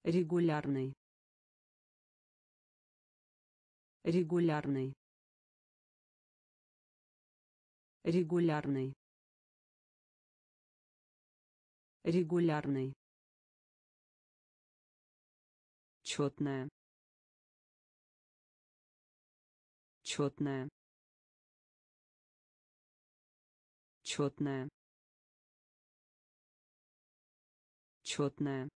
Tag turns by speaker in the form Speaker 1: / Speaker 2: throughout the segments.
Speaker 1: регулярный, регулярный, регулярный, регулярный, четная, четная, четная, четная,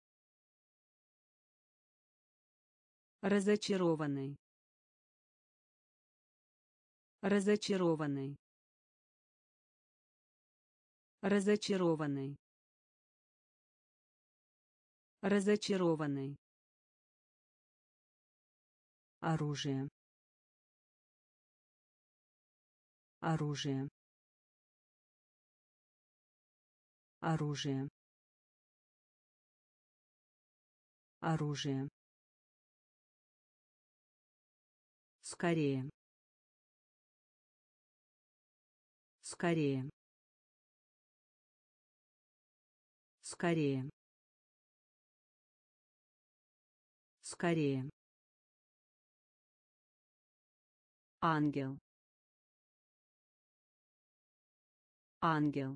Speaker 1: разочарованный, разочарованный, разочарованный, разочарованный, оружие, оружие, оружие, оружие, скорее, скорее, скорее, скорее, ангел, ангел,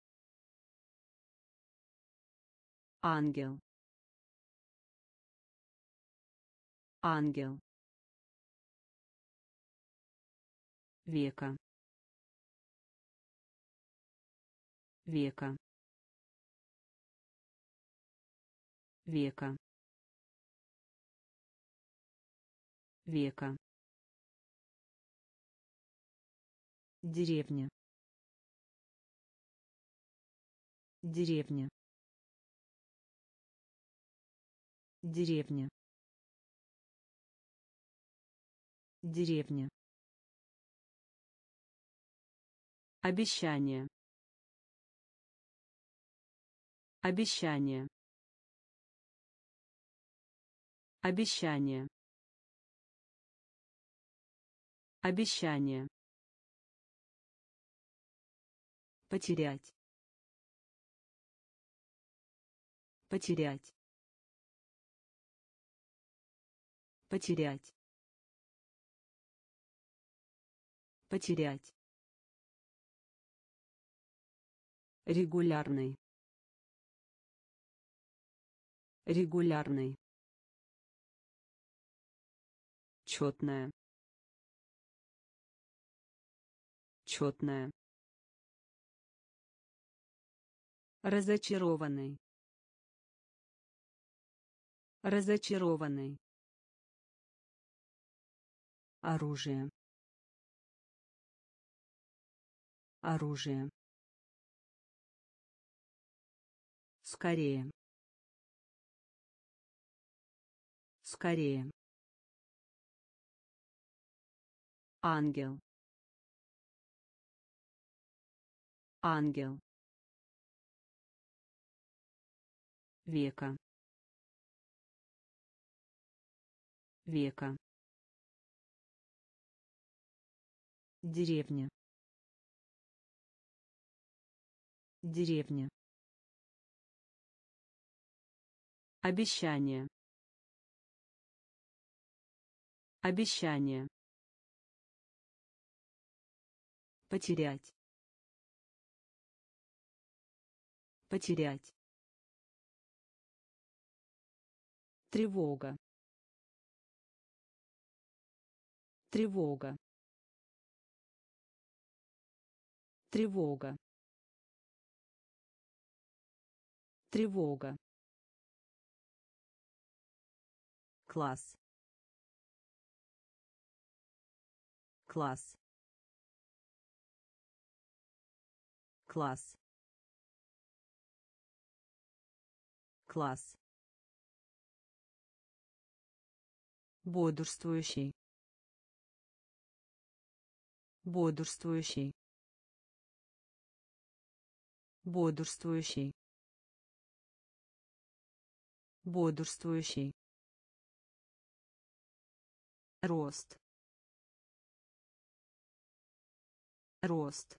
Speaker 1: ангел, ангел, века, века, века, века, деревня, деревня, деревня, деревня, обещание, обещание, обещание, обещание, потерять, потерять, потерять, потерять, регулярный, регулярный, четная, четная, разочарованный, разочарованный, оружие, оружие, скорее, скорее, ангел, ангел, века, века, деревня, деревня, обещание, обещание, потерять, потерять, тревога, тревога, тревога, тревога, класс, класс, класс, класс, бодрствующий, бодрствующий, бодрствующий, бодрствующий, рост, рост,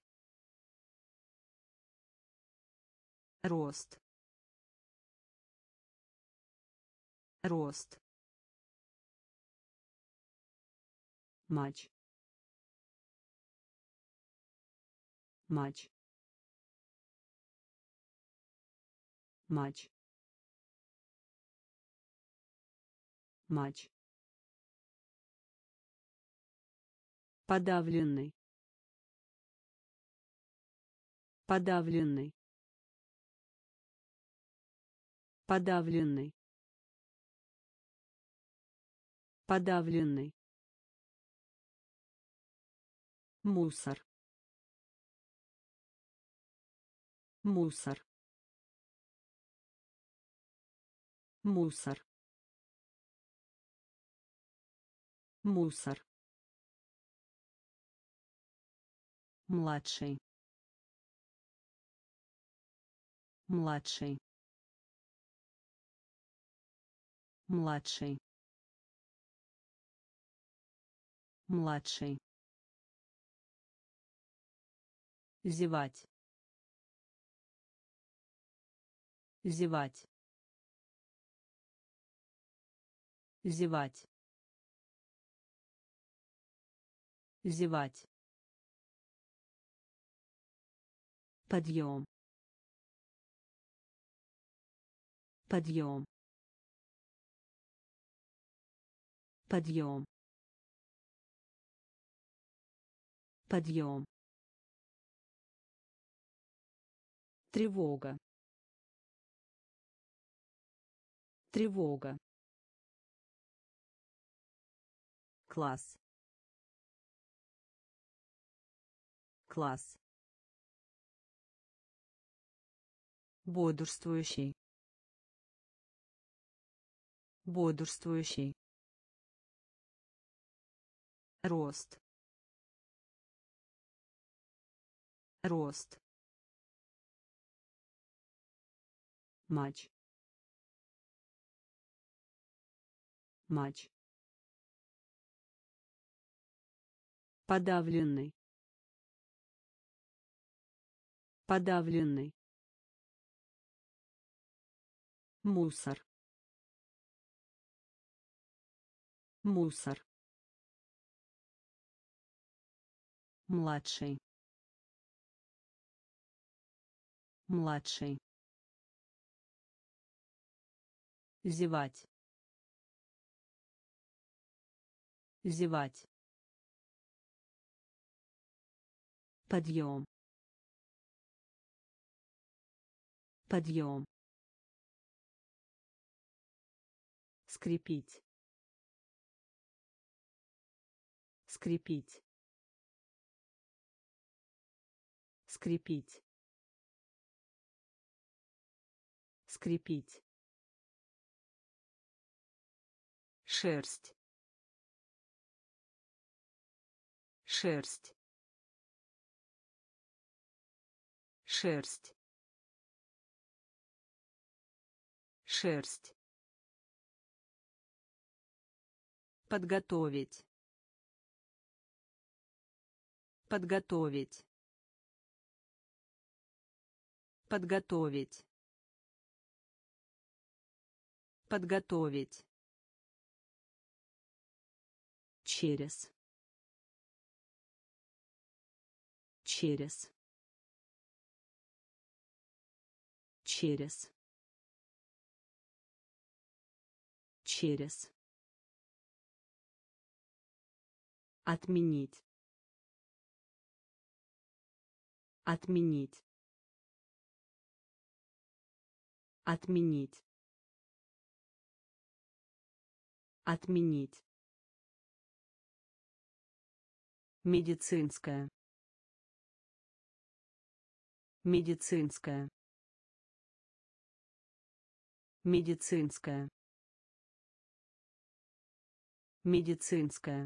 Speaker 1: рост, рост, матч, матч, матч, матч, подавленный, подавленный, подавленный, подавленный, мусор, мусор, мусор, мусор, младший, младший, младший, младший, зевать, зевать, зевать, зевать, подъем, подъем, подъем, подъем, тревога, тревога, класс, класс, бодрствующий, бодрствующий, рост, рост, матч, матч, подавленный, подавленный, мусор, мусор, младший, младший, зевать, зевать, подъем, подъем, скрепить, скрепить, скрепить, скрепить, шерсть, шерсть, шерсть, шерсть, подготовить, подготовить, подготовить, подготовить, через, через, через, через, отменить, отменить, отменить, отменить, медицинская, медицинская, медицинская, медицинская,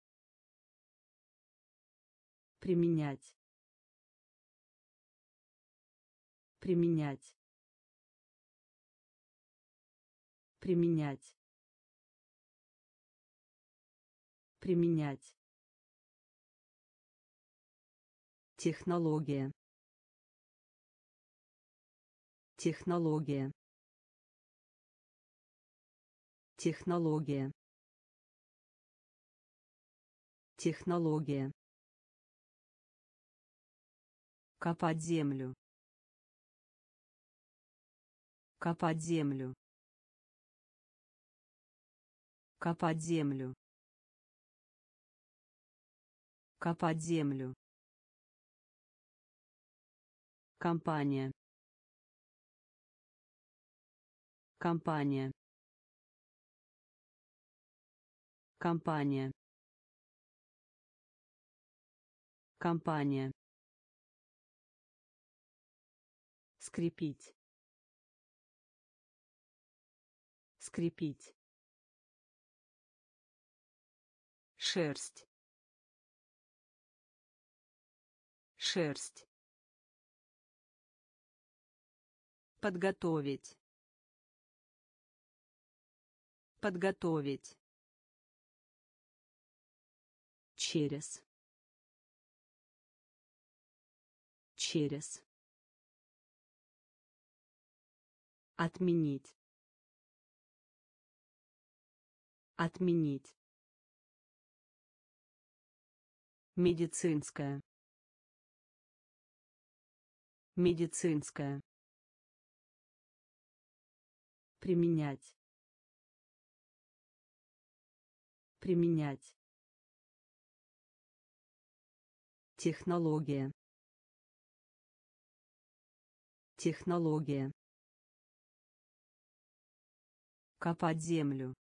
Speaker 1: применять, применять, применять, применять, технология, технология, Технология. Технология. Копать землю. Копать землю. Копать землю. Копать землю. Компания. Компания. Компания. Компания. Скрепить. Скрепить. Шерсть. Шерсть. Подготовить. Подготовить. Через. Через. Отменить. Отменить. Медицинская. Медицинская. Применять. Применять. Технология. Технология. Копать землю.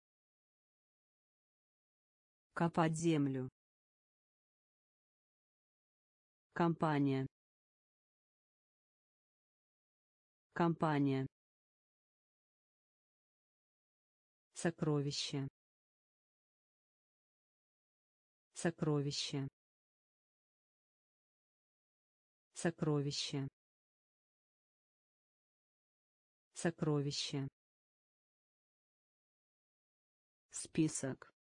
Speaker 1: Копать землю. Компания. Компания. Сокровище. Сокровище. Сокровище. Сокровище. Список.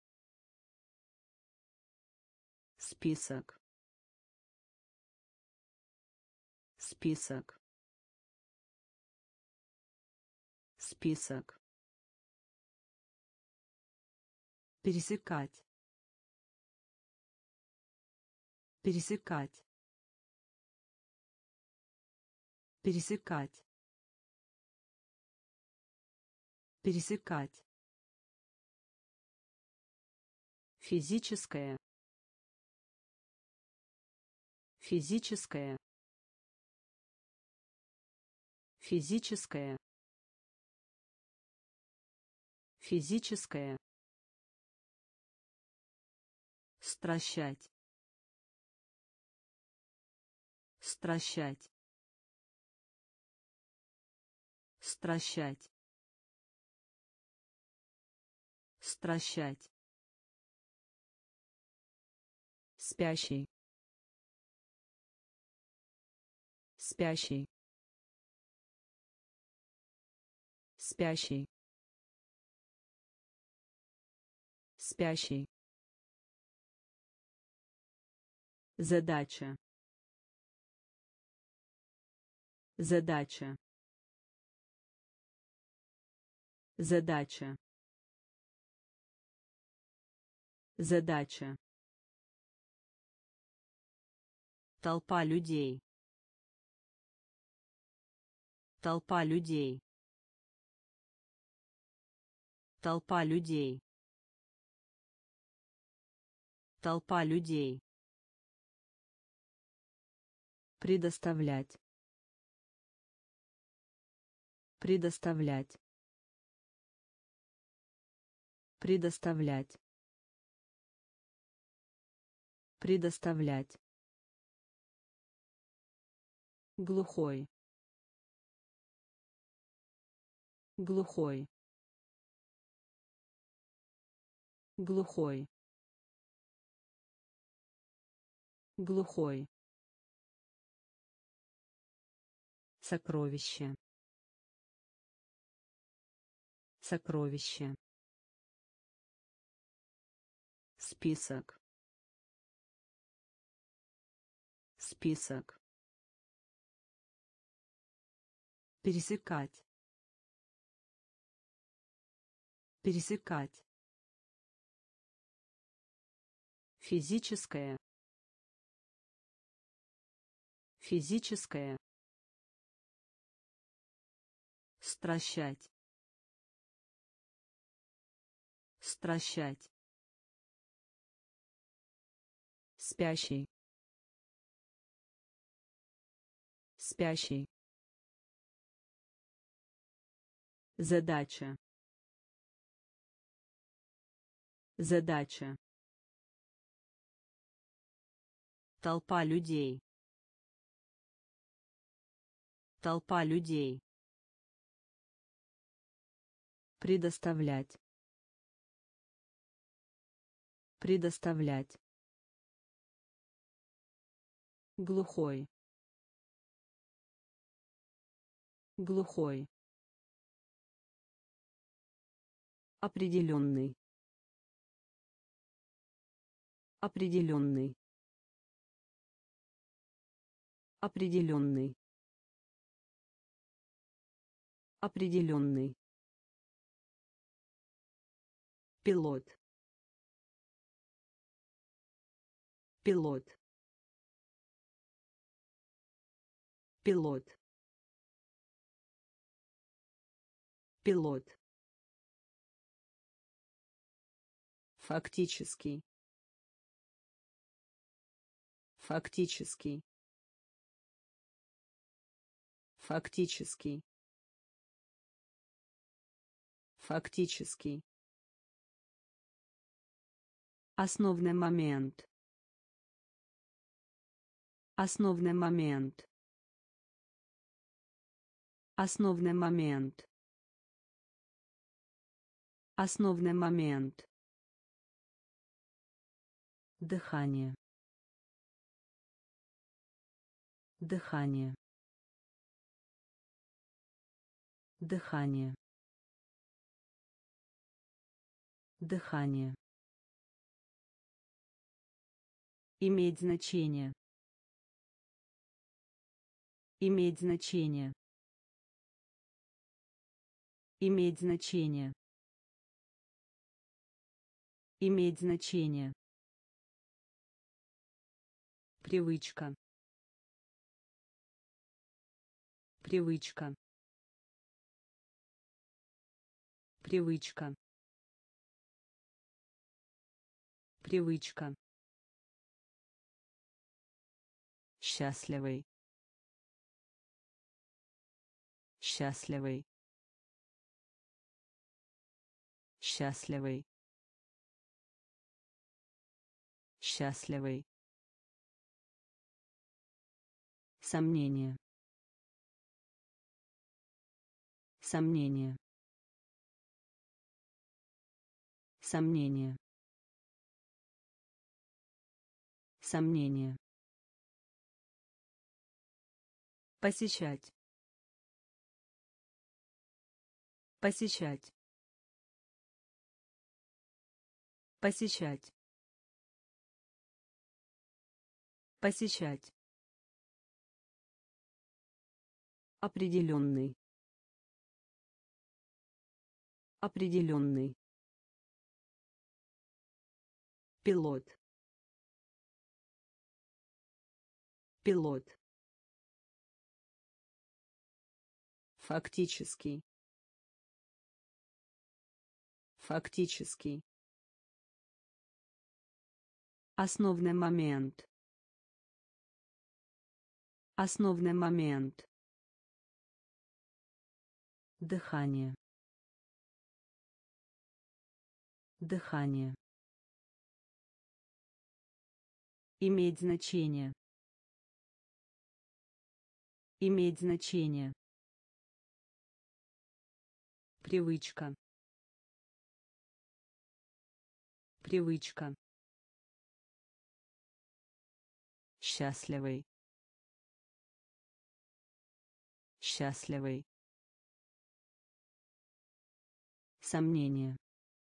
Speaker 1: Список. Список. Список. Пересекать. Пересекать. Пересекать. Пересекать. Физическое. Физическое. Физическое. Физическое. Стращать. Стращать. Стращать. Стращать. Спящий. Спящий. Спящий. Спящий. Задача. Задача. Задача. Задача. Толпа людей. Толпа людей. Толпа людей. Толпа людей. Предоставлять. Предоставлять. Предоставлять. Предоставлять. Глухой. Глухой. Глухой. Глухой. Сокровище. Сокровище. Список. Список. Пересекать. Пересекать. Физическое. Физическое. Стращать. Стращать. Спящий. Спящий. Задача. Задача. Толпа людей. Толпа людей. Предоставлять. Предоставлять. Глухой. Глухой. Определенный. Определенный. Определенный. Определенный. Пилот. Пилот. Пилот. Пилот. Фактический. Фактический. Фактический. Фактический. Основной момент. Основной момент. Основной момент. Основной момент. Дыхание. Дыхание. Дыхание. Дыхание. Иметь значение. Иметь значение. Иметь значение. Иметь значение. Привычка. Привычка. Привычка. Привычка. Счастливый. Счастливый. Счастливый. Счастливый. Сомнение. Сомнение. Сомнение. Сомнение. Посещать. Посещать. Посещать. Посещать. Определенный. Определенный. Пилот. Пилот. Фактический. Фактический. Основной момент. Основной момент. Дыхание. Дыхание. Иметь значение. Иметь значение. Привычка. Привычка. Счастливый. Счастливый. Сомнение.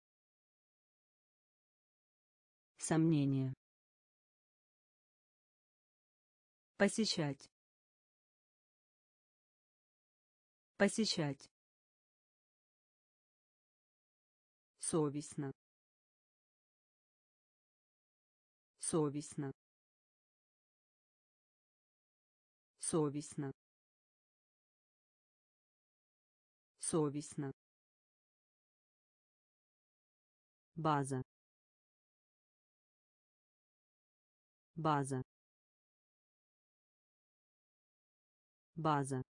Speaker 1: Сомнение. Посещать. Посещать. совестно, совестно, совестно, совестно, база, база, база,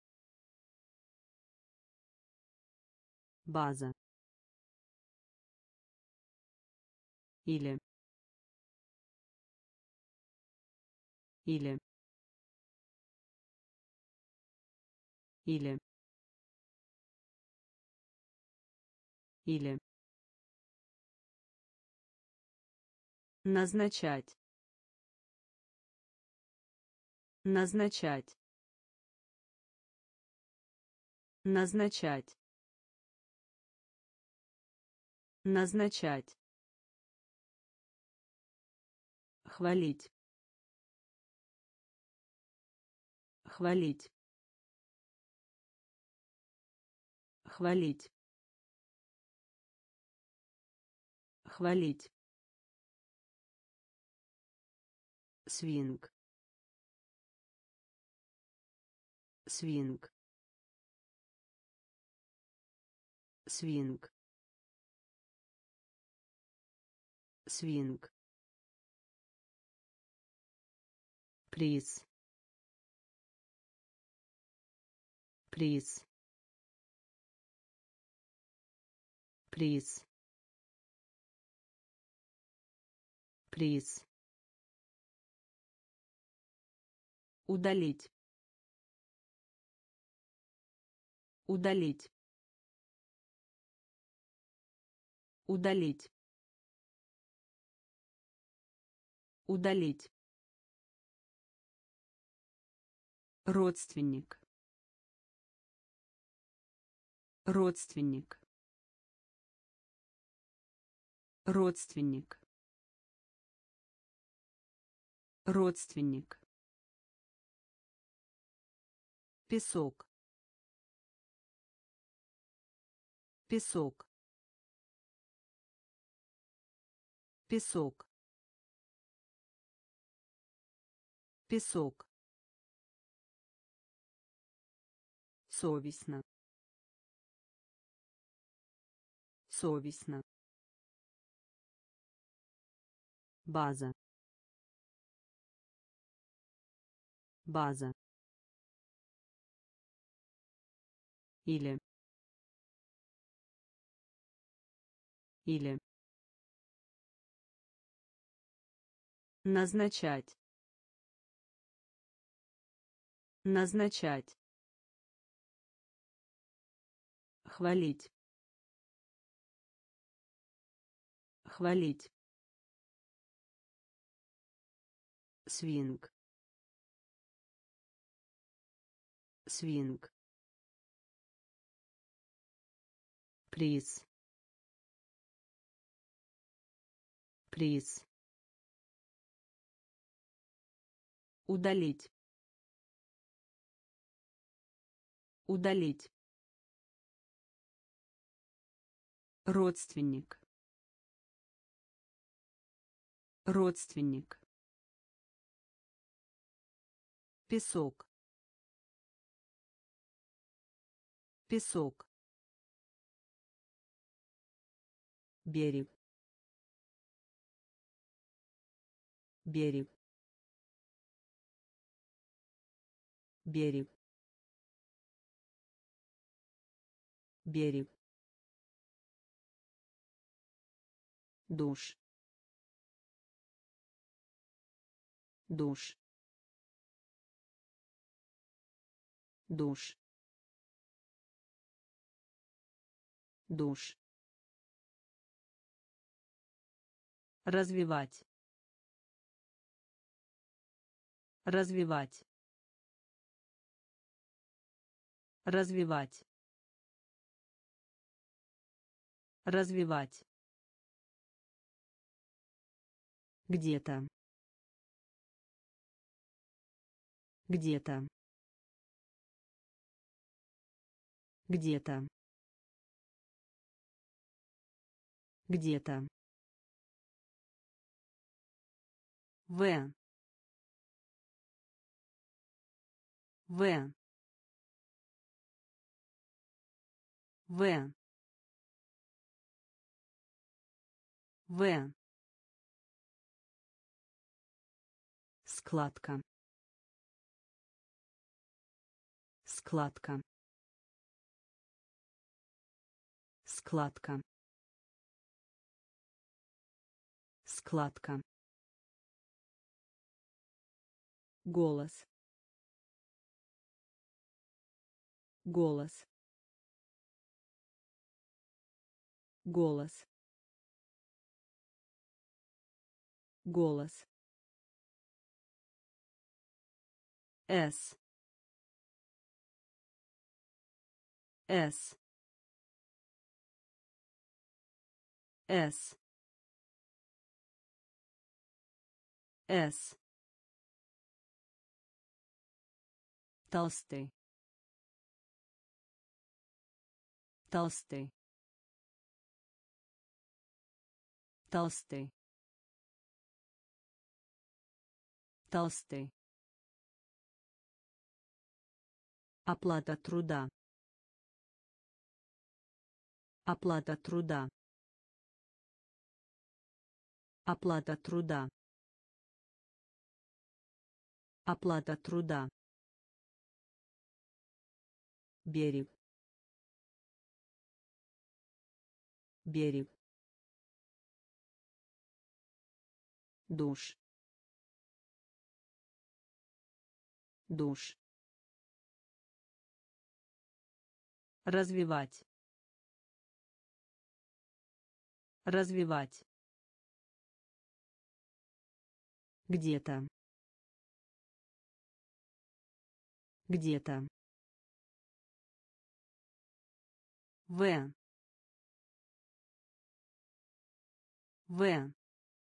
Speaker 1: база, или, или, или, или, назначать, назначать, назначать, назначать, хвалить, хвалить, хвалить, хвалить, свинг, свинг, свинг, свинг, приз, приз, приз, приз, удалить, удалить, удалить, удалить, родственник, родственник, родственник, родственник, песок, песок, песок, песок, совестно, совестно, база, база, или, или, назначать, назначать, хвалить, хвалить, свинг, свинг, приз, приз, удалить, удалить, родственник, родственник, песок, песок, берег, берег, берег, берег, душ, душ, душ, душ, развивать, развивать, развивать, развивать, где-то, где-то, где-то, Где-то. В. В. В. В. Складка. Складка. Складка. Складка. Голос. Голос. Голос. Голос. С. С. С. С. Толстый. Толстый. Толстый. Толстый. Оплата труда. Оплата труда. Оплата труда. Оплата труда. Берег. Берег. Душ. Душ. Развивать. Развивать. Где-то. Где-то. В. В.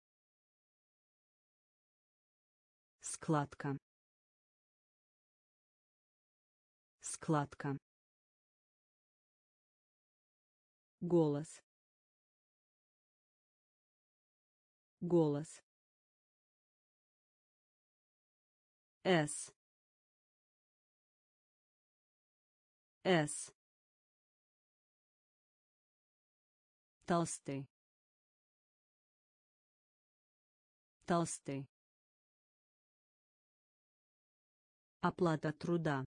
Speaker 1: Складка. Складка. Голос. Голос. С. С. Толстый. Толстый. Оплата труда.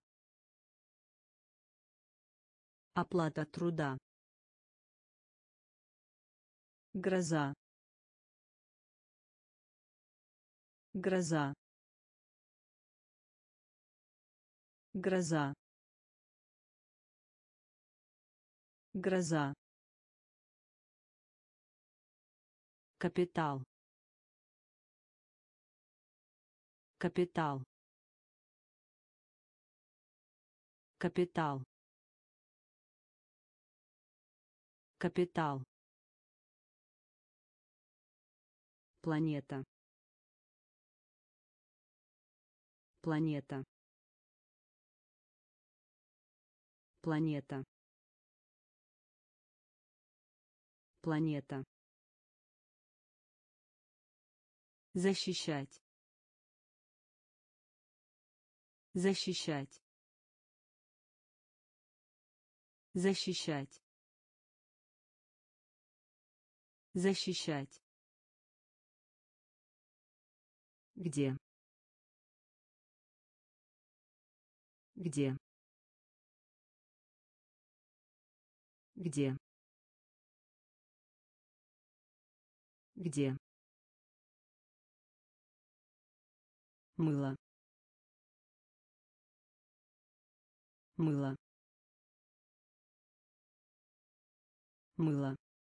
Speaker 1: Оплата труда. Гроза. Гроза. Гроза. Гроза. Капитал. Капитал. Капитал. Капитал. Планета. Планета. Планета. Планета. Защищать. Защищать. Защищать. Защищать. Где? Где? Где? Где? Мыло. Мыло. Мыло.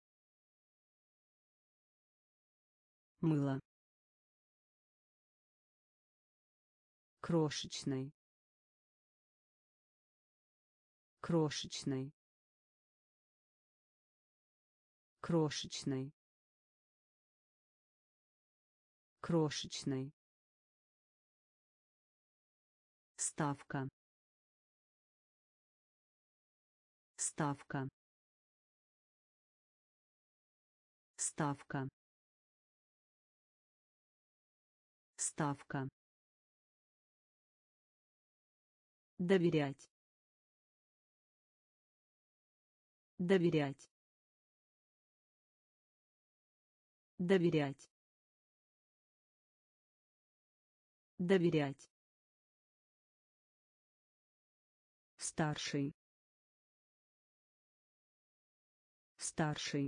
Speaker 1: Мыло. Крошечный. Крошечный. Крошечный. Крошечный. Ставка. Ставка. Ставка. Ставка. Доверять. Доверять. Доверять. Доверять. Старший. Старший.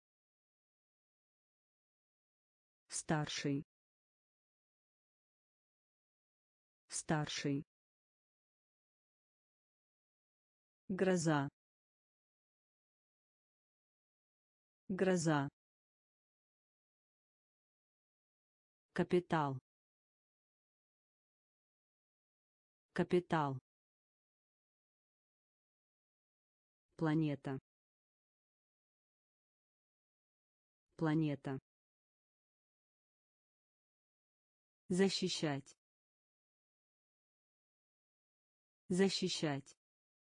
Speaker 1: Старший. Старший. Гроза. Гроза. Капитал. Капитал. Планета. Планета. Защищать. Защищать.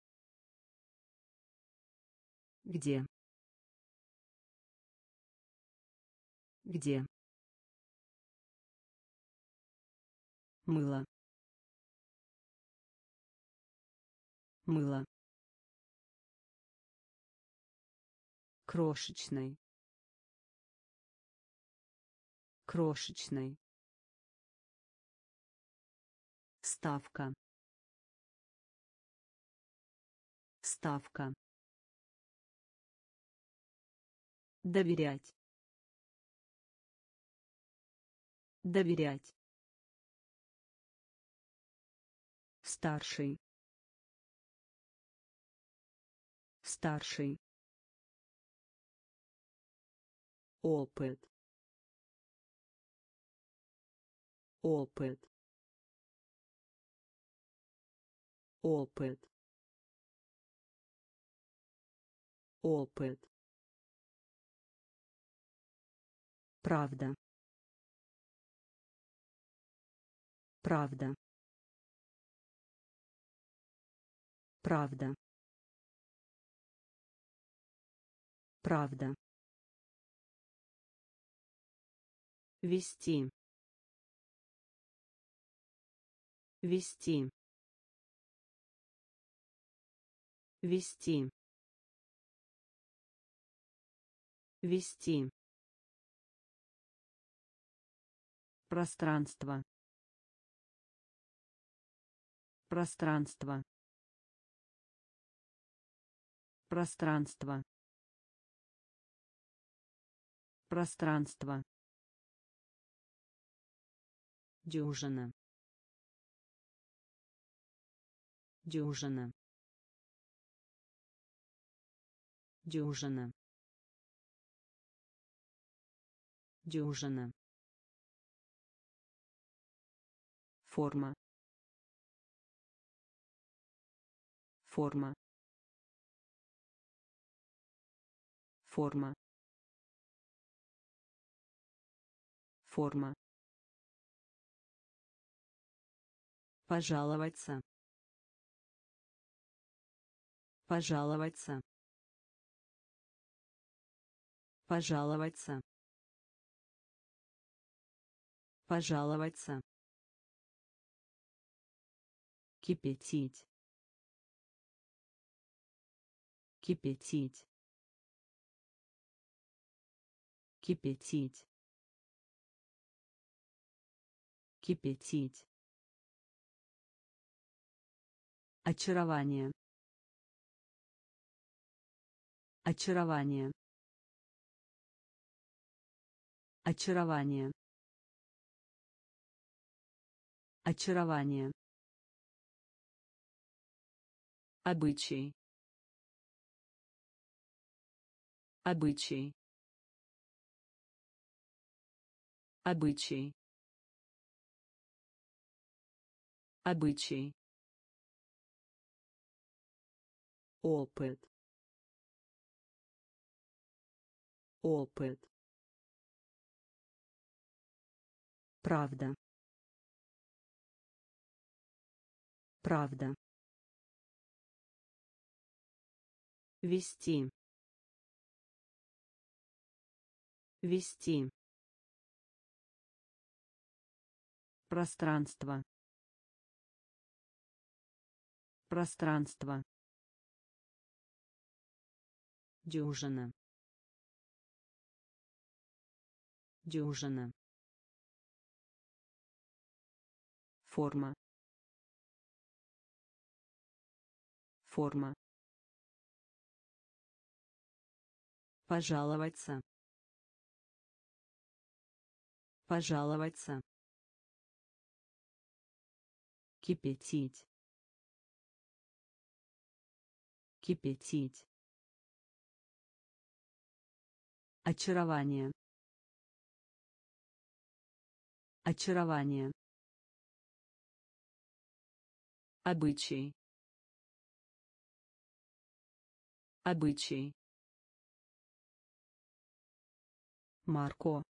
Speaker 1: Где? Где? Мыло. Мыло. Крошечный. Крошечный. Ставка. Ставка. Доверять. Доверять. Старший. Старший. Опыт. Опыт. Опыт. Опыт. Правда. Правда. Правда. Правда. Вести. Вести. Вести. Вести. Пространство. Пространство. Пространство. Пространство. Дюжина. Дюжина. Дюжина. Дюжина. Форма. Форма. Форма. Форма. Пожаловаться. Пожаловаться. Пожаловаться. Пожаловаться. Кипятить. Кипятить. Кипятить. Кипятить. Очарование. Очарование. Очарование. Очарование. Обычай. Обычай. Обычай. Обычай. Опыт. Опыт. Правда. Правда. Вести. вести, пространство, пространство, дюжина, дюжина, форма, форма, пожаловаться, пожаловаться, кипятить, кипятить, очарование, очарование, обычай, обычай, Марко,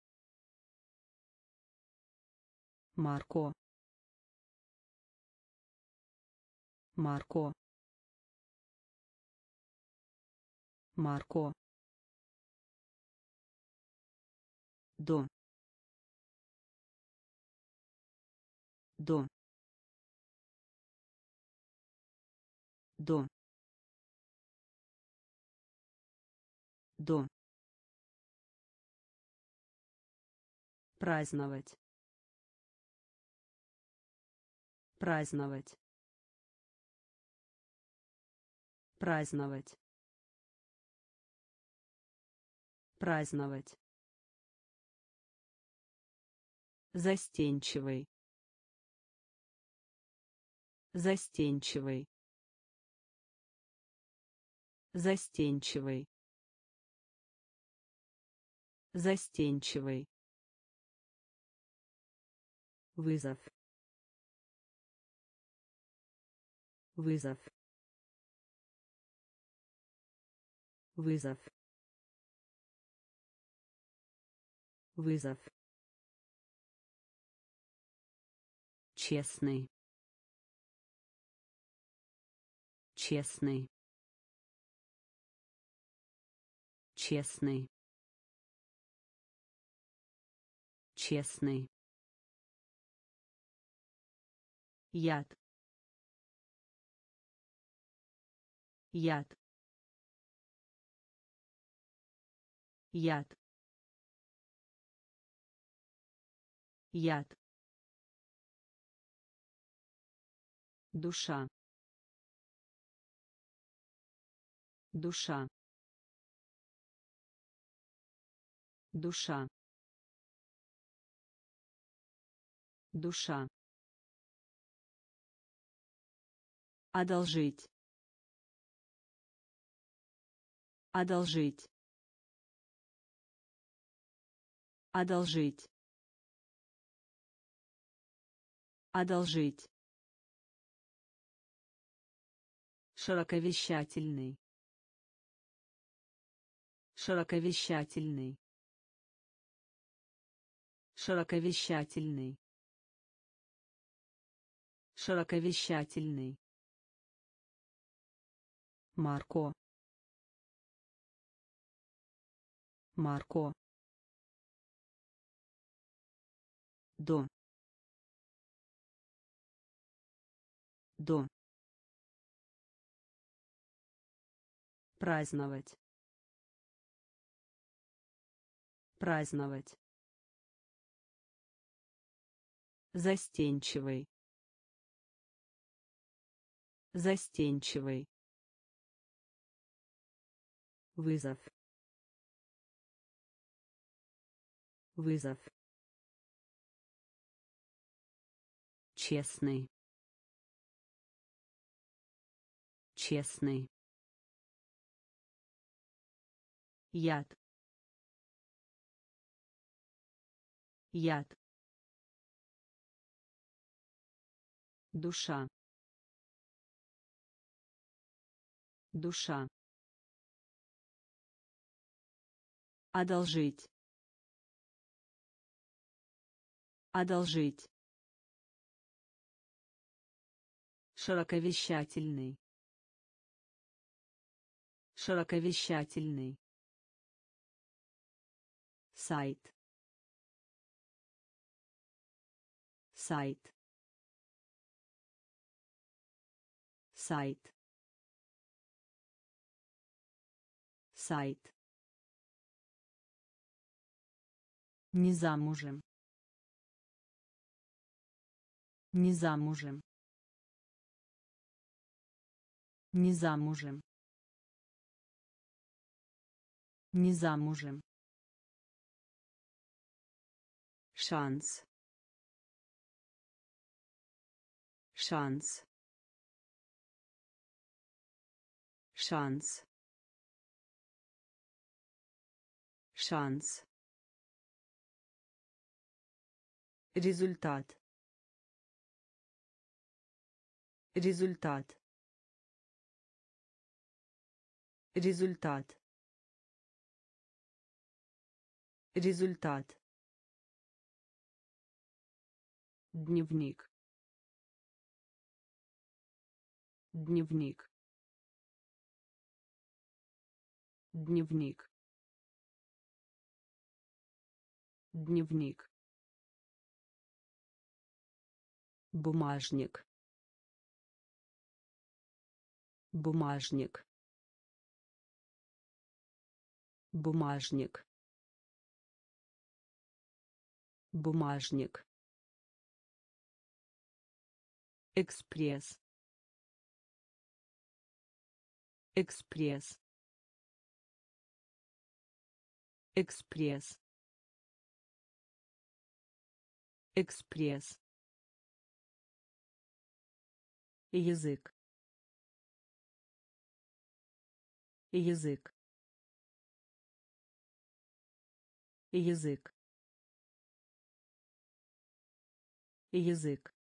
Speaker 1: Марко, Марко, Марко, до, до, до, до, праздновать, праздновать, праздновать, праздновать, застенчивый, застенчивый, застенчивый, застенчивый, вызов, вызов, вызов, вызов, честный, честный, честный, честный, яд, яд, яд, яд, душа, душа, душа, душа, одолжить, одолжить, одолжить, одолжить, широковещательный, широковещательный, широковещательный, широковещательный, Марко, Марко, до, до, праздновать, праздновать, застенчивый, застенчивый, вызов, вызов, честный, честный, яд, яд, душа, душа, одолжить, одолжить, широковещательный, широковещательный, сайт, сайт, сайт, сайт, не замужем, не замужем, не замужем, не замужем, шанс, шанс, шанс, шанс, результат, результат, результат, результат, дневник, дневник, дневник, дневник, бумажник, бумажник, бумажник, бумажник, экспресс, экспресс, экспресс, экспресс, язык, язык, язык, язык,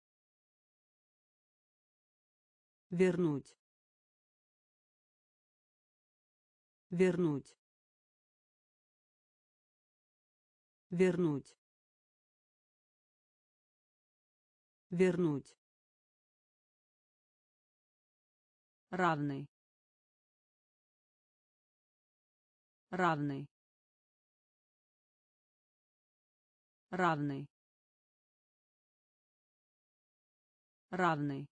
Speaker 1: вернуть, вернуть, вернуть, вернуть, равный, равный, равный, равный,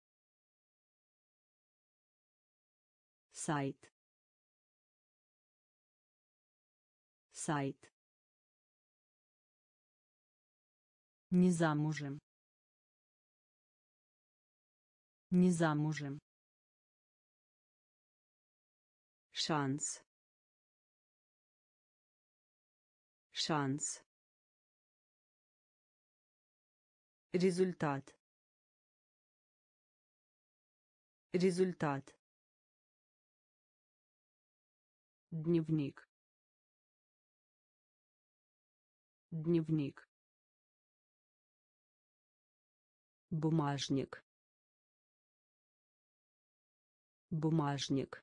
Speaker 1: сайт, сайт, не замужем, не замужем, шанс, шанс, результат, результат, дневник, дневник, бумажник, бумажник,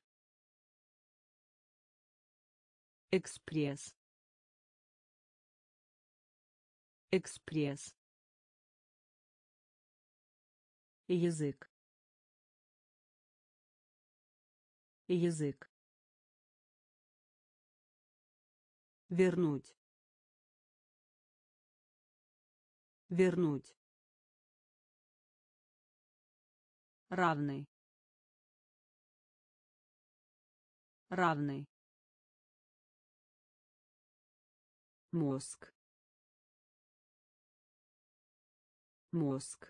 Speaker 1: экспресс, экспресс, язык, язык, вернуть, вернуть, равный, равный, мозг, мозг,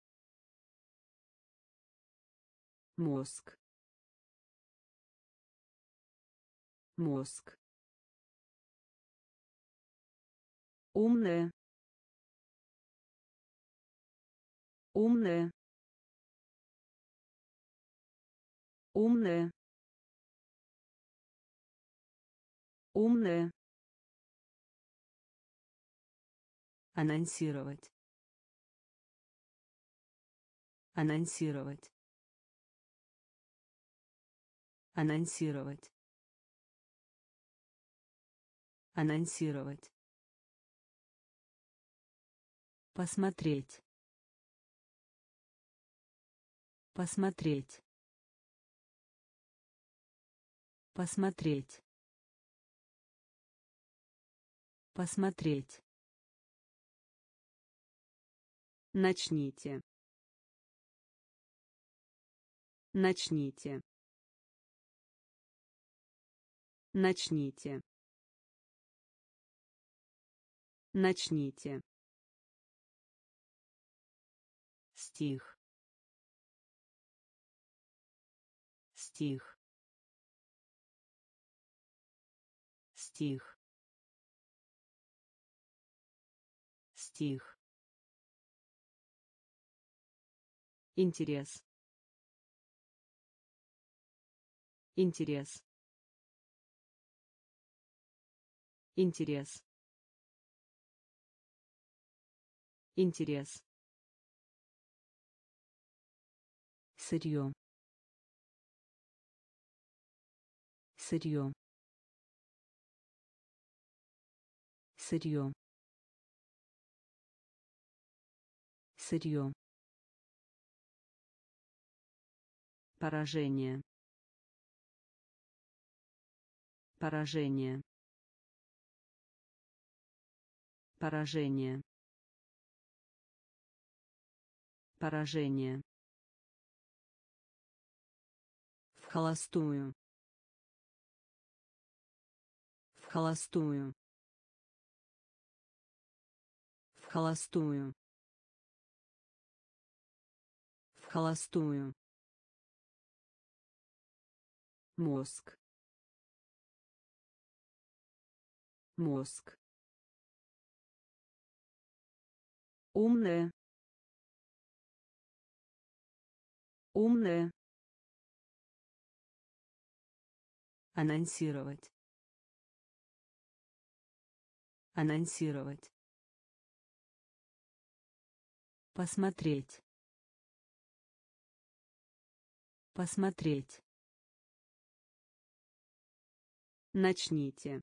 Speaker 1: мозг, мозг, умная, умная, умная, умная, анонсировать, анонсировать, анонсировать, анонсировать, посмотреть, посмотреть, посмотреть, Посмотреть. Начните. Начните. Начните. Начните. Стих. Стих. Стих. Стих. Интерес. Интерес. Интерес. Интерес. Сырье. Сырье. Сырье. Сырье. Поражение. Поражение. Поражение. Поражение. В холостую. В холостую. В холостую. В холостую. Мозг. Мозг. Умная. Умная. Анонсировать. Анонсировать. Посмотреть. Посмотреть. Начните.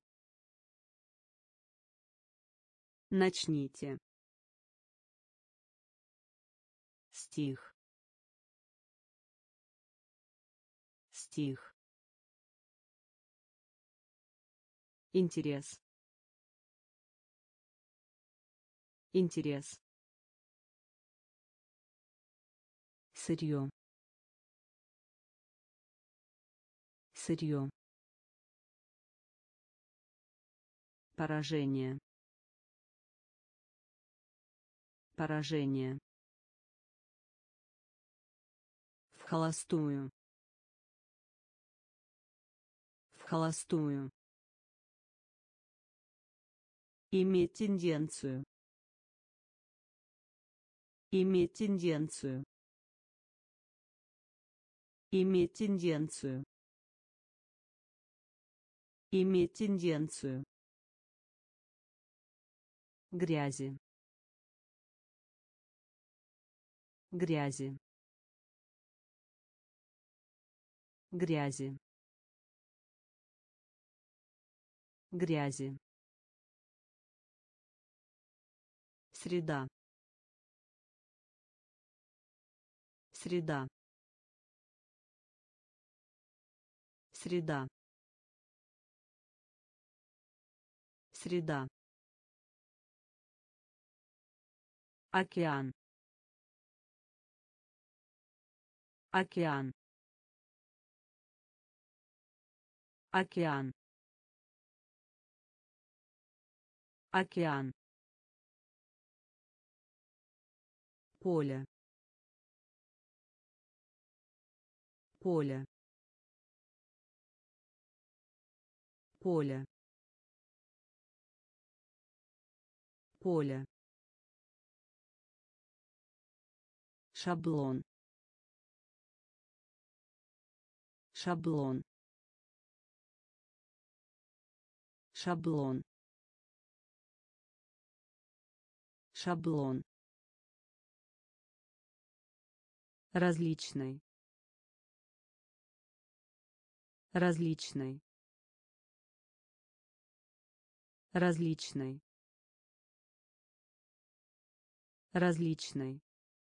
Speaker 1: Начните. Стих. Стих. Интерес. Интерес. Сырье. Сырье. Поражение. Поражение. В холостую. В холостую. Иметь тенденцию. Иметь тенденцию. Иметь тенденцию. Иметь тенденцию. Грязи. Грязи. Грязи. Грязи. Среда. Среда. Среда. Среда. Океан. Океан. Океан. Океан. Поле. Поле. Поле. Поле. Шаблон. Шаблон. Шаблон. Шаблон. Различный. Различный. Различный. Различный.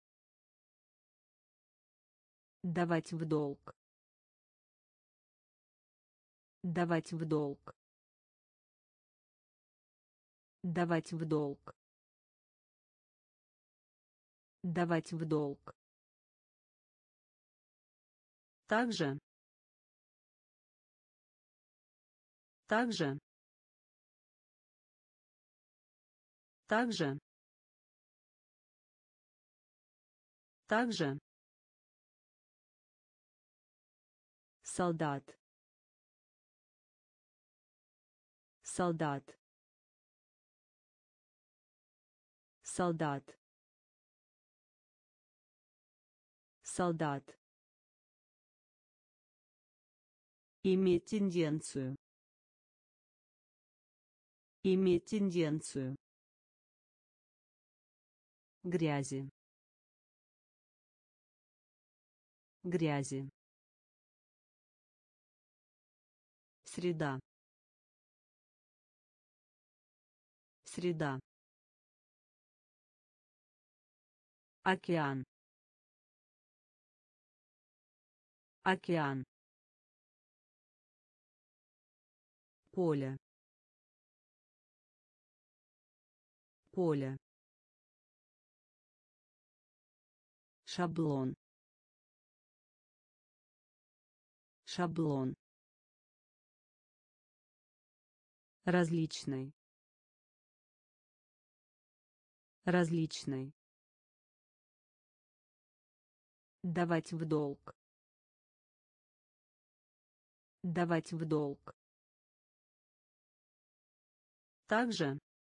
Speaker 1: Давать в долг. Давать в долг. Давать в долг. Давать в долг. Также. Также. Также. Также. Солдат. Солдат. Солдат. Солдат. Иметь тенденцию. Иметь тенденцию. Грязи. Грязи. Среда. Среда. Океан. Океан. Поле. Поле. Шаблон. Шаблон. Различный. Различный. Давать в долг. Давать в долг. Также.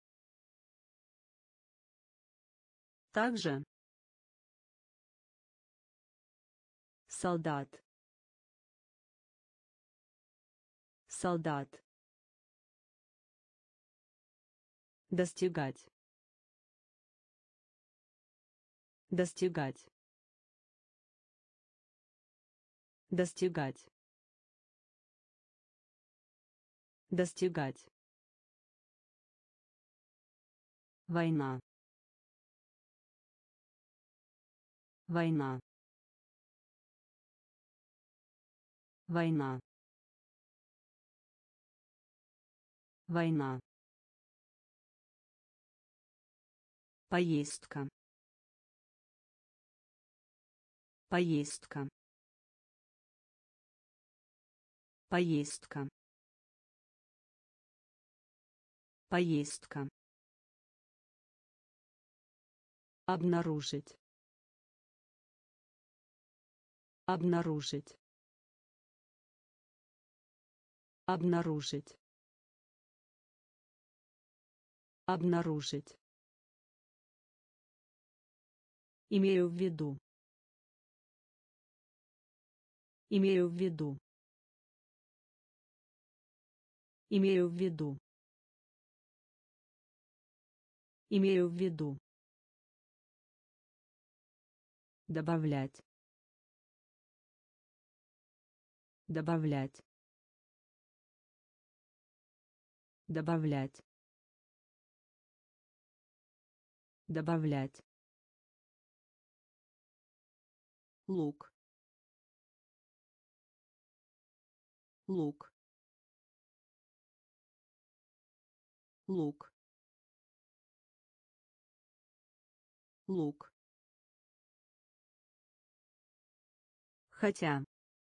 Speaker 1: Также. Солдат. Солдат. Достигать. Достигать. Достигать. Достигать. Война. Война. Война. Война. Поездка. Поездка. Поездка. Поездка. Обнаружить. Обнаружить. Обнаружить. Обнаружить. Имею в виду. Имею в виду. Имею в виду. Имею в виду. Добавлять. Добавлять. Добавлять. Добавлять. Лук. Лук. Лук. Лук. Хотя.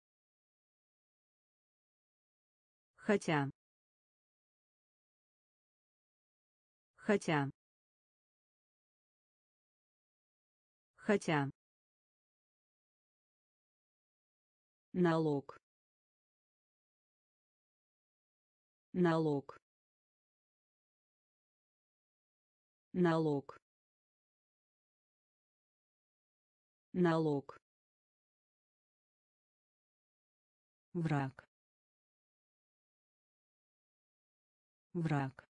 Speaker 1: Хотя. Хотя. Хотя. Налог. Налог. Налог. Налог. Враг. Враг.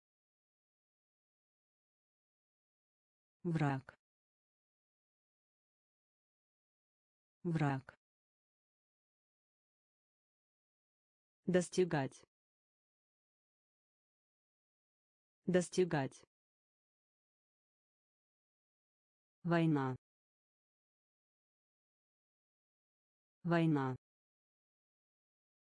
Speaker 1: Враг. Враг. Достигать. Достигать. Война. Война.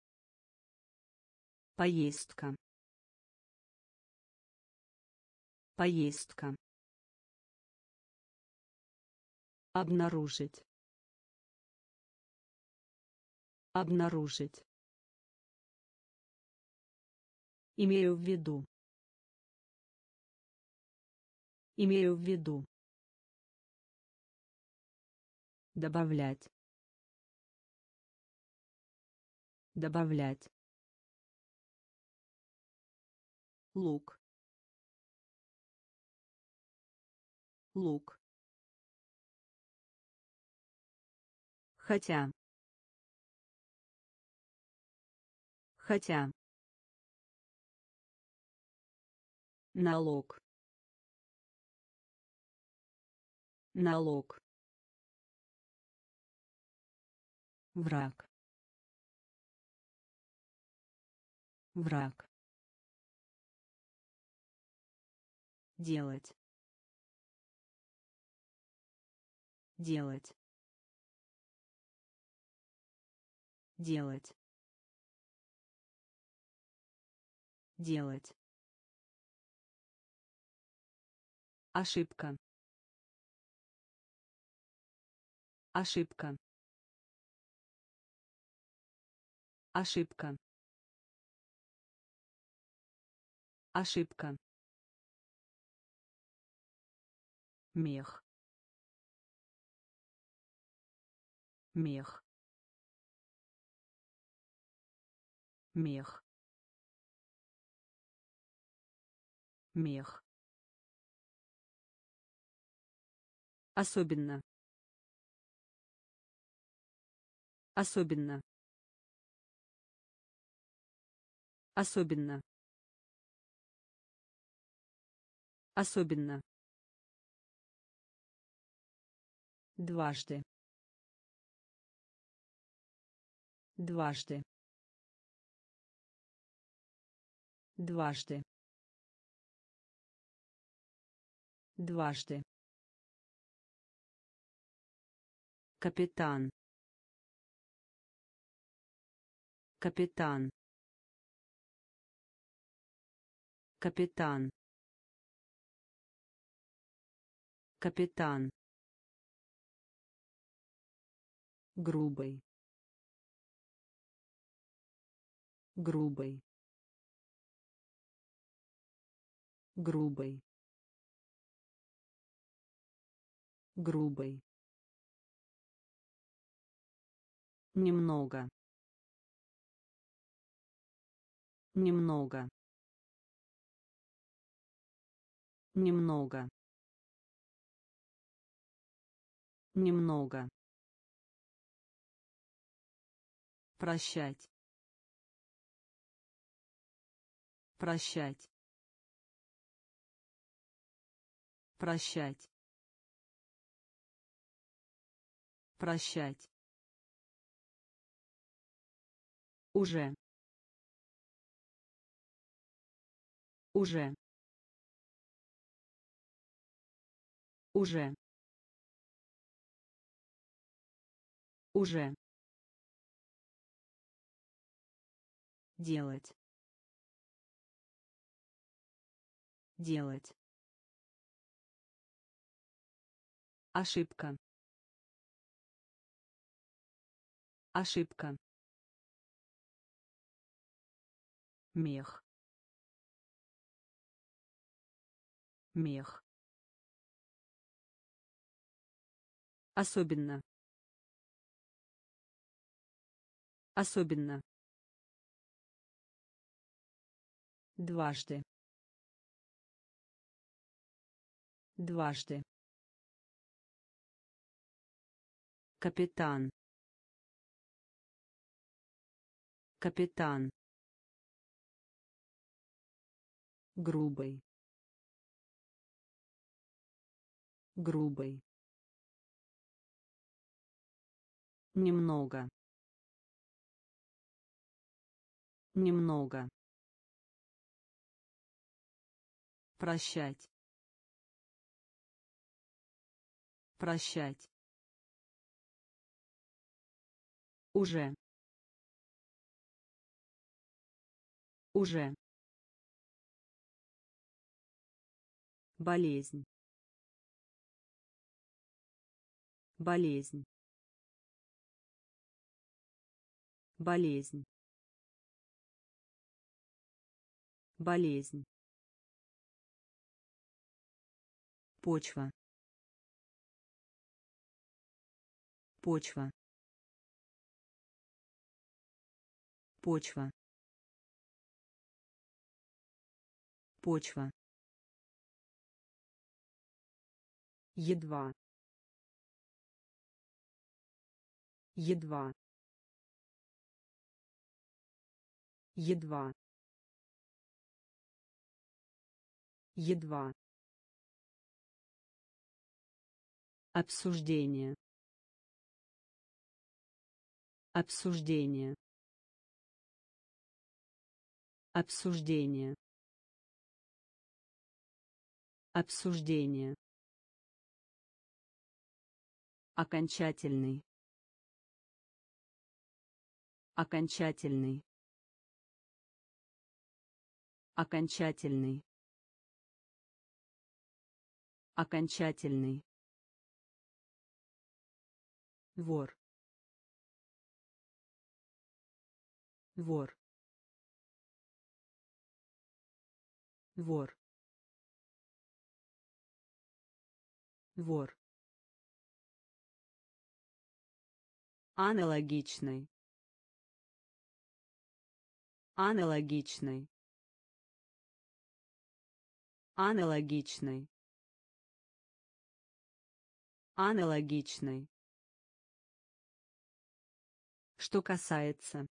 Speaker 1: Поездка. Поездка. Обнаружить. Обнаружить. Имею в виду. Имею в виду. Добавлять. Добавлять. Лук. Лук. Хотя. Хотя. Налог. Налог. Враг. Враг. Делать. Делать. Делать. Делать. Ошибка. Ошибка. Ошибка. Ошибка. Мех. Мех. Мех. Мех. Особенно. Особенно. Особенно. Особенно. Дважды. Дважды. Дважды. Дважды. Капитан. Капитан. Капитан. Капитан. Грубый. Грубый. Грубый. Грубый. Немного. Немного. Немного. Немного. Прощать. Прощать. Прощать. Прощать. Уже. Уже. Уже. Уже. Делать. Делать. Ошибка. Ошибка. Мех. Мех. Особенно. Особенно. Дважды. Дважды. Капитан. Капитан. Грубый. Грубый. Немного. Немного. Прощать. Прощать. Уже. Уже. болезнь, болезнь, болезнь, болезнь, почва, почва, почва, почва, едва, едва, едва, едва, обсуждение, обсуждение, обсуждение, обсуждение, окончательный, окончательный, окончательный, окончательный, вор, вор, вор, вор, аналогичный, аналогичный, аналогичный, аналогичный, что касается,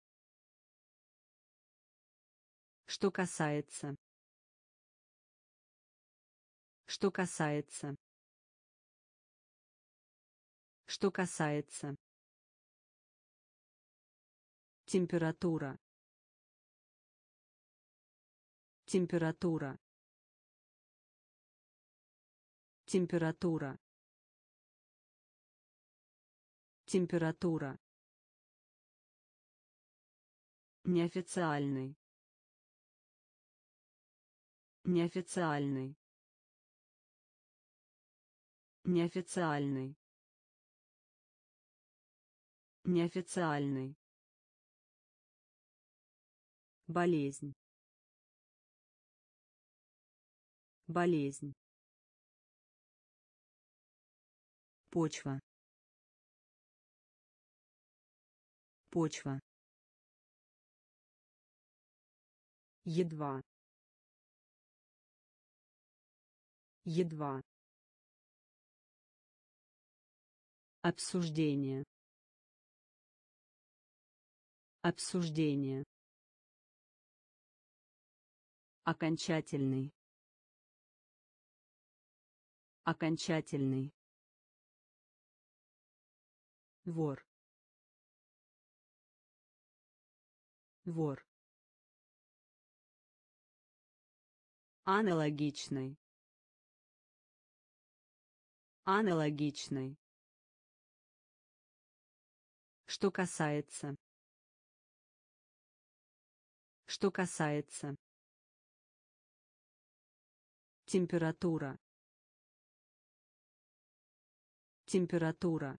Speaker 1: что касается, что касается, что касается, температура, температура, температура, температура, неофициальный, неофициальный, неофициальный, неофициальный, болезнь, болезнь, почва, почва, едва, едва, обсуждение, обсуждение, окончательный, окончательный, вор, вор, аналогичный, аналогичный, что касается, что касается, температура, температура,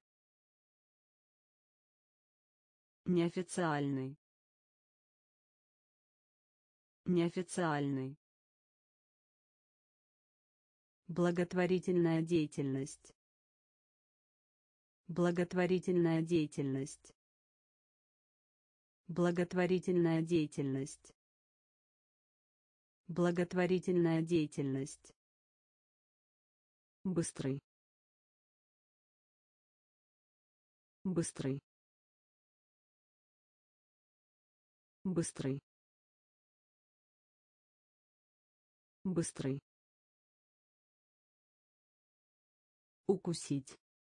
Speaker 1: неофициальный, неофициальный, благотворительная деятельность, благотворительная деятельность, благотворительная деятельность, благотворительная деятельность, быстрый, быстрый, быстрый, быстрый, укусить,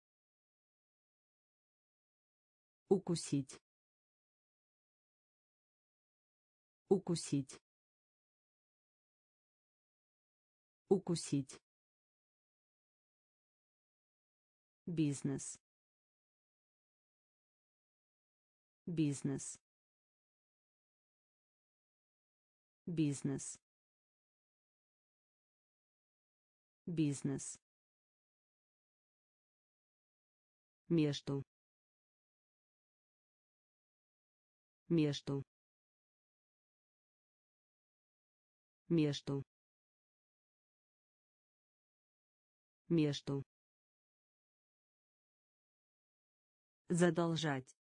Speaker 1: укусить, укусить, укусить, бизнес, бизнес, бизнес, Бизнес. Между. Между. Между. Между. Задолжать.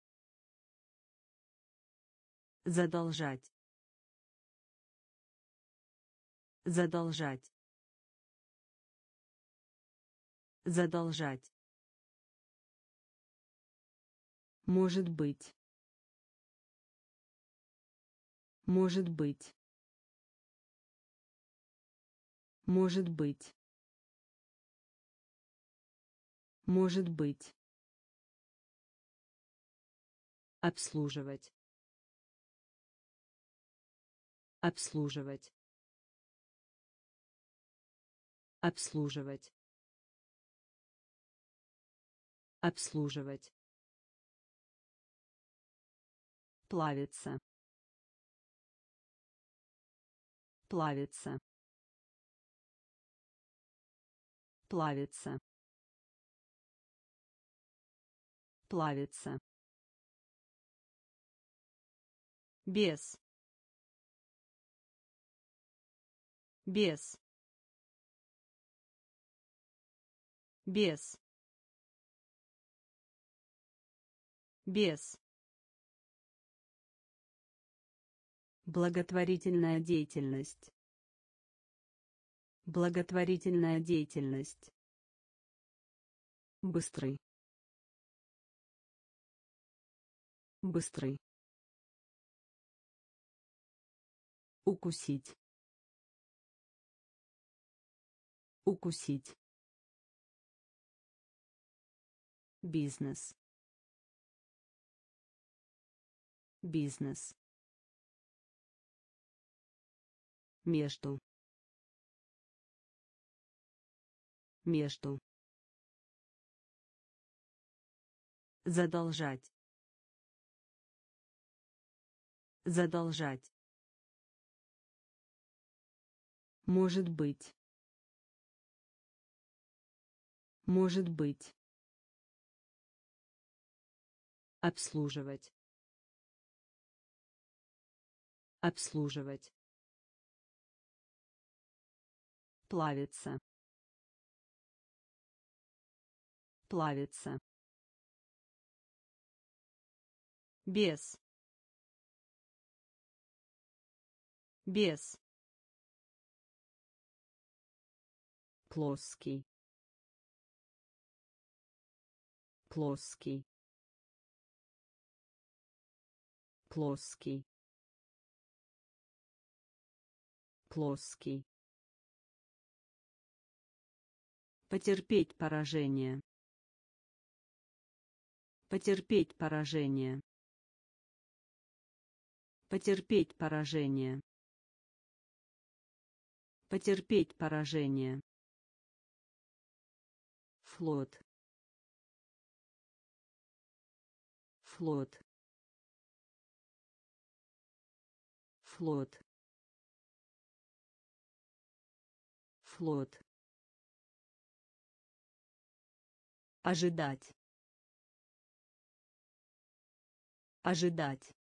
Speaker 1: Задолжать. Задолжать. Задолжать. Может быть. Может быть. Может быть. Может быть. Обслуживать. Обслуживать. Обслуживать. Обслуживать. Плавиться. Плавиться. Плавиться. Плавиться. Без. Без. Без. Без. Благотворительная деятельность. Благотворительная деятельность. Быстрый. Быстрый. Укусить. Укусить. Бизнес. Бизнес. Между. Между. Задолжать. Задолжать. Может быть. Может быть. Обслуживать. Обслуживать. Плавиться. Плавиться. Без. Без. Плоский. Плоский. Плоский. Плоский. Потерпеть поражение. Потерпеть поражение. Потерпеть поражение. Потерпеть поражение. Флот. Флот. Флот. Флот. Ожидать. Ожидать.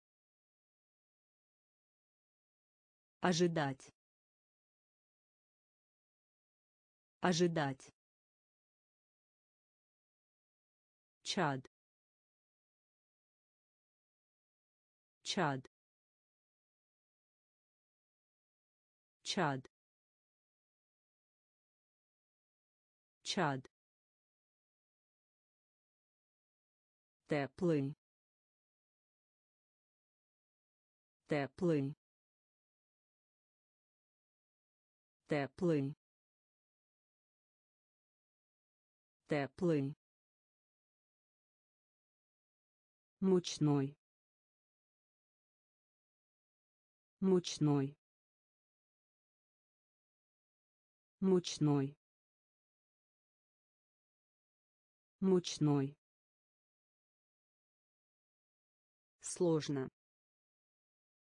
Speaker 1: Ожидать. Ожидать. Чад. Чад. Чад. Чад. Теплый. Теплый. Теплый. Теплый. Мучной. Мучной. Мучной. Мучной. Сложно.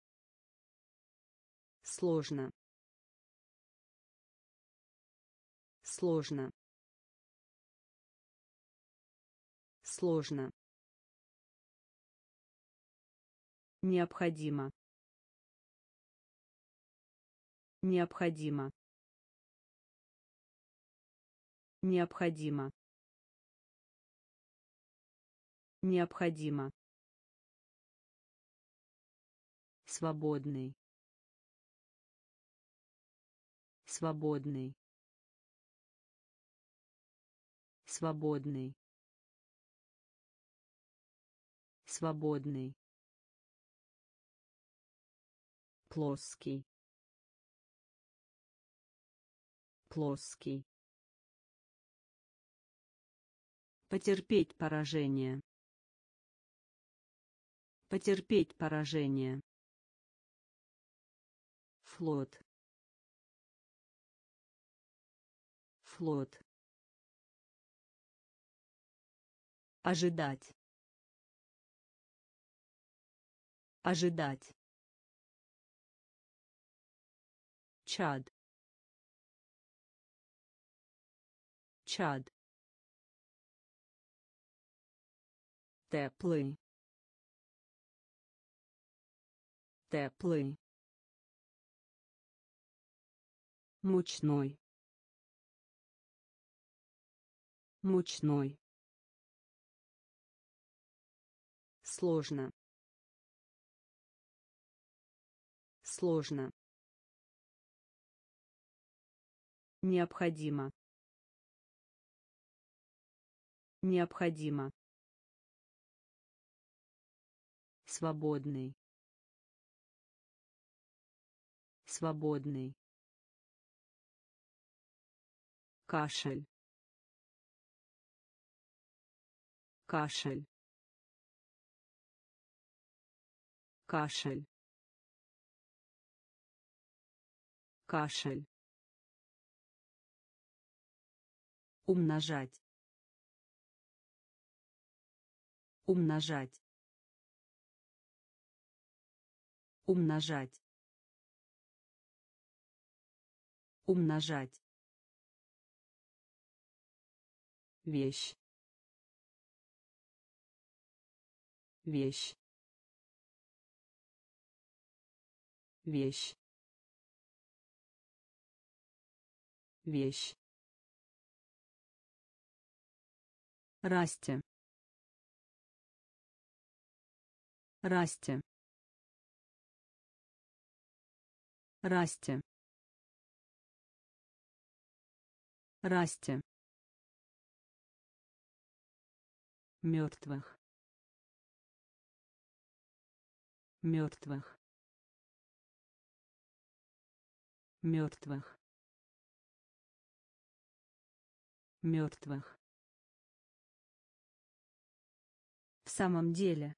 Speaker 1: Сложно. Сложно. Сложно. Необходимо. Необходимо. Необходимо. Необходимо. Свободный. Свободный. Свободный. Свободный. Плоский. Плоский. Потерпеть поражение. Потерпеть поражение. Флот. Флот. Ожидать. Ожидать. Чад. Чад. Теплый. Теплый. Мучной. Мучной. Сложно. Сложно. Необходимо. Необходимо. Свободный. Свободный. Кашель. Кашель. Кашель. Кашель. Умножать. Умножать. Умножать. Умножать. Вещь. Вещь. Вещь. Вещь. Расти. Расти. Расти. Расти. Мертвых. Мертвых. Мертвых. Мертвых. В самом деле.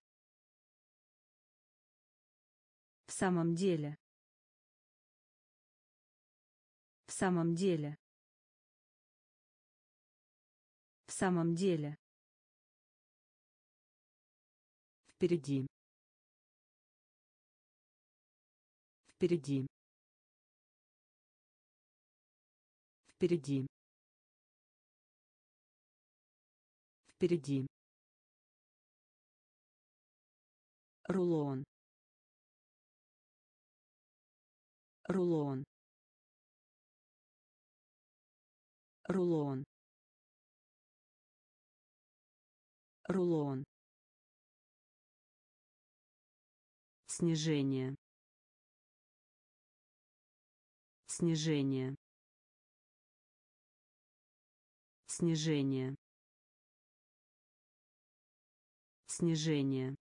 Speaker 1: В самом деле. В самом деле. В самом деле. Впереди. Впереди. Впереди. Впереди. Рулон. Рулон. Рулон. Рулон. Снижение. Снижение. Снижение. Снижение.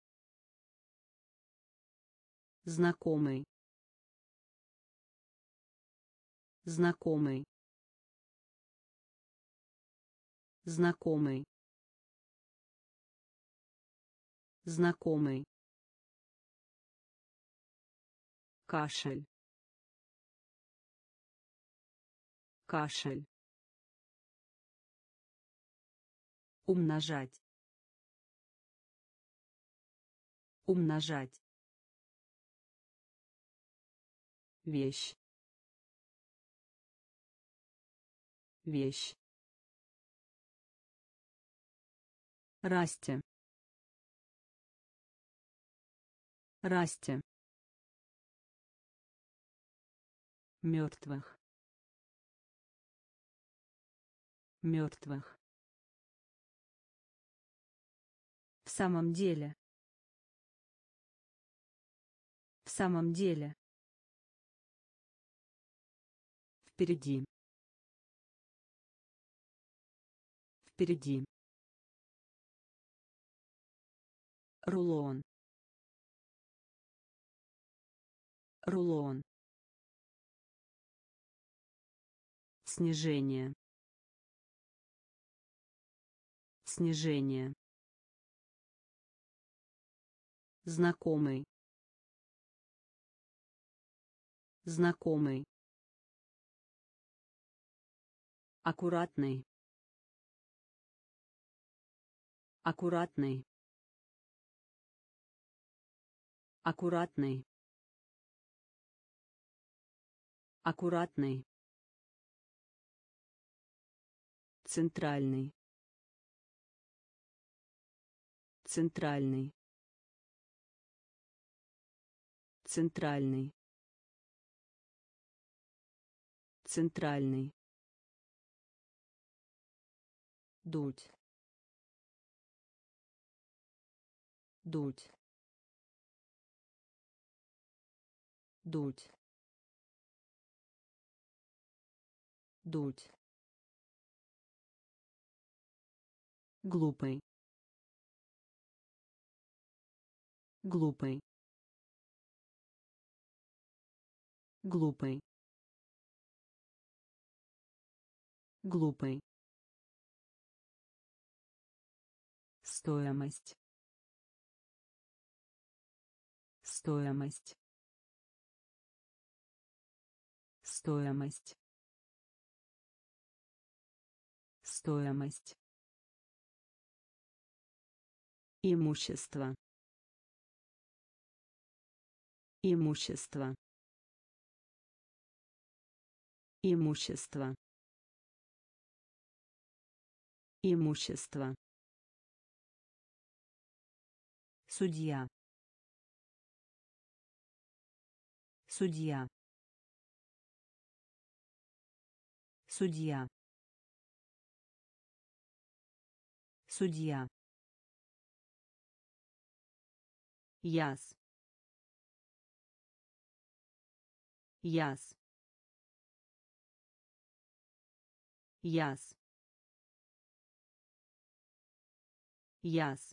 Speaker 1: Знакомый. Знакомый. Знакомый. Знакомый. Кашель. Кашель. Умножать. Умножать. Вещь. вещь, расти, расти, мертвых, мертвых, в самом деле, в самом деле, впереди, впереди, рулон, рулон, снижение, снижение, знакомый, знакомый, аккуратный, аккуратный, аккуратный, аккуратный, центральный, центральный, центральный, центральный, дуть, дуть, дуть, дуть, глупый, глупый, глупый, глупый, стоимость, стоимость, стоимость, стоимость, имущество, имущество, имущество, имущество, судья, судья, судья, судья, яс, яс, яс, яс,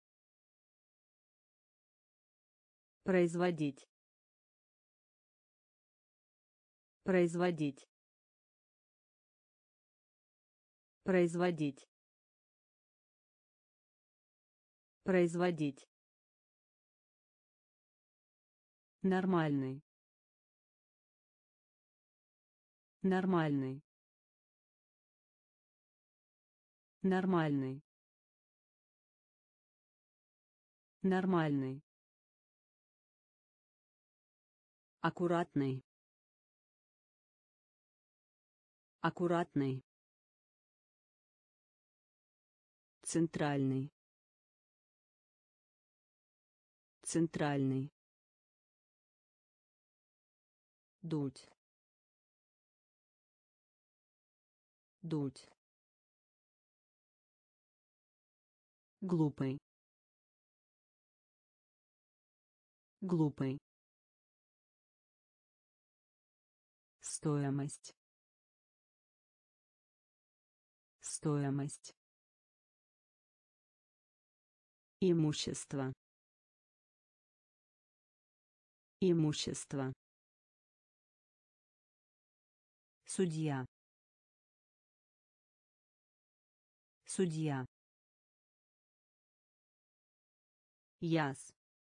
Speaker 1: производить, производить, производить, производить, нормальный, нормальный, нормальный, нормальный, аккуратный, аккуратный, центральный, центральный, дуть, дуть, глупый, глупый, стоимость, стоимость, имущество, имущество, судья, судья, яс,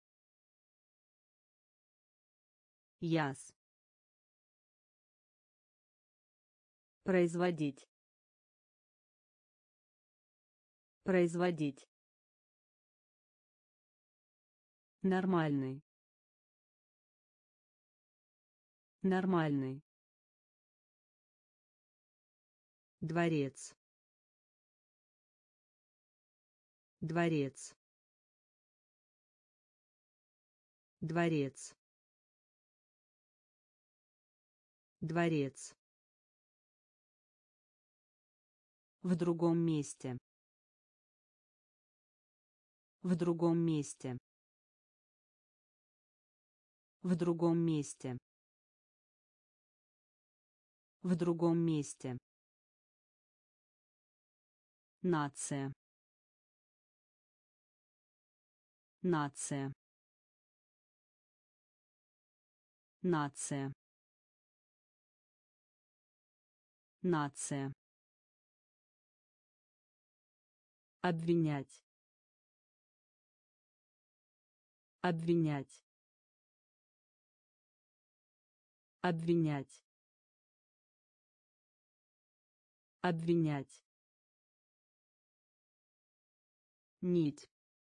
Speaker 1: яс, производить, производить, нормальный, нормальный, Дворец. Дворец. Дворец. Дворец. В другом месте. В другом месте. В другом месте. В другом месте. Нация. Нация. Нация. Нация. Обвинять. Обвинять. Обвинять. Обвинять. Нить.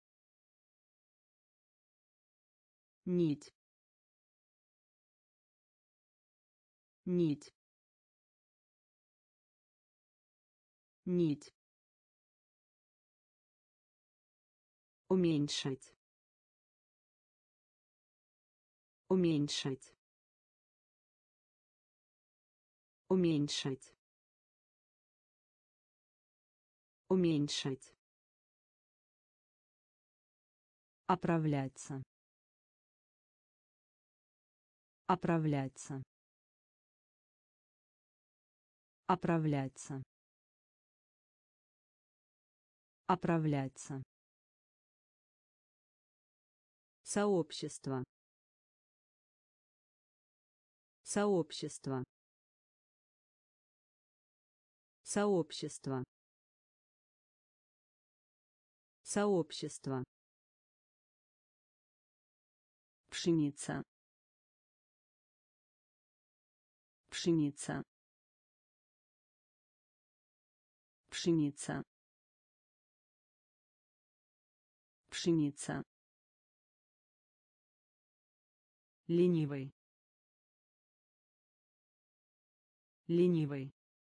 Speaker 1: Нить. Нить. Нить. Уменьшить. Уменьшить. Уменьшить. Уменьшить. Оправляться. Оправляться. Оправляться. Оправляться. Сообщество. Сообщество. Сообщество. Сообщество. Пшеница. Пшеница. Пшеница. Пшеница. Ленивый. Ленивый.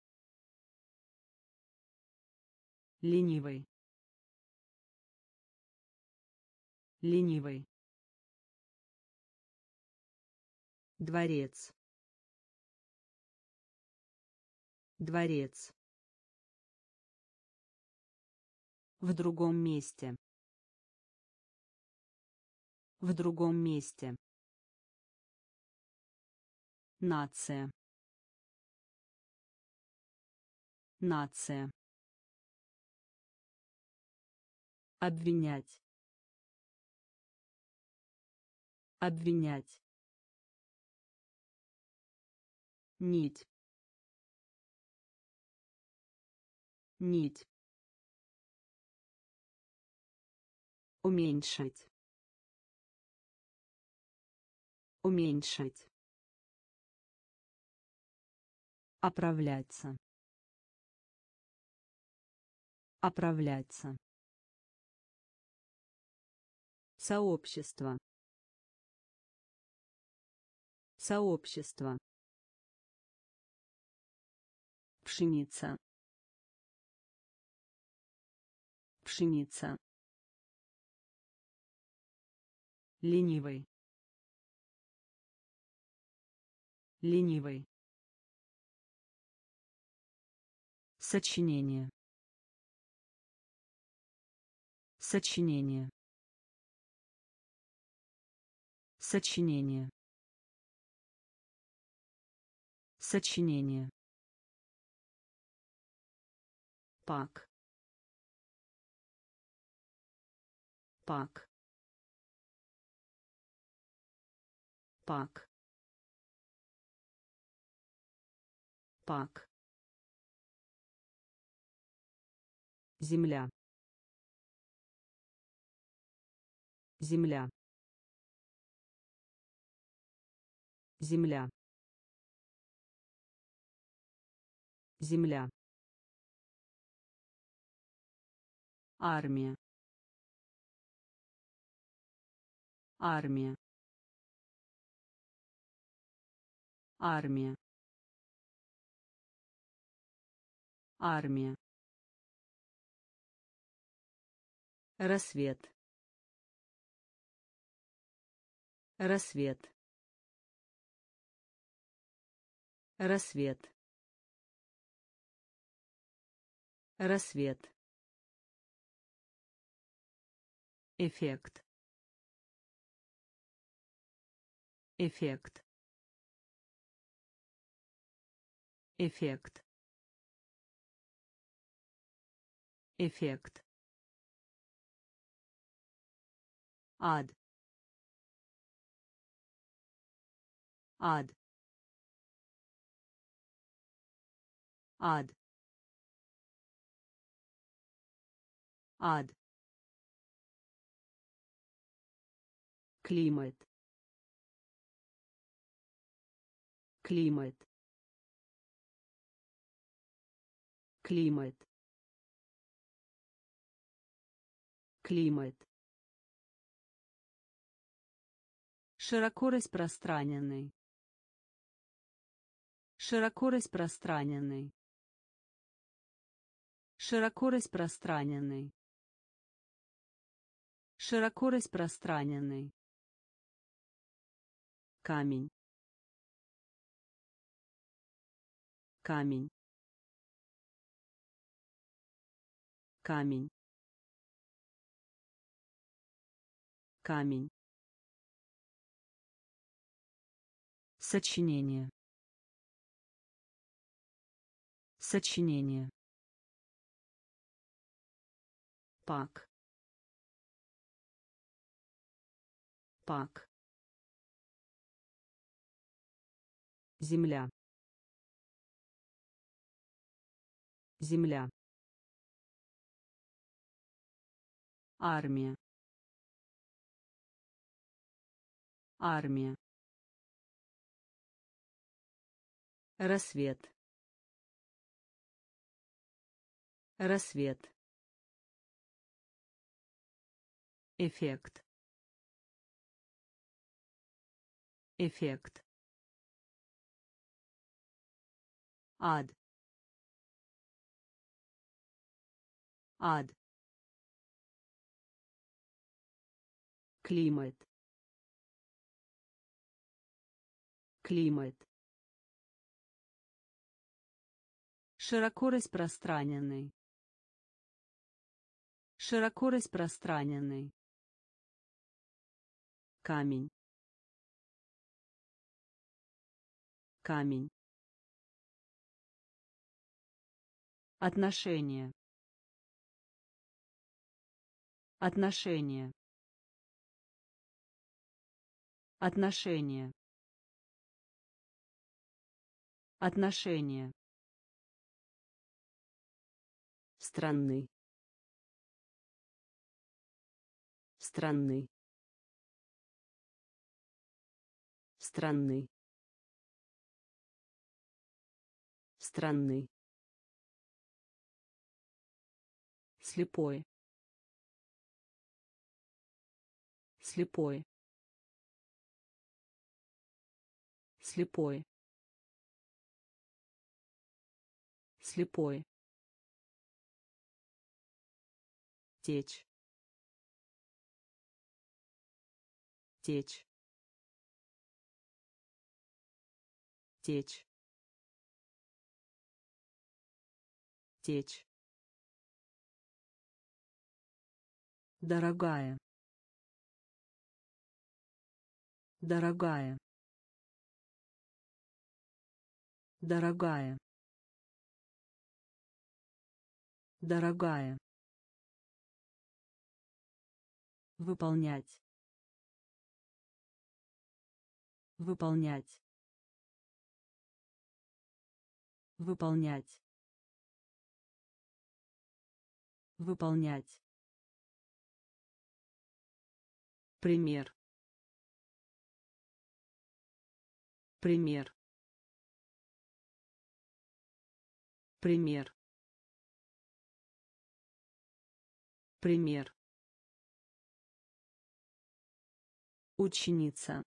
Speaker 1: Ленивый. Ленивый. Дворец. Дворец. В другом месте. В другом месте. Нация. Нация. Обвинять. Обвинять. Нить. Нить. Уменьшить. Уменьшить. Оправляться. Оправляться. Сообщество. Сообщество. Пшеница. Пшеница. Ленивый. Ленивый. Сочинение. Сочинение. Сочинение. Сочинение. Пак. Пак. Пак. Пак. Земля. Земля. Земля. Земля. Армия. Армия. Армия. армия, рассвет, рассвет, рассвет, рассвет, эффект, эффект, эффект, эффект, ад, ад, ад, ад, климат, климат, климат, климат, широко распространенный, широко распространенный, широко распространенный, широко распространенный, камень, камень, камень, камень, сочинение, сочинение, пак, пак, земля, земля, армия, армия, рассвет, рассвет, эффект, эффект, ад, ад, климат, климат, широко распространенный, широко распространенный, камень, камень, отношения, отношения, отношения, отношения, странный, странный, странный, странный, слепой, слепой, слепой, слепой, течь, течь, течь, течь, дорогая, дорогая, дорогая, дорогая, выполнять, выполнять, выполнять, выполнять, пример, пример, пример, пример, ученица,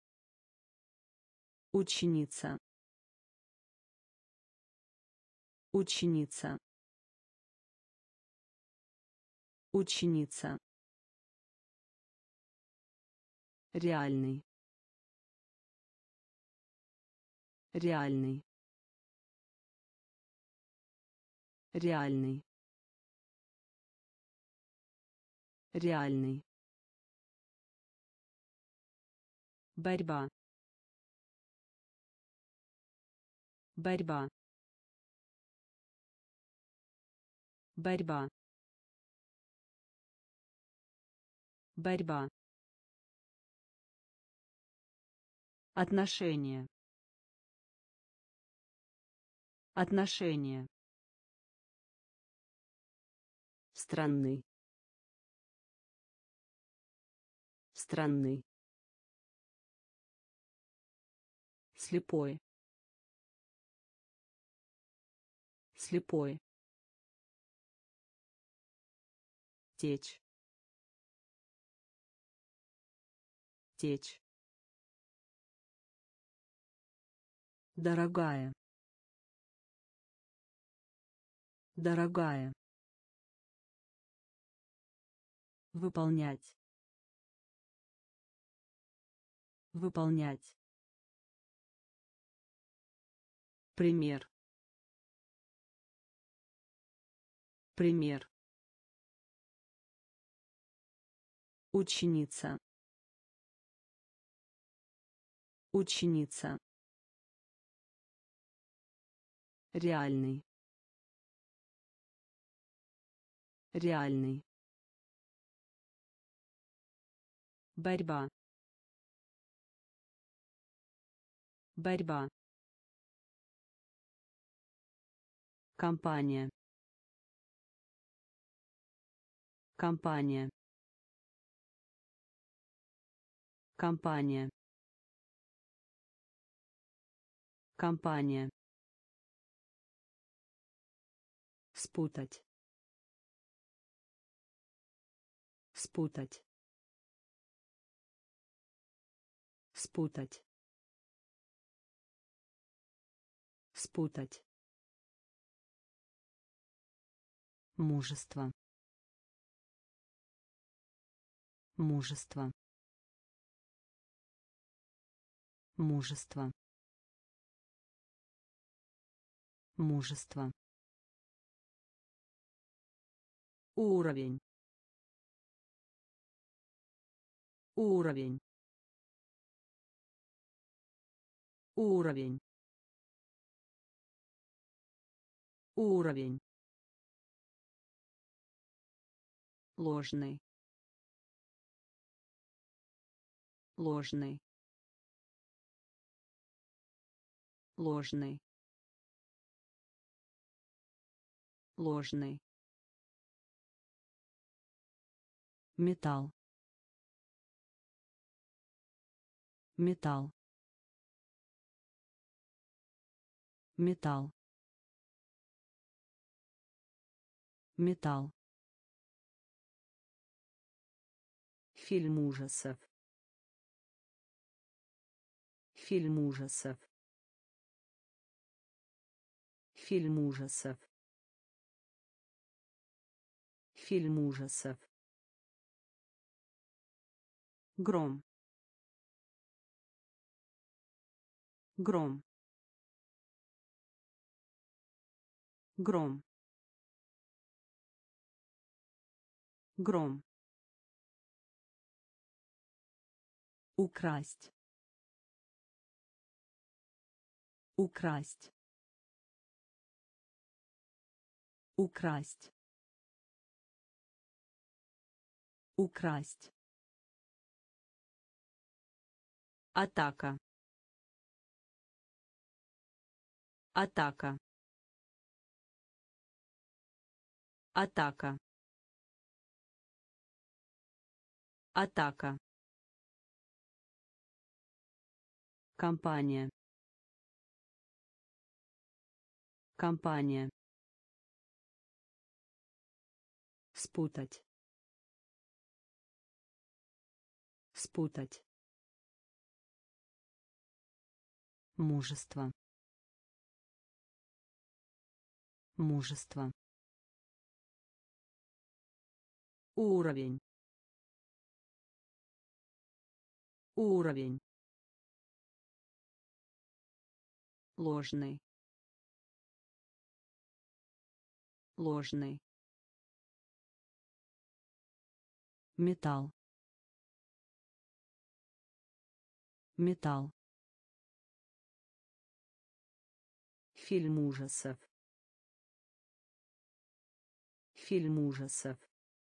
Speaker 1: ученица, Ученица. Ученица. Реальный. Реальный. Реальный. Реальный. Борьба. Борьба. Борьба. Борьба. Отношения. Отношения. Странный. Странный. Слепой. Слепой. Течь. Течь. Дорогая. Дорогая. Выполнять. Выполнять. Пример. Пример. Ученица. Ученица. Реальный. Реальный. Борьба. Борьба. Компания. Компания. Компания. Компания. Спутать. Спутать. Спутать. Спутать. Мужество. Мужество. Мужество. Мужество. Уровень. Уровень. Уровень. Уровень. Ложный. Ложный. Ложный. Ложный. Металл. Металл. Металл. Металл. Фильм ужасов. Фильм ужасов. Фильм ужасов. Фильм ужасов. Гром. Гром. Гром. Гром. Украсть. Украсть. Украсть. Украсть. Атака. Атака. Атака. Атака. Компания. Компания. Спутать. Спутать. Мужество. Мужество. Уровень. Уровень. Ложный. Ложный. Металл. Металл. Фильм ужасов. Фильм ужасов.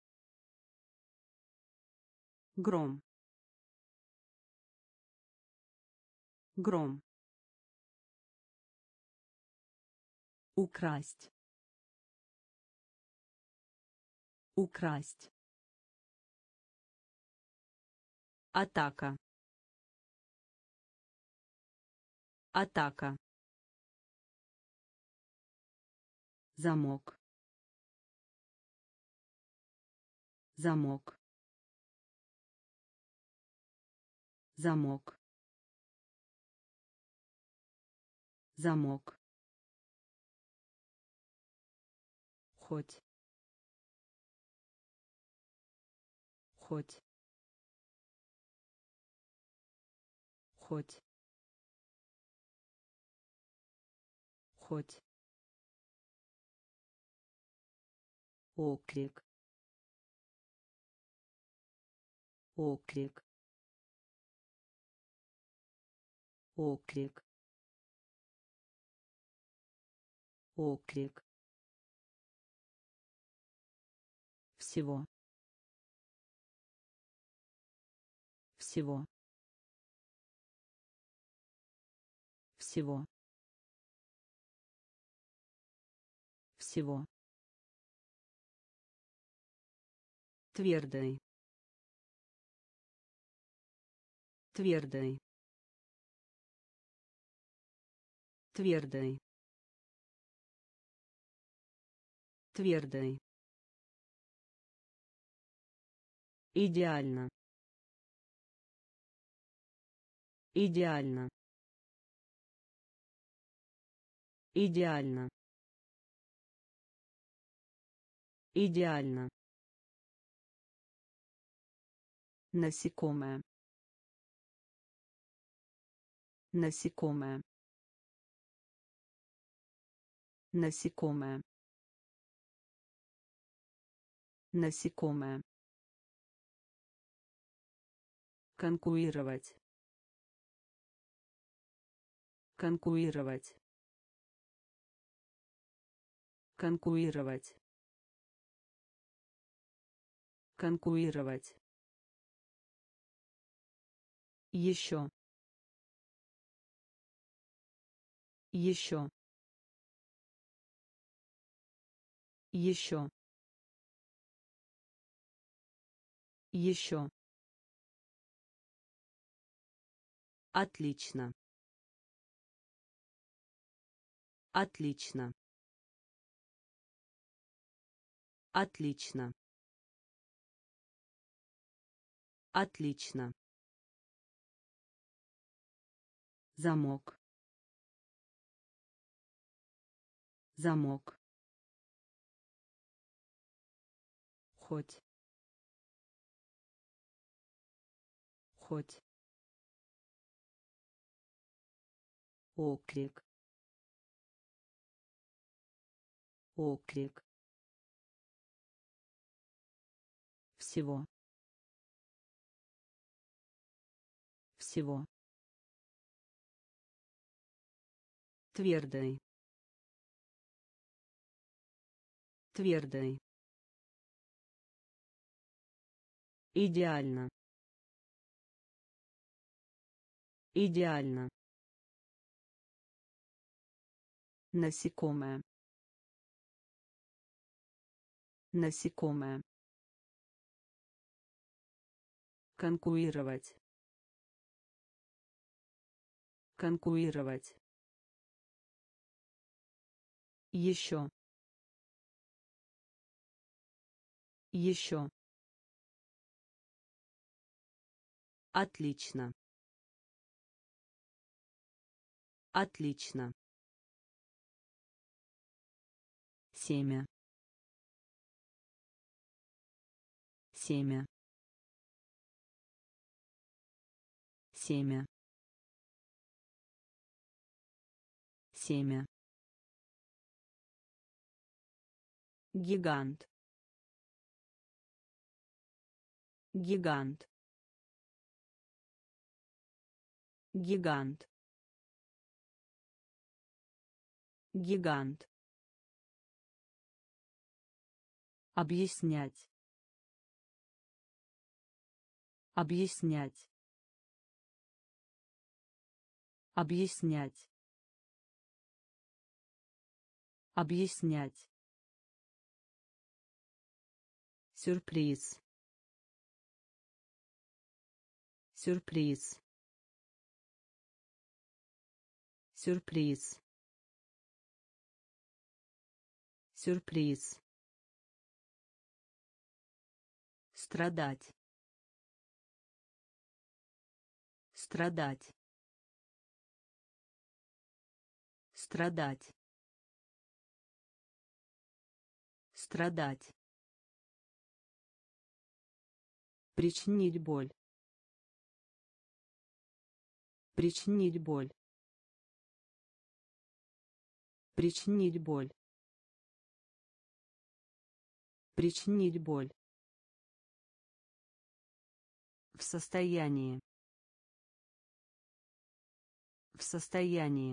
Speaker 1: Гром. Гром. Украсть. Украсть. Атака. Атака. Замок. Замок. Замок. Замок. Хоть. Хоть. Хоть. Хоть. Оклик. Оклик. Оклик. Оклик. Всего. Всего. Всего. Всего. Твердый. Твердый. Твердый. Твердый. Идеально. Идеально. Идеально. Идеально. Насекомое. Насекомое. Насекомое. Насекомое. Конкурировать. Конкурировать. Конкурировать. Конкурировать. Еще. Еще. Еще. Еще. Отлично. Отлично. Отлично. Отлично. Замок. Замок. Хоть. Хоть. Оклик. Оклик. Всего. Всего. Твердый. Твердый. Идеально. Идеально. Насекомое. Насекомое. Конкурировать. Конкурировать. Еще. Еще. Отлично. Отлично. семя, семя, семя, семя, гигант, гигант, гигант, гигант, объяснять, объяснять, объяснять, объяснять, сюрприз, сюрприз, сюрприз, сюрприз, страдать, страдать, страдать, страдать, причинить боль, причинить боль, причинить боль, причинить боль, в состоянии, в состоянии,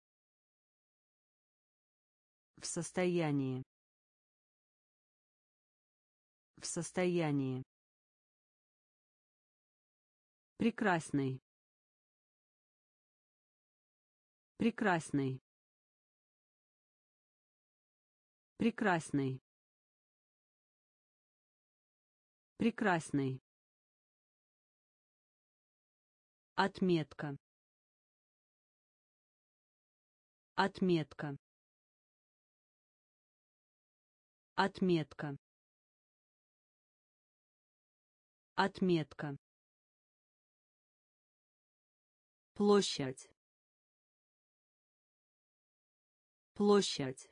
Speaker 1: в состоянии, в состоянии, прекрасный, прекрасный, прекрасный, прекрасный, отметка, отметка, отметка, отметка, площадь, площадь,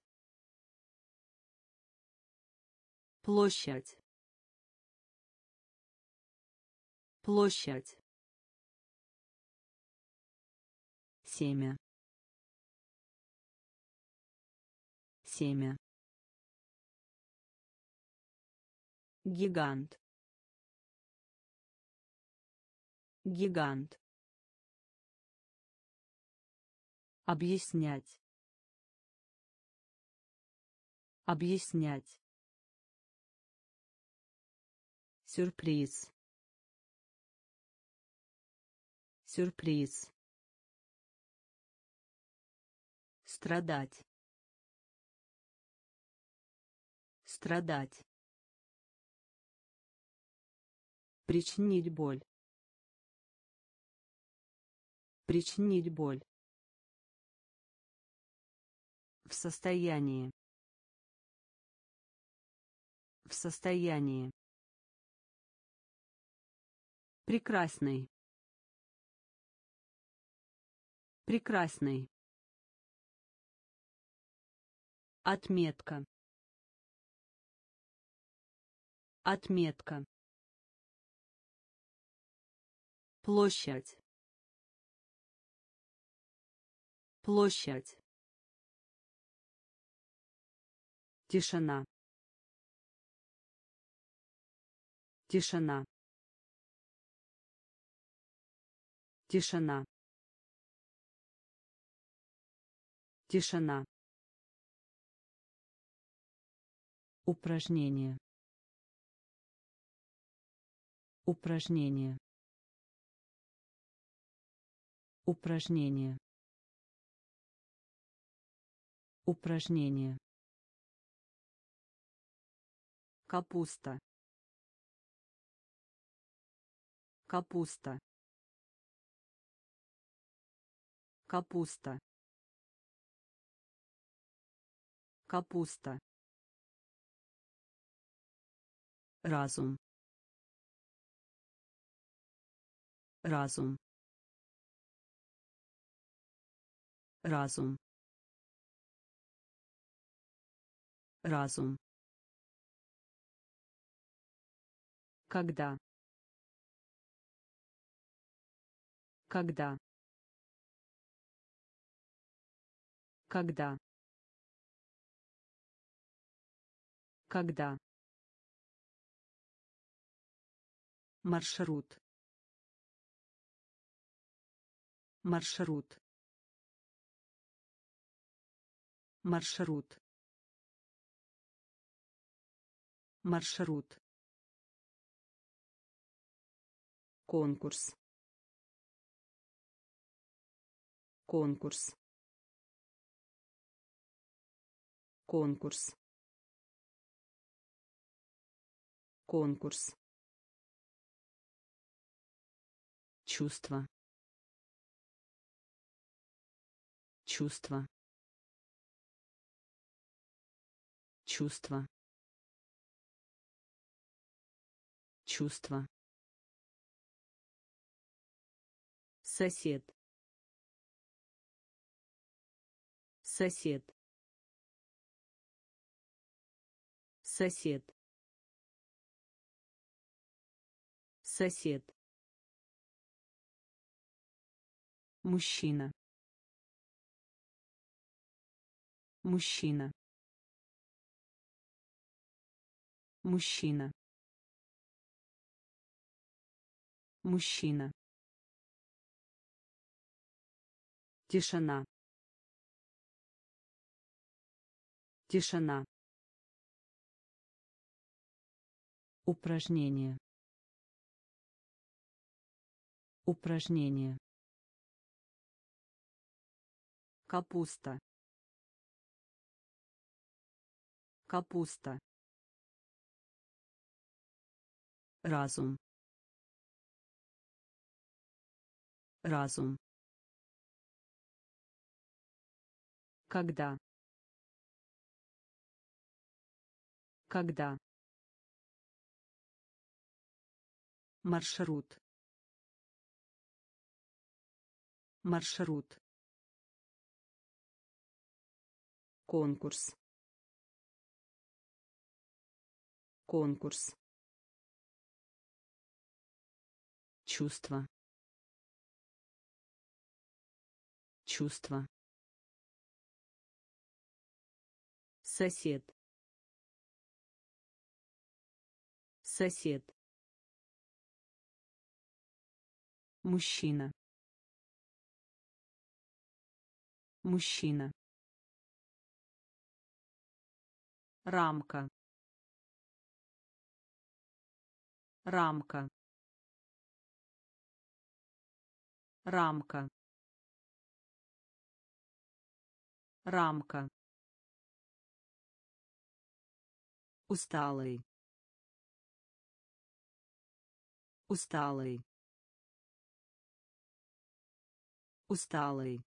Speaker 1: площадь, площадь, семя, семя, гигант, гигант, объяснять, объяснять, сюрприз, сюрприз, страдать, страдать, причинить боль, причинить боль, в состоянии, в состоянии, прекрасный, прекрасный, отметка, отметка, площадь, площадь, тишина, тишина, тишина, тишина, упражнение, упражнение, упражнение, упражнение, капуста, капуста, капуста, капуста, разум, разум, разум, разум, когда, когда, когда, когда, маршрут, маршрут, маршрут, маршрут, конкурс, конкурс, конкурс, конкурс, чувство, чувство, чувство, чувство, сосед, сосед, сосед, сосед, мужчина, мужчина, мужчина, мужчина, тишина, тишина, упражнение, упражнение, капуста, капуста, разум, разум, когда, когда, маршрут, маршрут, конкурс, конкурс, чувство, чувство, сосед, сосед, мужчина, мужчина, рамка, рамка, рамка, рамка, усталый, усталый, усталый,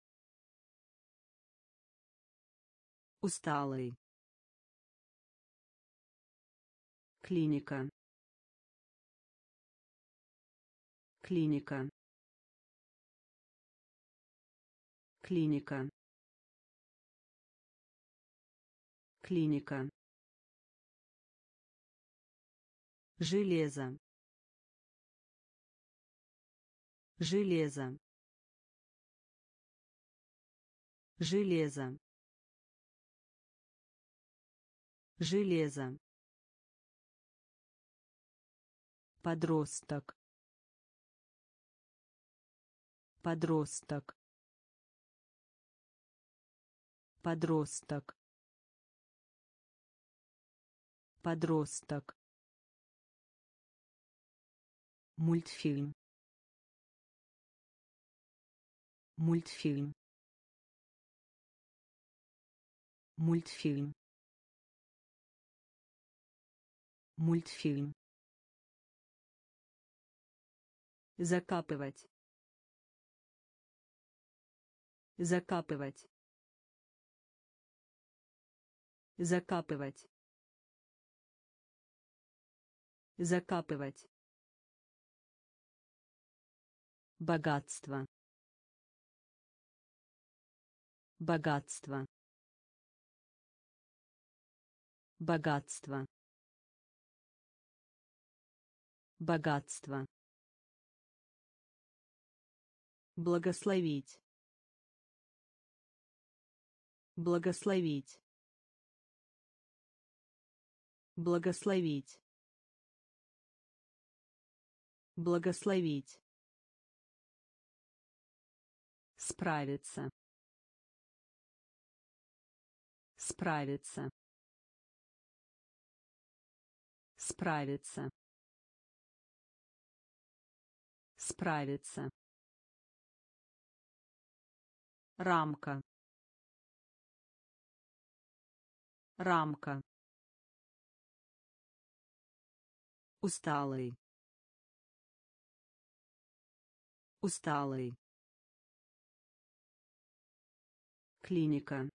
Speaker 1: усталый, клиника, клиника, клиника, клиника, железо, железо, железо, железо, подросток, подросток, подросток, подросток, мультфильм, мультфильм, мультфильм, мультфильм, закапывать, закапывать, закапывать, закапывать, богатство, богатство, богатство, богатство, благословить, благословить, благословить, благословить, справиться, справиться, справиться, справиться, рамка, рамка, усталый, усталый, клиника,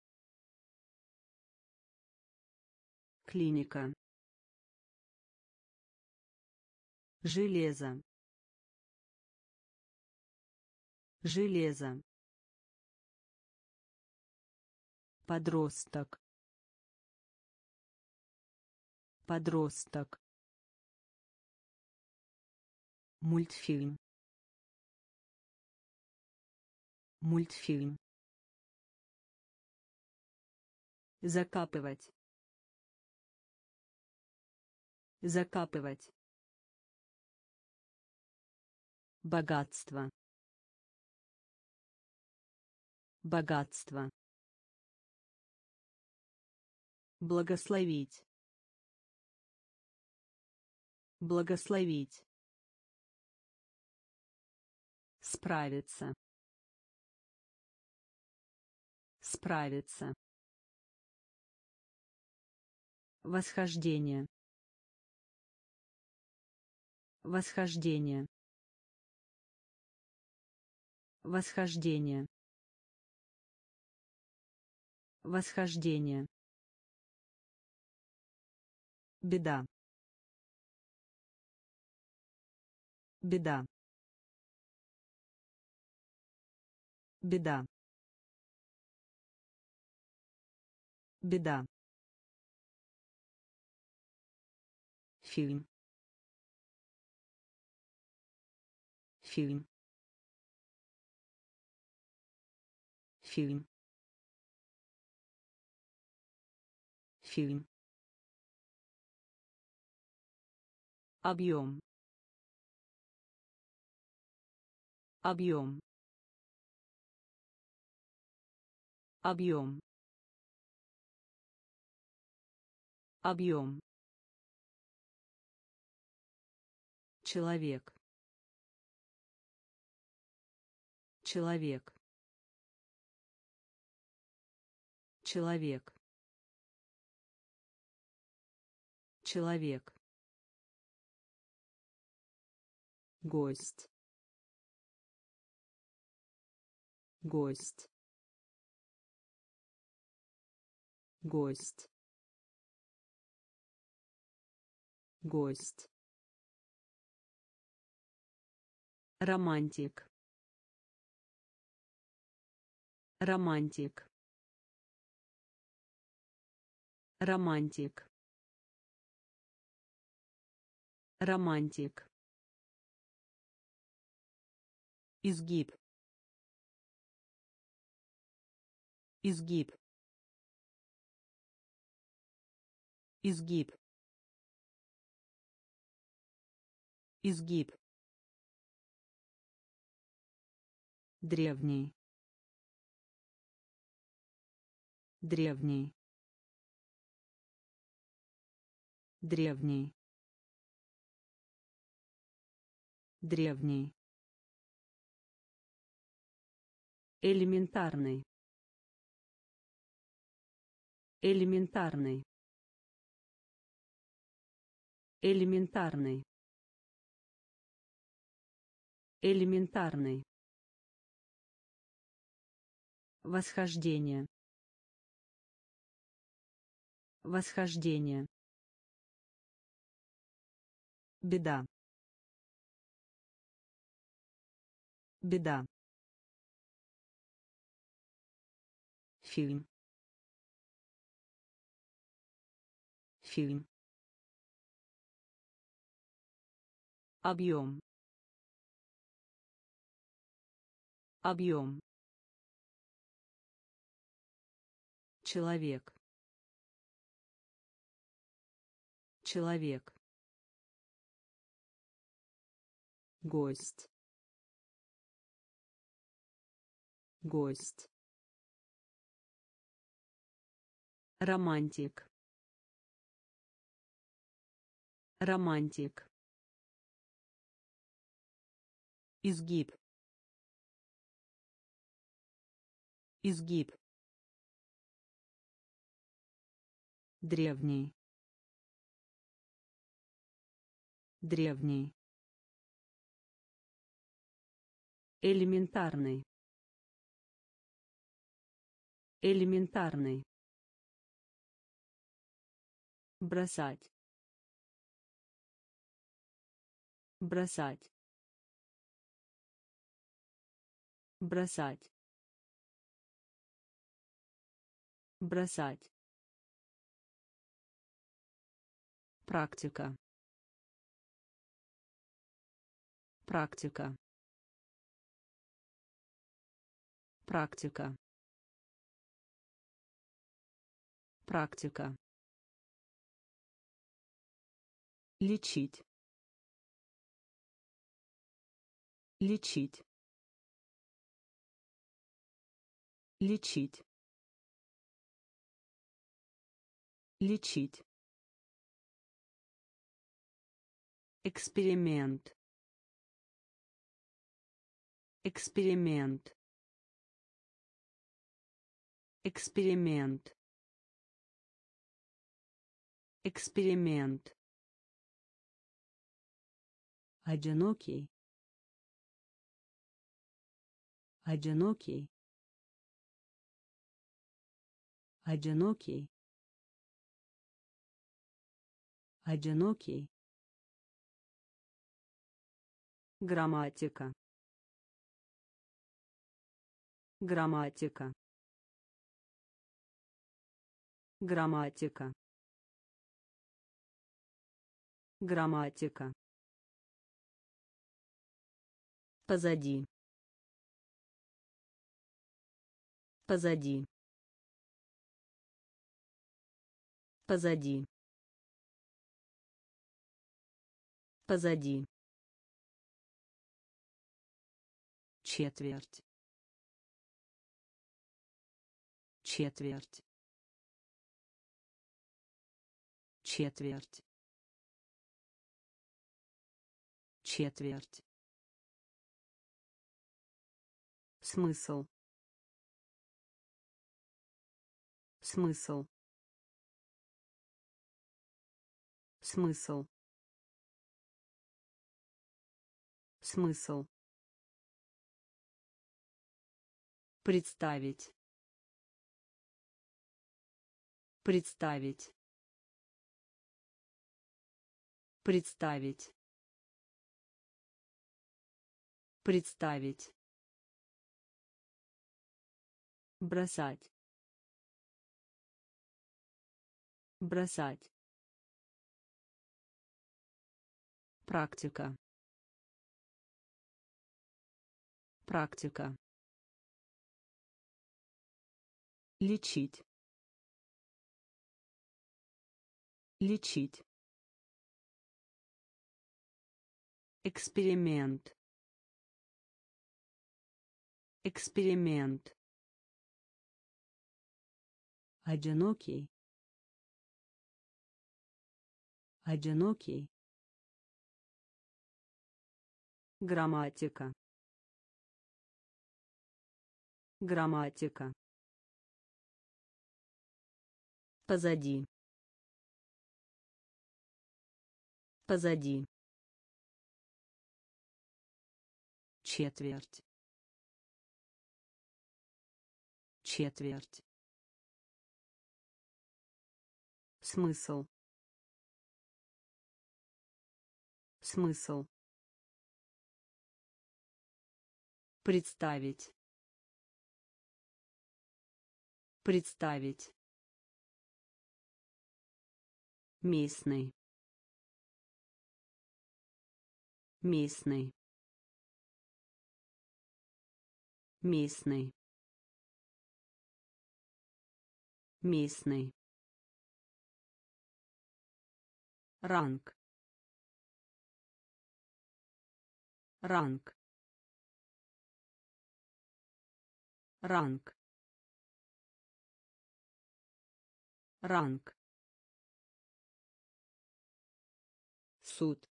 Speaker 1: клиника, железо, железо, подросток, подросток, мультфильм, мультфильм, закапывать, закапывать, богатство, богатство, благословить, благословить, справиться, справиться, восхождение, восхождение, восхождение, восхождение, беда, беда, беда, беда, фильм, фильм, фильм, фильм, объем, объем, объем, объем, человек, человек, человек, человек, гость, гость, гость, гость, романтик, романтик, романтик, романтик, изгиб, изгиб, изгиб, изгиб, древний, древний, древний, древний, элементарный, элементарный, элементарный, элементарный, восхождение, восхождение, беда, беда, фильм, фильм, объем, объем, человек, человек, гость, гость, романтик, романтик, изгиб, изгиб, древний, древний, элементарный, элементарный, бросать, бросать, бросать, бросать, практика, практика, практика, практика, лечить, лечить, лечить, лечить, эксперимент, эксперимент, эксперимент, эксперимент, одинокий, одинокий, одинокий, одинокий, грамматика, грамматика, грамматика, грамматика, позади, позади, позади, позади, четверть, четверть, четверть, четверть, смысл, смысл, смысл, смысл, представить, представить, представить, представить, бросать, бросать, практика, практика, лечить, лечить, эксперимент, эксперимент, одинокий, одинокий, грамматика, грамматика, позади, позади, четверть, четверть, смысл, смысл, представить, представить, местный, местный, местный, местный, ранг, ранг, ранг, ранг, суд,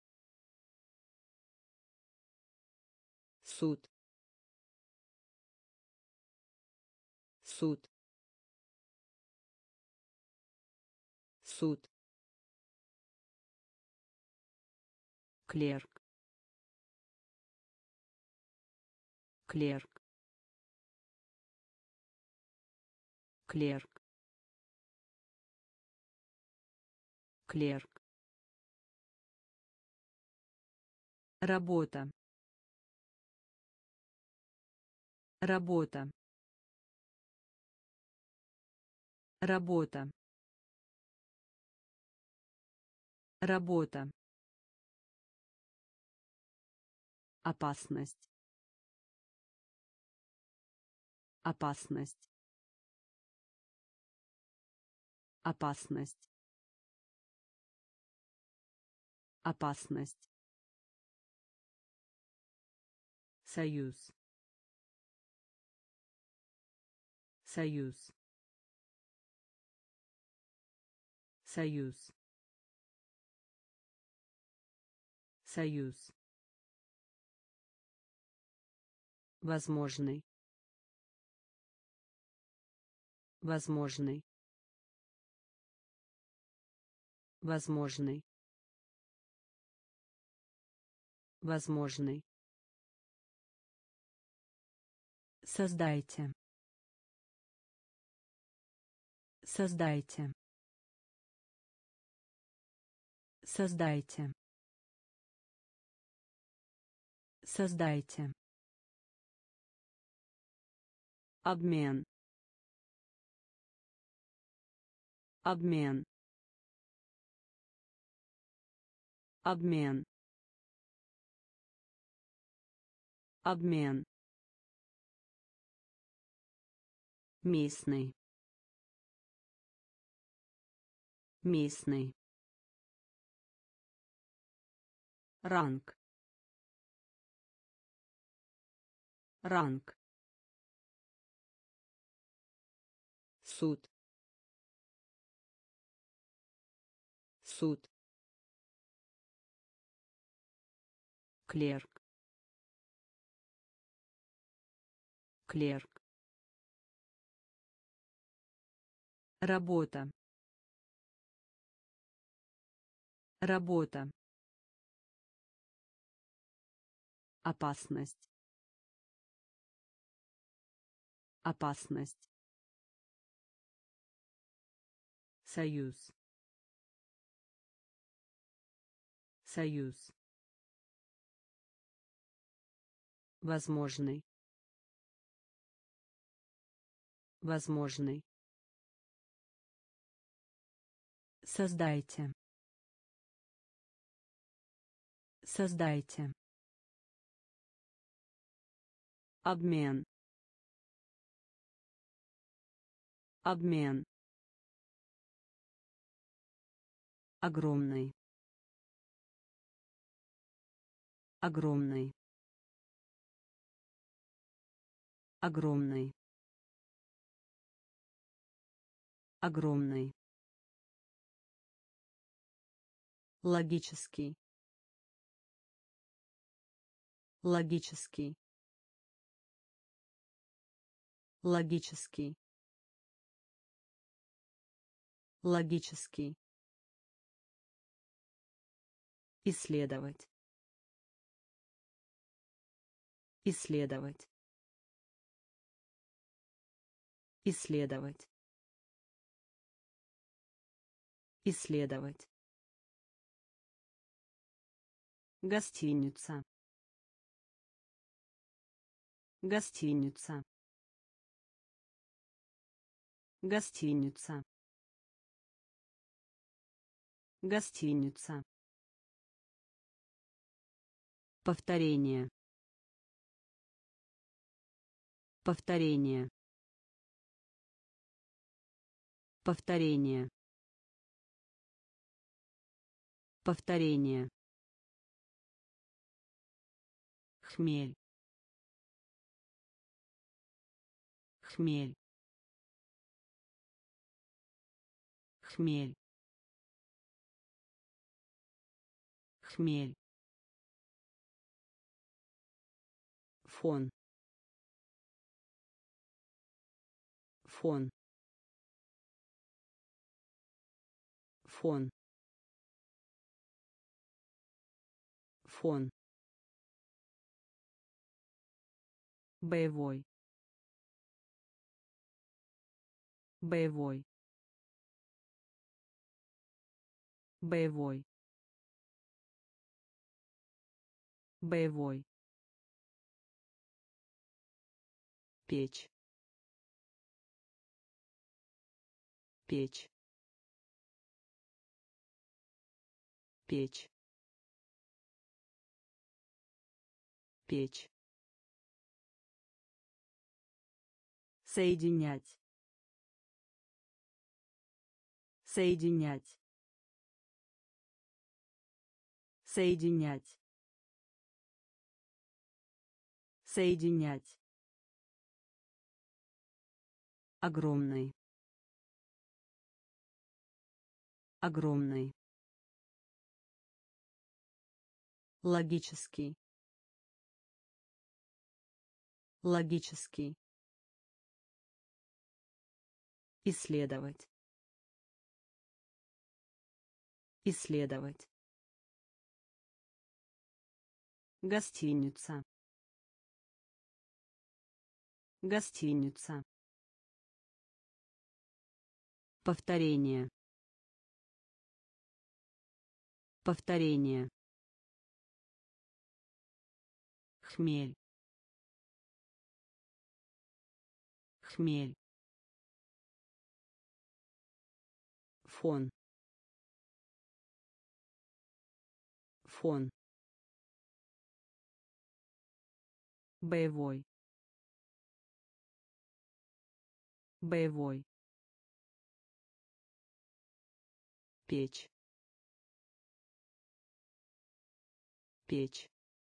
Speaker 1: суд, суд, суд, клерк, клерк, клерк, клерк, работа, работа, работа, работа, опасность, опасность, опасность, опасность, союз, союз, союз, союз, возможный, возможный, возможный, возможный, создайте, создайте, создайте, создайте, обмен, обмен, обмен, обмен, местный, местный, ранг, ранг, суд, суд, клерк, клерк, работа, работа, опасность, опасность, союз, союз, возможный, возможный, создайте, создайте, обмен, обмен, огромный, огромный, огромный, огромный, логический, логический, логический, логический, исследовать, исследовать, исследовать, исследовать, гостиница, гостиница, гостиница, Гостиница. Повторение. Повторение. Повторение. Повторение. Хмель. Хмель. Хмель. Хмель. Фон. Фон. Фон. Фон. Боевой. Боевой. Боевой. Боевой. Печь. Печь. Печь. Печь. Соединять. Соединять. Соединять. Соединять. Огромный. Огромный. Логический. Логический. Исследовать. Исследовать. Гостиница. Гостиница. Повторение. Повторение. Хмель. Хмель. Фон. Фон. Боевой. Боевой. Печь. Печь.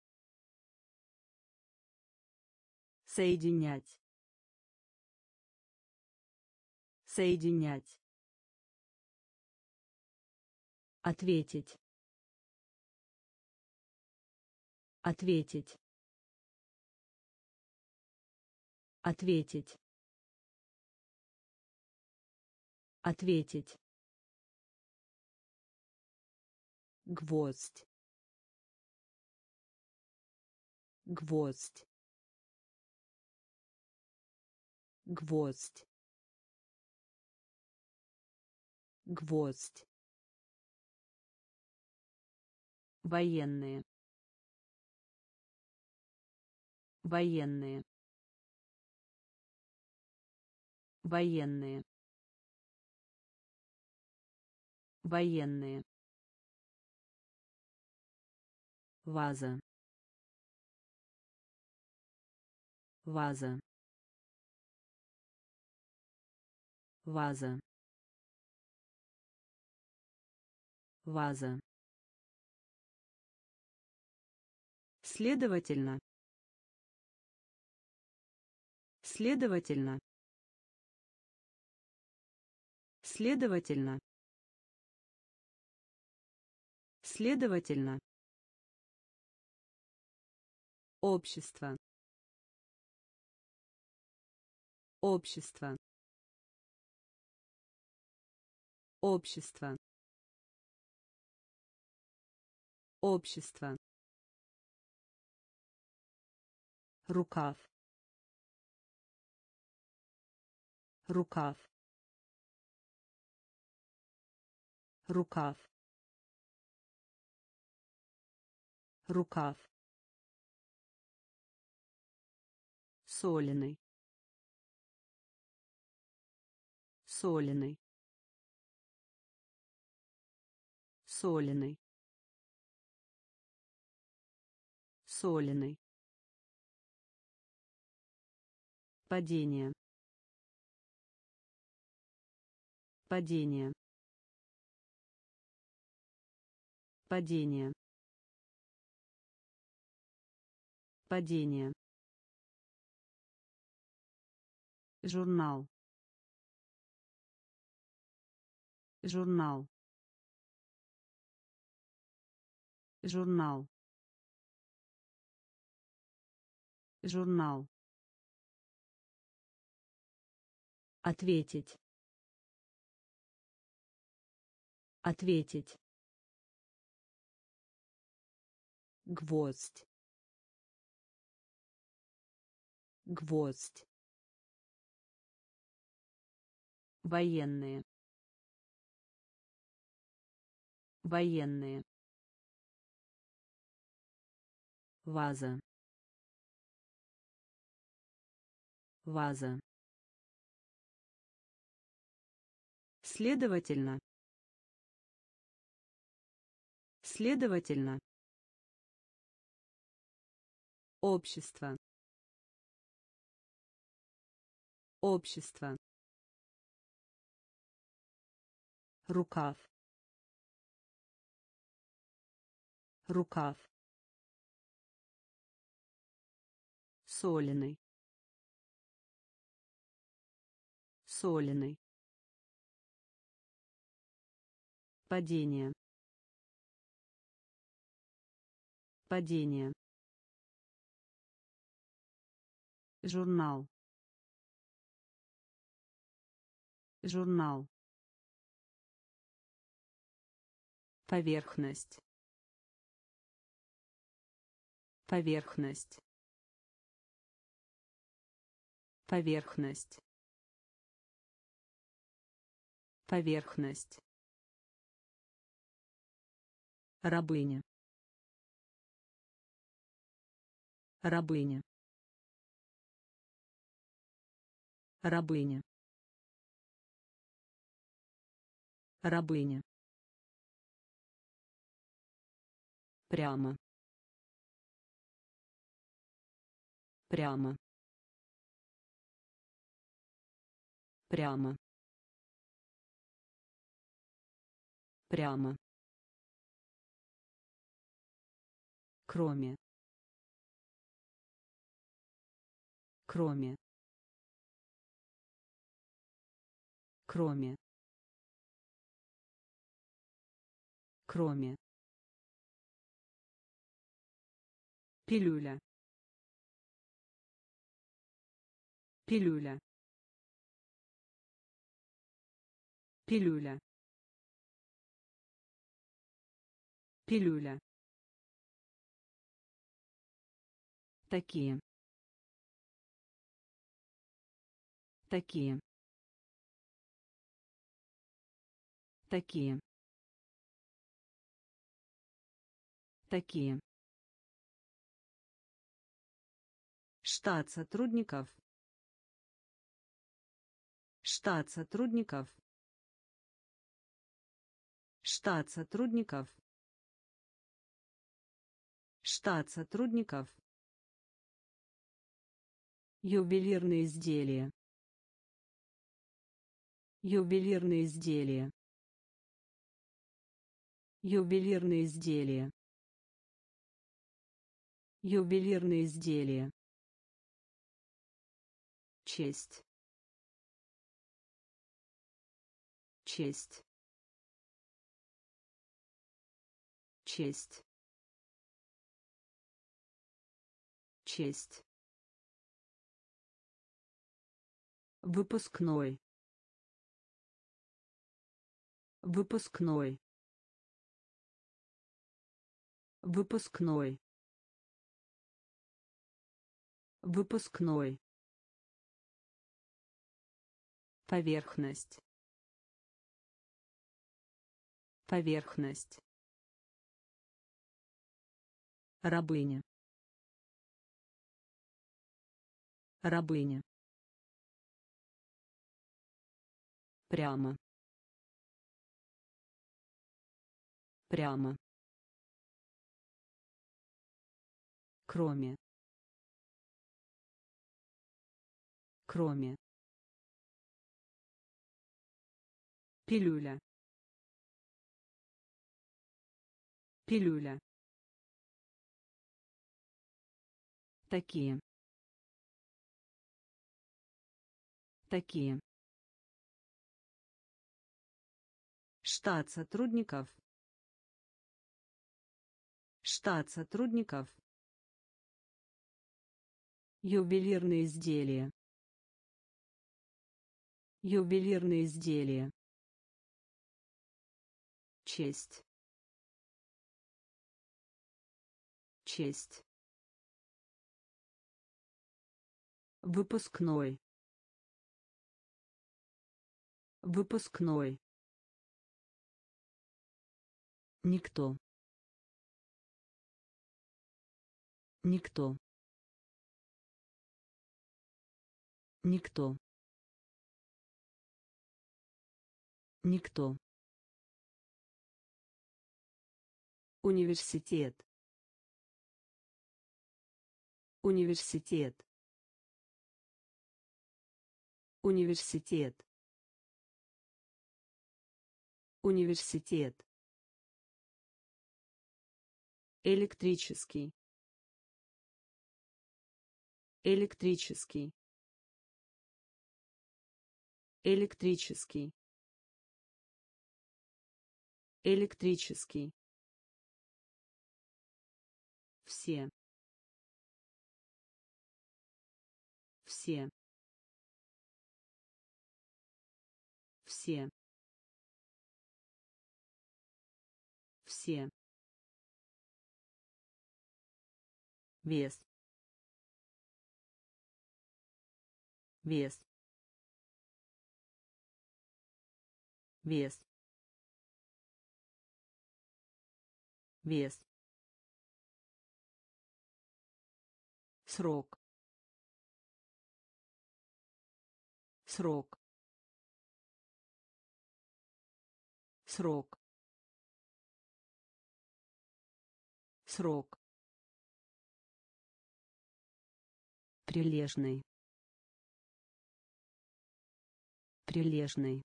Speaker 1: Соединять. Соединять. Ответить. Ответить. Ответить. Ответить. Гвоздь. Гвоздь. Гвоздь. Гвоздь. Военные. Военные. Военные. Военные. Ваза. Ваза. Ваза. Ваза. Следовательно. Следовательно. Следовательно. Следовательно. Общество. Общество. Общество. Общество. Рукав. Рукав. Рукав. Рукав. Соленый. Соленый. соленый, соленый, падение, падение, падение, падение, журнал, журнал, журнал, журнал, ответить, ответить, гвоздь, гвоздь, военные, военные, ваза, ваза, следовательно, следовательно, общество, общество, рукав, рукав, соленый, соленый, падение, падение, журнал, журнал, поверхность, поверхность, поверхность, поверхность, рабыня, рабыня, рабыня, рабыня, прямо, прямо, прямо, прямо, кроме, кроме, кроме, кроме, пилюля, пилюля, пилюля, пилюля, такие, такие, такие, такие, штат сотрудников, штат сотрудников, штат сотрудников, штат сотрудников, ювелирные изделия, ювелирные изделия, ювелирные изделия, ювелирные изделия, честь, честь, честь, честь, выпускной, выпускной, выпускной, выпускной, поверхность, поверхность, рабыня, рабыня, прямо, Прямо. Кроме. Кроме. Пилюля. Пилюля. Такие. Такие. Штат сотрудников. Штат сотрудников. Ювелирные изделия. Ювелирные изделия. Честь. Честь. Выпускной. Выпускной. Никто. Никто. Никто. Никто. Университет. Университет. Университет. Университет. Электрический. Электрический. Электрический. Электрический. Все. Все. Все. Все. Вес. Вес. Вес. Вес. Срок. Срок. Срок. Срок. Прилежный. Прилежный.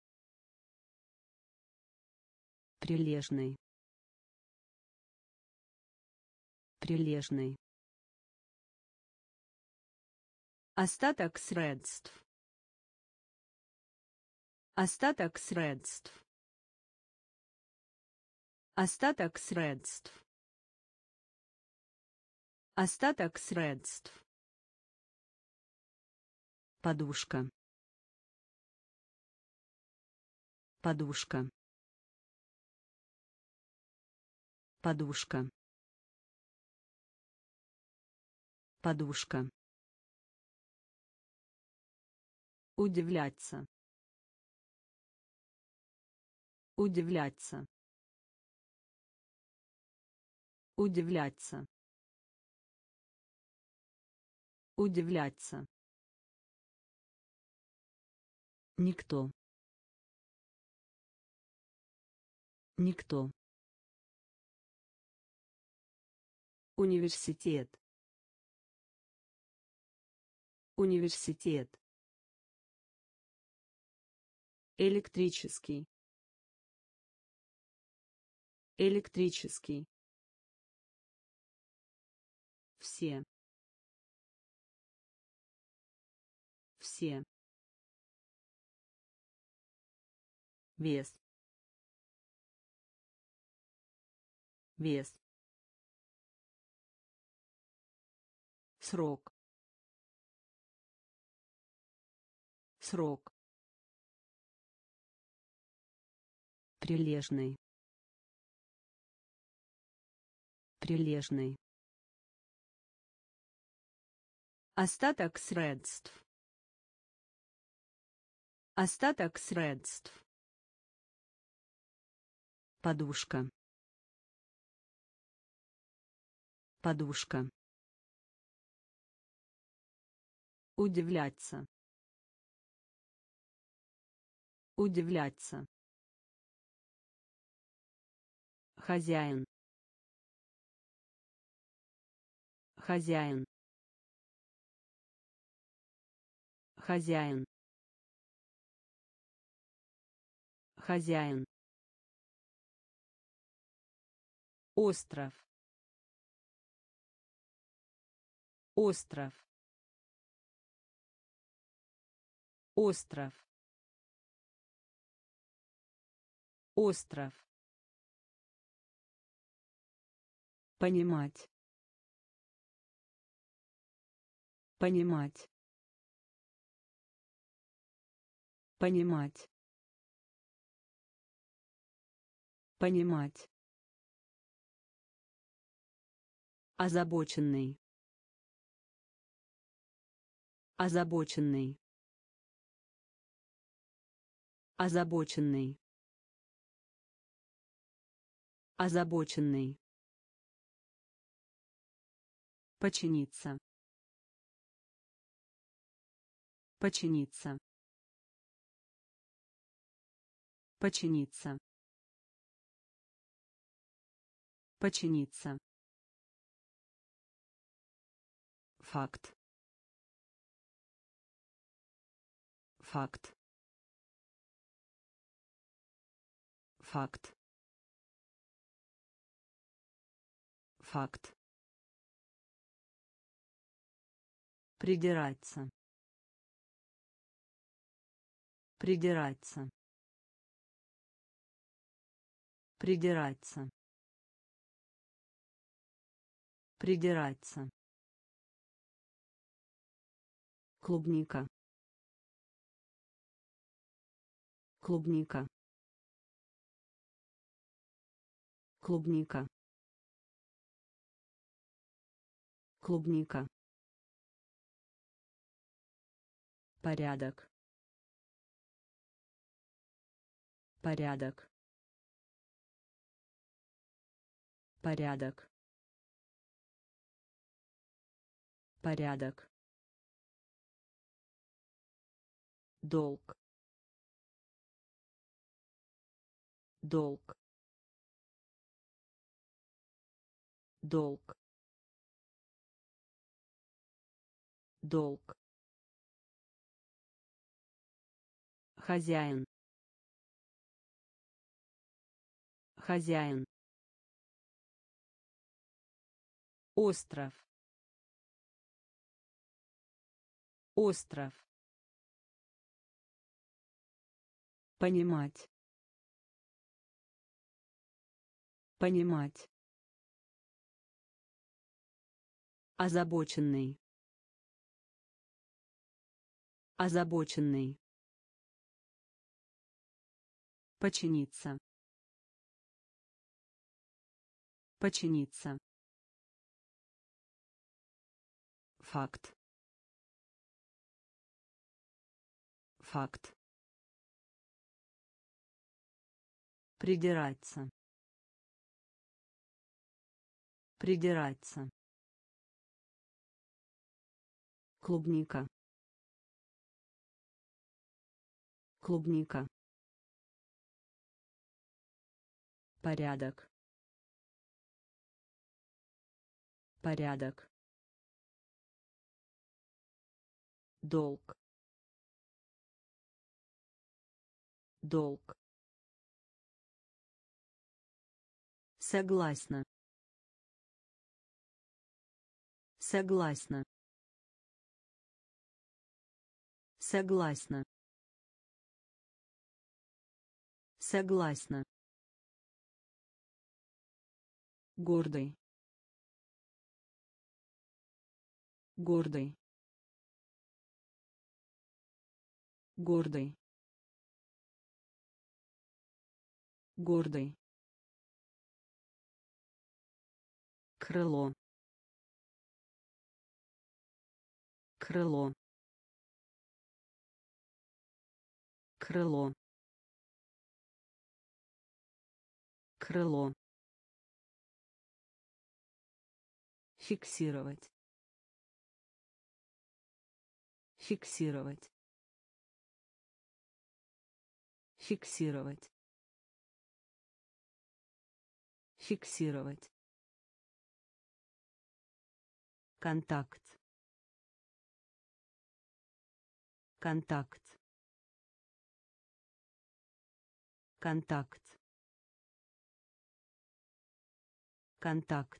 Speaker 1: Прилежный. Прилежный. Остаток средств. Остаток средств. Остаток средств. Остаток средств. Подушка. Подушка. Подушка. Подушка. Удивляться. Удивляться. Удивляться. Удивляться. Никто. Никто. Университет. Университет. Электрический. Электрический. Все. Все. Вес. Вес. Срок. Срок. Прилежный. Прилежный. Остаток средств. Остаток средств. Подушка. Подушка. Удивляться. Удивляться. Хозяин. Хозяин. Хозяин. Хозяин. Остров. Остров. Остров. Остров. Понимать. Понимать. Понимать. Понимать. Озабоченный. Озабоченный. Озабоченный. Озабоченный. Починиться. Починиться. Починиться. Починиться. Факт. Факт. Факт. Факт. Придираться. Придираться. Придираться. Придираться. Клубника. Клубника. Клубника. Клубника. Порядок. Порядок. Порядок. Порядок. Долг. Долг. Долг. Долг. Хозяин. Хозяин. Остров. Остров. Понимать. Понимать. Озабоченный. Озабоченный. Починиться. Починиться. Факт. Факт. Придираться. Придираться. Клубника. Клубника. Порядок. Порядок. Долг. Долг. Согласна. Согласна. Согласна. Согласна. Гордый. Гордый. Гордый. Гордый. Крыло. Крыло. Крыло. Крыло. Фиксировать. Фиксировать. Фиксировать. Фиксировать. Контакт. Контакт. Контакт. Контакт.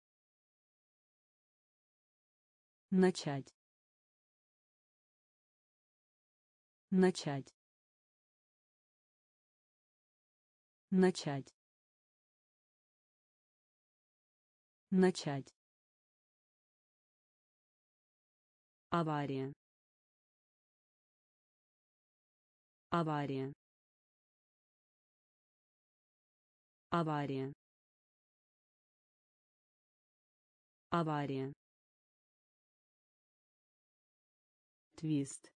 Speaker 1: Начать. Начать. Начать. Начать. Авария. Авария. Авария. Авария. Твист.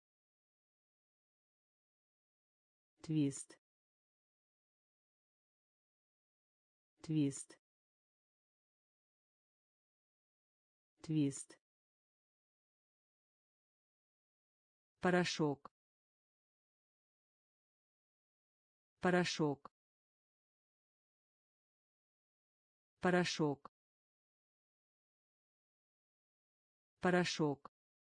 Speaker 1: Твист. Твист. Твист. Порошок. Порошок. Порошок. Порошок.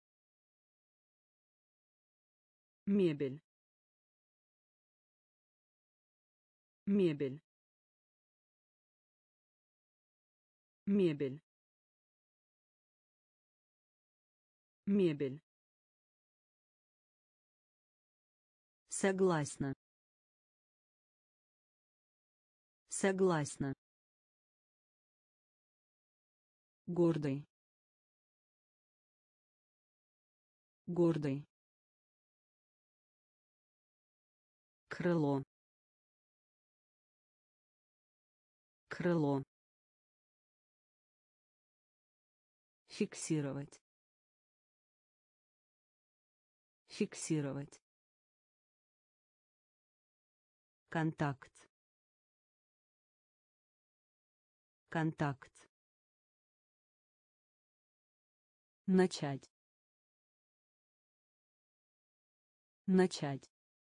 Speaker 1: Мебель. Мебель. Мебель. Мебель. Согласна. Согласна. Гордый. Гордый. Крыло. Крыло. Фиксировать. Фиксировать. Контакт. Контакт. Начать. Начать.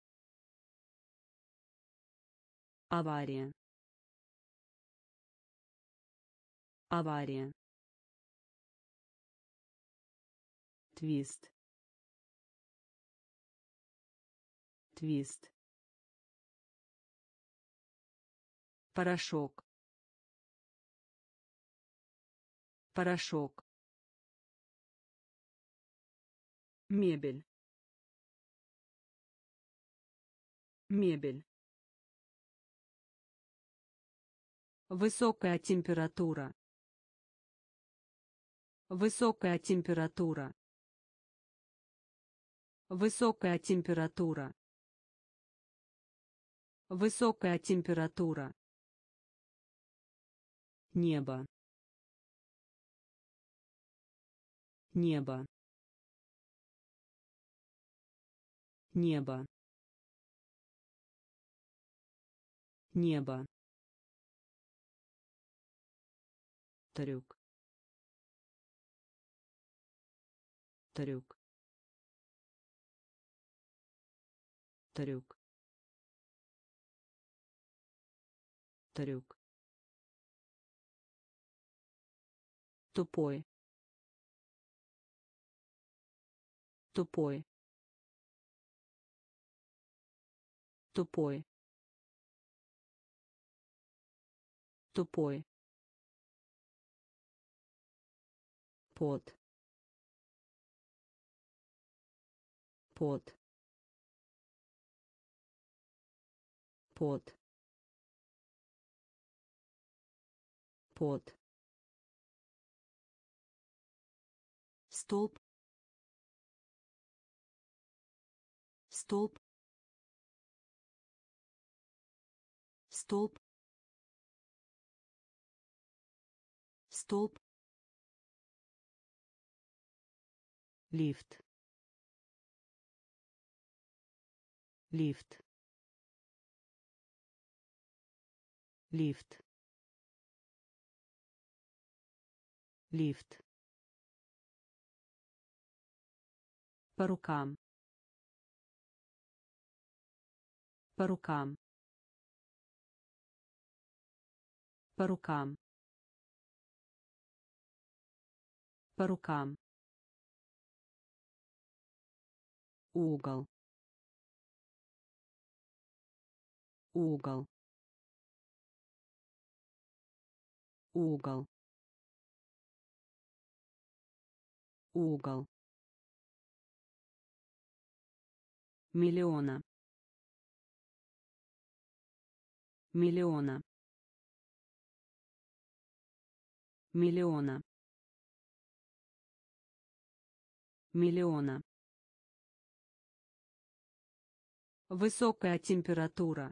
Speaker 1: Авария. Авария. Твист. Твист. Порошок. Порошок. Мебель. Мебель. Высокая температура. Высокая температура. Высокая температура. Высокая температура. Небо. Небо. Небо. Небо. Трюк. Трюк. Трюк. Трюк. Тупой. Тупой. Тупой. Тупой. Пот. Пот. Пот. Пот. Столб. Столб. Столб. Столб. Лифт. Лифт. Лифт. Лифт. По рукам. По рукам. По рукам. По рукам. Угол. Угол. Угол. Угол. Миллиона. Миллиона. Миллиона. Миллиона. Высокая температура.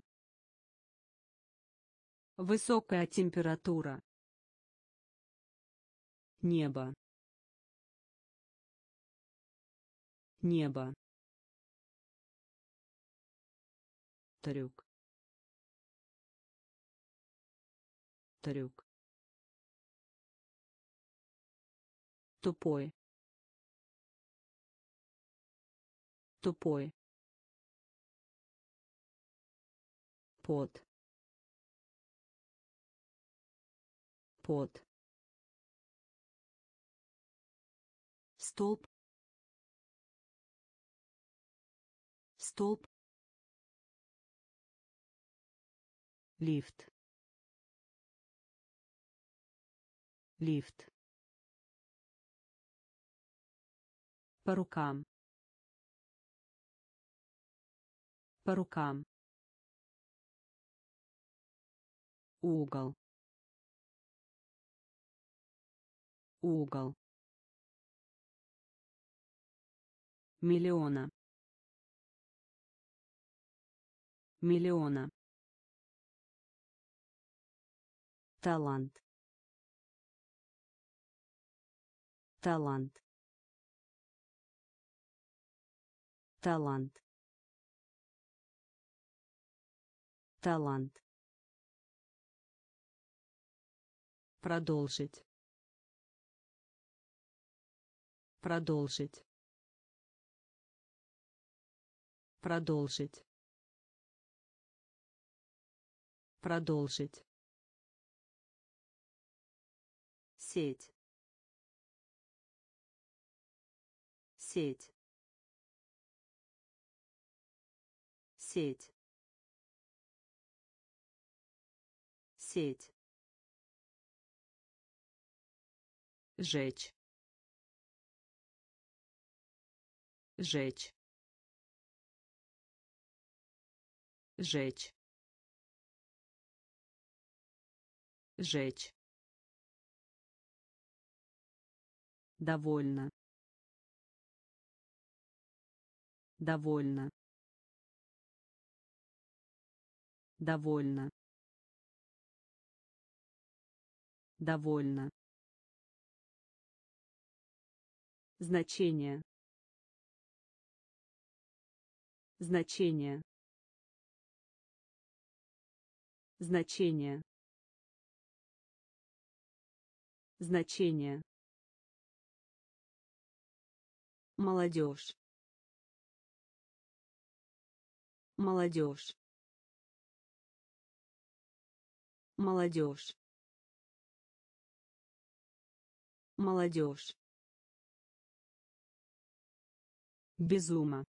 Speaker 1: Высокая температура. Небо. Небо. Трюк. Трюк. Тупой. Тупой. Пот. Пот. Столб. Столб. Лифт. Лифт. По рукам. По рукам. Угол. Угол. Миллиона. Миллиона. Талант. Талант. Талант. Талант. Продолжить. Продолжить. Продолжить. Продолжить. Сеть. Сеть. Сеть. Сеть. Жечь. Жечь. Жечь. Жечь. Довольно. Довольно. Довольно. Довольно. Значение. Значение. Значение. Значение. Молодежь. Молодежь. Молодежь. Молодежь. Безума.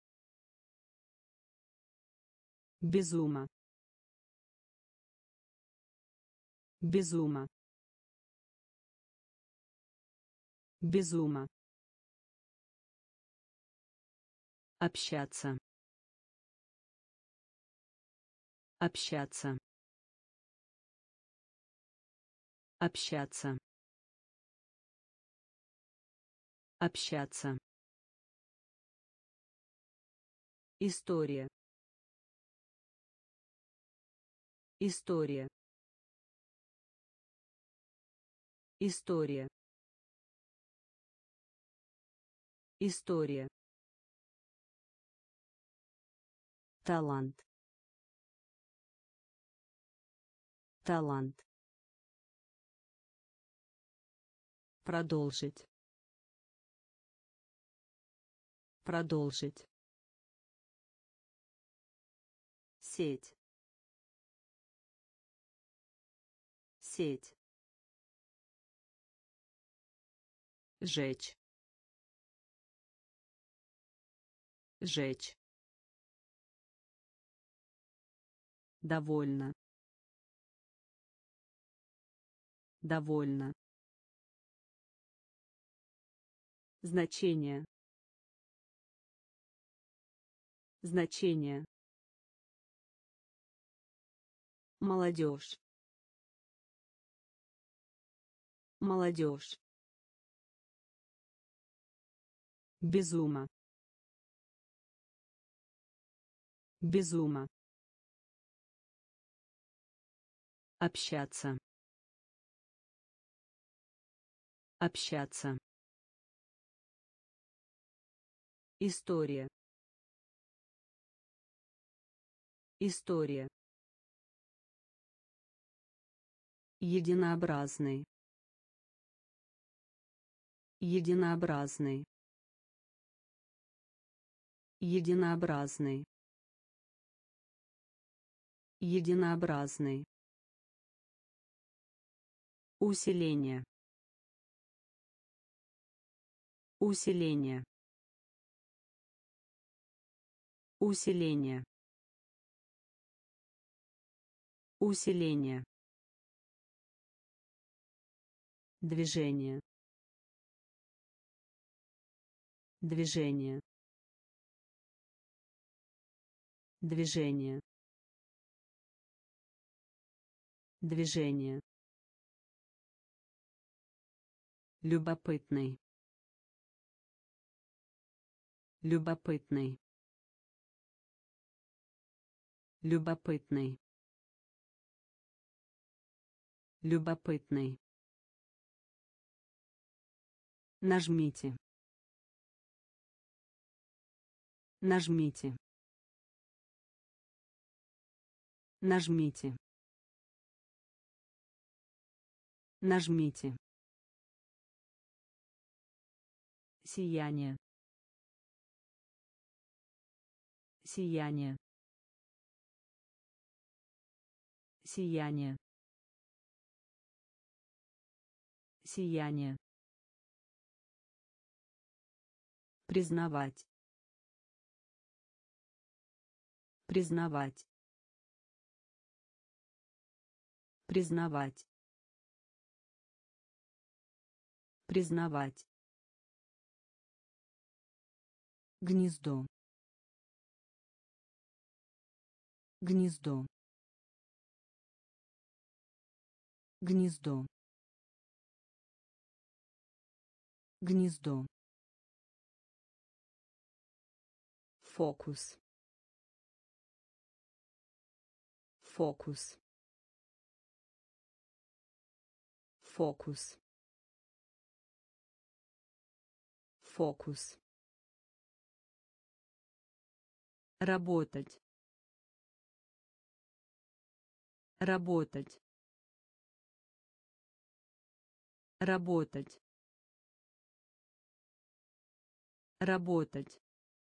Speaker 1: Безума. Безума. Безума. Общаться. Общаться. Общаться. Общаться. История. История. История. История. Талант. Талант. Продолжить. Продолжить. Сеть. сеть, жечь, жечь, довольно, довольно, значение, значение, молодежь, молодежь, безума, безума, общаться, общаться, история, история, единообразный, единообразный, единообразный, единообразный, усиление, усиление, усиление, усиление, движение, движение, движение, движение, любопытный, любопытный, любопытный, любопытный, нажмите, нажмите, нажмите, нажмите, сияние, сияние, сияние, сияние, признавать, признавать, признавать, признавать, гнездо, гнездо, гнездо, гнездо, фокус, фокус, фокус, фокус, работать, работать, работать, работать,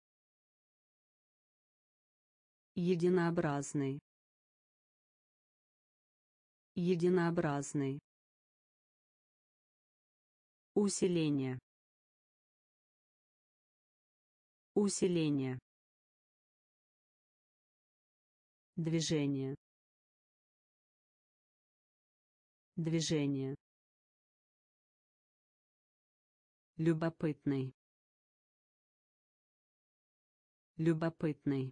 Speaker 1: единообразный, единообразный, усиление, усиление, движение, движение, любопытный, любопытный,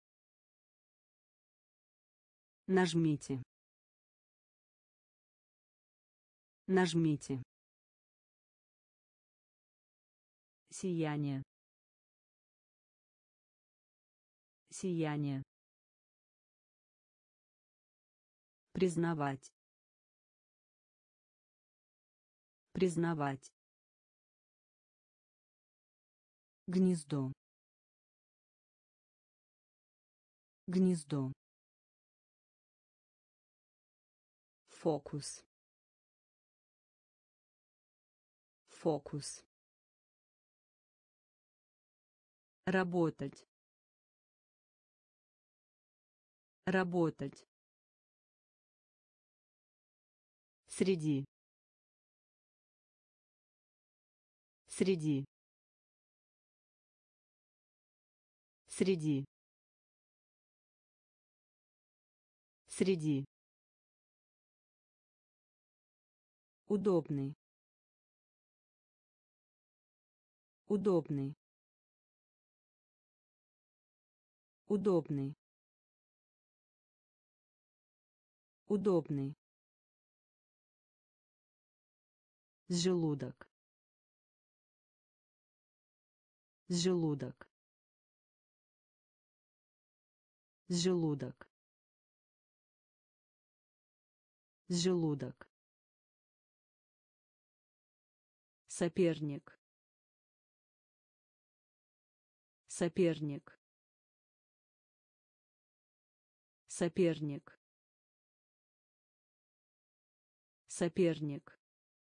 Speaker 1: нажмите, нажмите, сияние, сияние, признавать, признавать, гнездо, гнездо, фокус, фокус, работать, работать, Среди. Среди. Среди. Среди. Удобный. Удобный. Удобный. Удобный. Желудок. Желудок. Желудок. Желудок. Соперник. Соперник. Соперник. Соперник.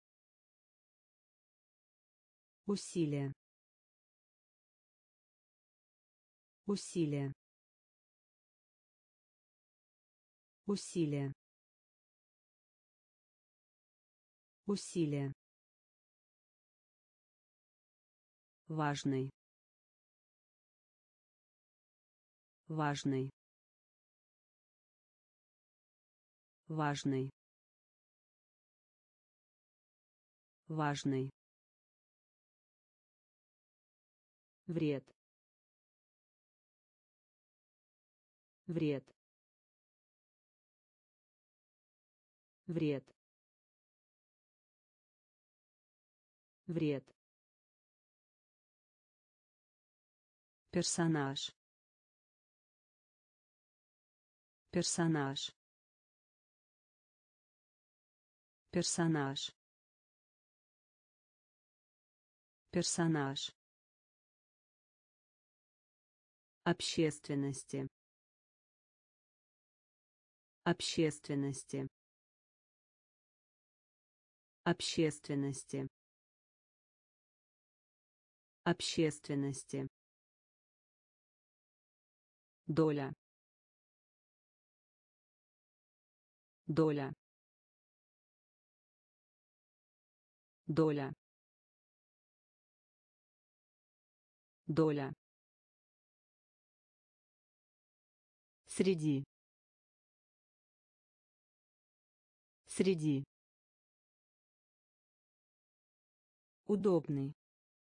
Speaker 1: Усилие. Усилие. Усилие. Усилие. Важный. Важный. Важный. Важный. Вред. Вред. Вред. Вред. Персонаж. Персонаж. Персонаж. Персонаж. Общественности. Общественности. Общественности. Общественности. Доля. Доля. Доля. Доля. Среди. Среди. Удобный.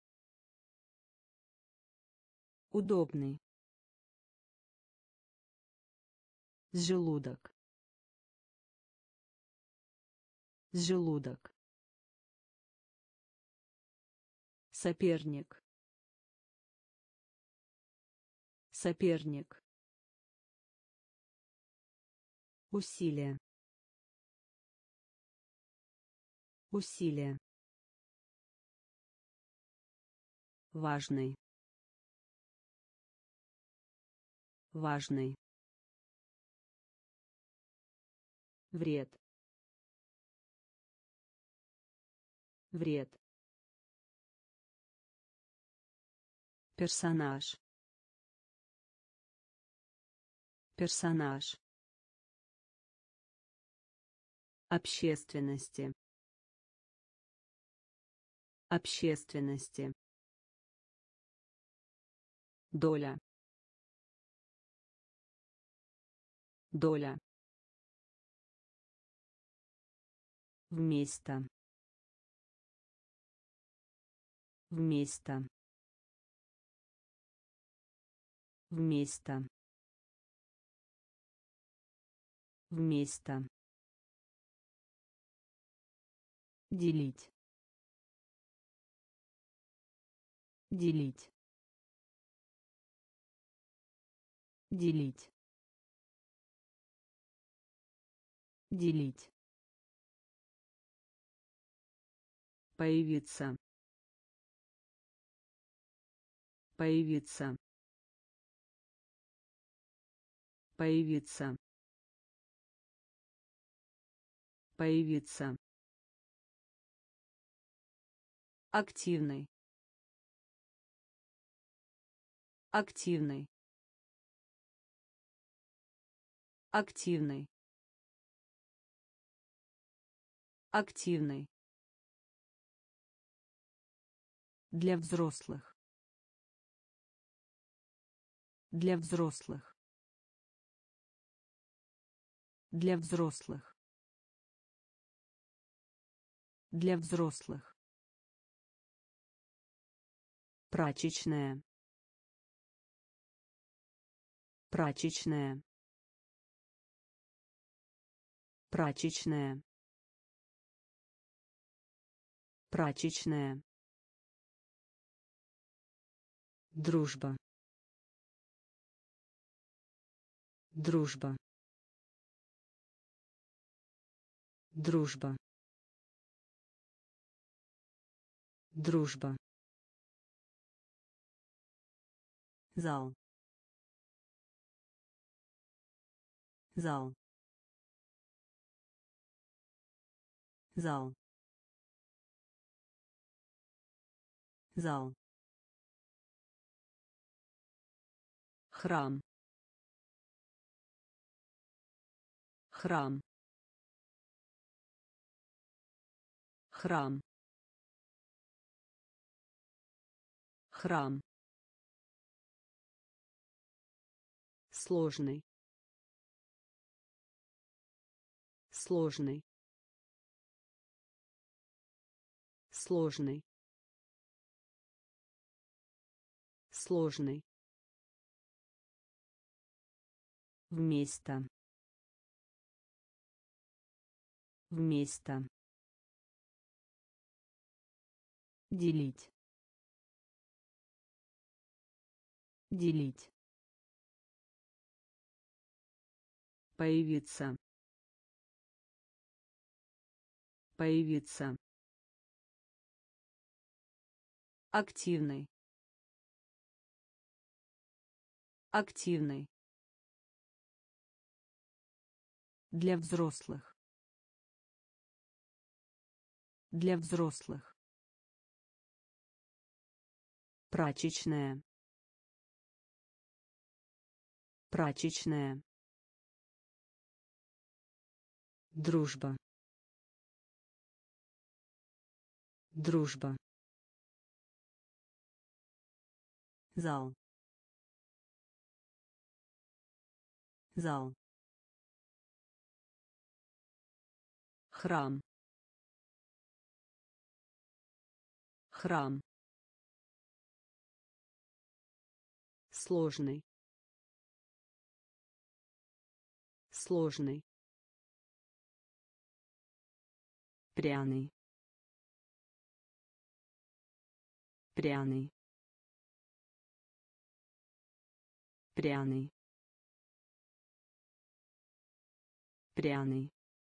Speaker 1: Удобный. Желудок. Желудок. Соперник. Соперник. Усилие. Усилие. Важный. Важный. Вред. Вред. Персонаж. Персонаж. Общественности. Общественности. Доля. Доля. Вместо. Вместо. Вместо. Вместо. Делить. Делить. Делить. Делить. Появиться. Появиться. Появиться. Появиться. Активный. Активный. Активный. Активный. Для взрослых. Для взрослых. Для взрослых. Для взрослых. Прачечная. Прачечная. Прачечная. Прачечная. Дружба. Дружба. Дружба. Дружба. Зал. Зал. Зал. Зал. Храм. Храм. Храм. Храм. Сложный. Сложный. Сложный. Сложный. Вместо. Вместо. Делить. Делить. Появиться. Появиться. Активный. Активный. Для взрослых. Для взрослых. Прачечная. Прачечная. Дружба. Дружба. Зал. Зал. Храм. Храм. Сложный. Сложный. Пряный. Пряный. Пряный. Пряный.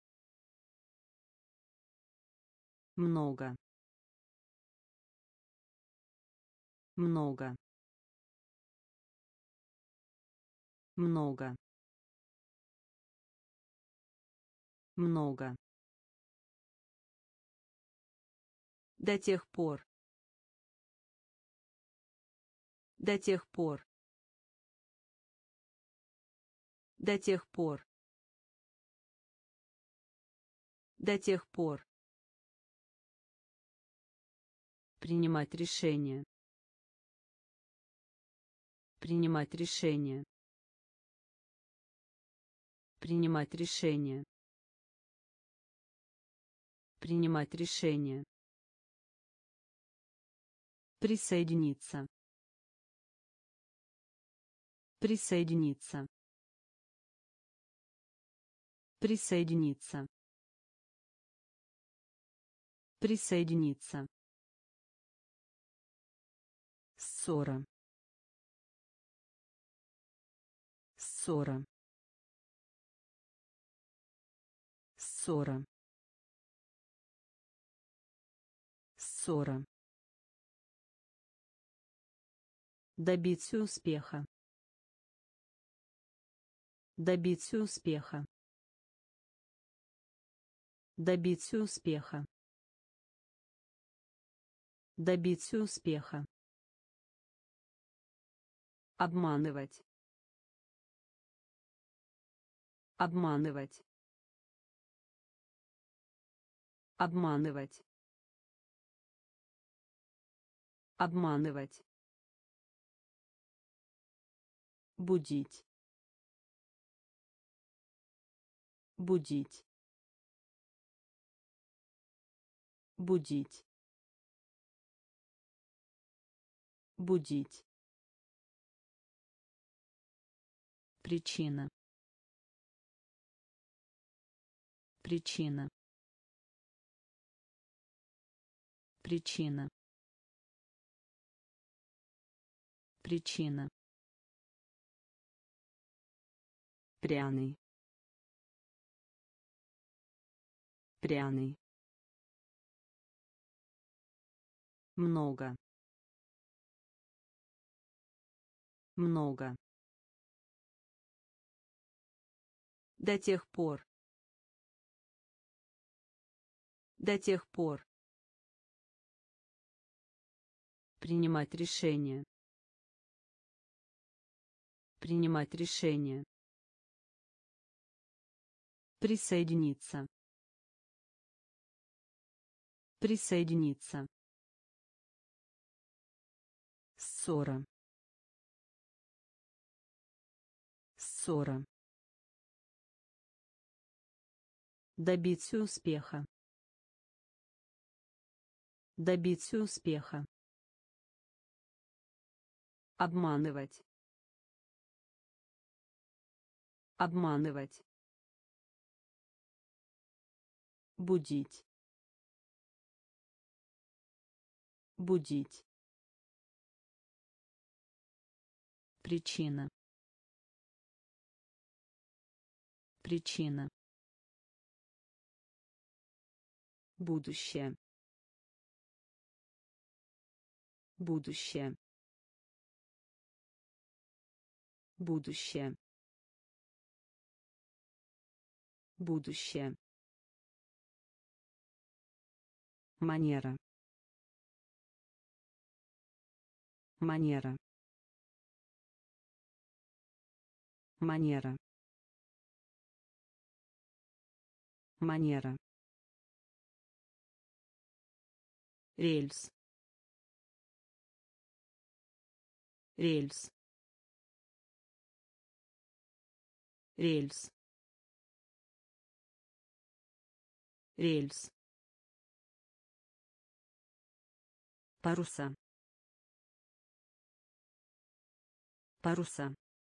Speaker 1: Много. Много. Много. Много. До тех пор. До тех пор. До тех пор. До тех пор. Принимать решение. Принимать решение. Принимать решение. Принимать решение. Присоединиться. Присоединиться. Присоединиться. Присоединиться. Ссора. Ссора. Ссора. Ссора. Добиться успеха. Добиться успеха. Добиться успеха. Добиться успеха. Обманывать. Обманывать. Обманывать. Обманывать. Будить. Будить. Будить. Будить. Причина. Причина. Причина. Причина. Пряный. Пряный. Много. Много. До тех пор. До тех пор. Принимать решение. Принимать решение. Присоединиться. Присоединиться. Ссора. Ссора. Добиться успеха. Добиться успеха. Обманывать. Обманывать. Будить. Будить. Причина. Причина. Будущее. Будущее. Будущее. Будущее. Манера. Манера. Манера. Манера. Рельс. Рельс. Рельс. Рельс. Паруса. Паруса.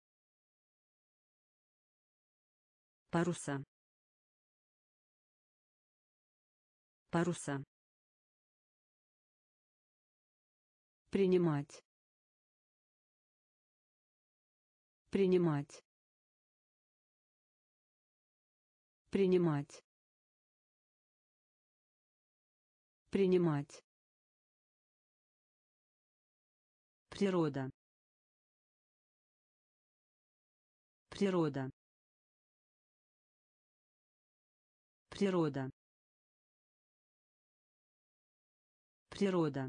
Speaker 1: Паруса. Паруса. Принимать. Принимать. Принимать. Принимать. Природа. Природа. Природа. Природа.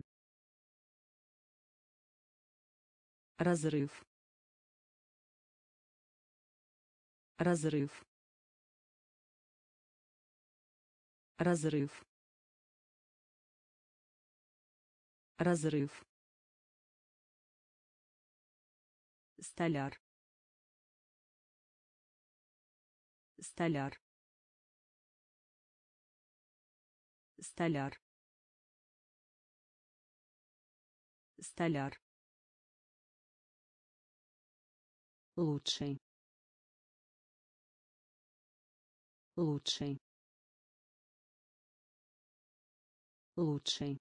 Speaker 1: Разрыв. Разрыв. Разрыв. Разрыв. Столяр. Столяр. Столяр. Столяр. Лучший. Лучший. Лучший.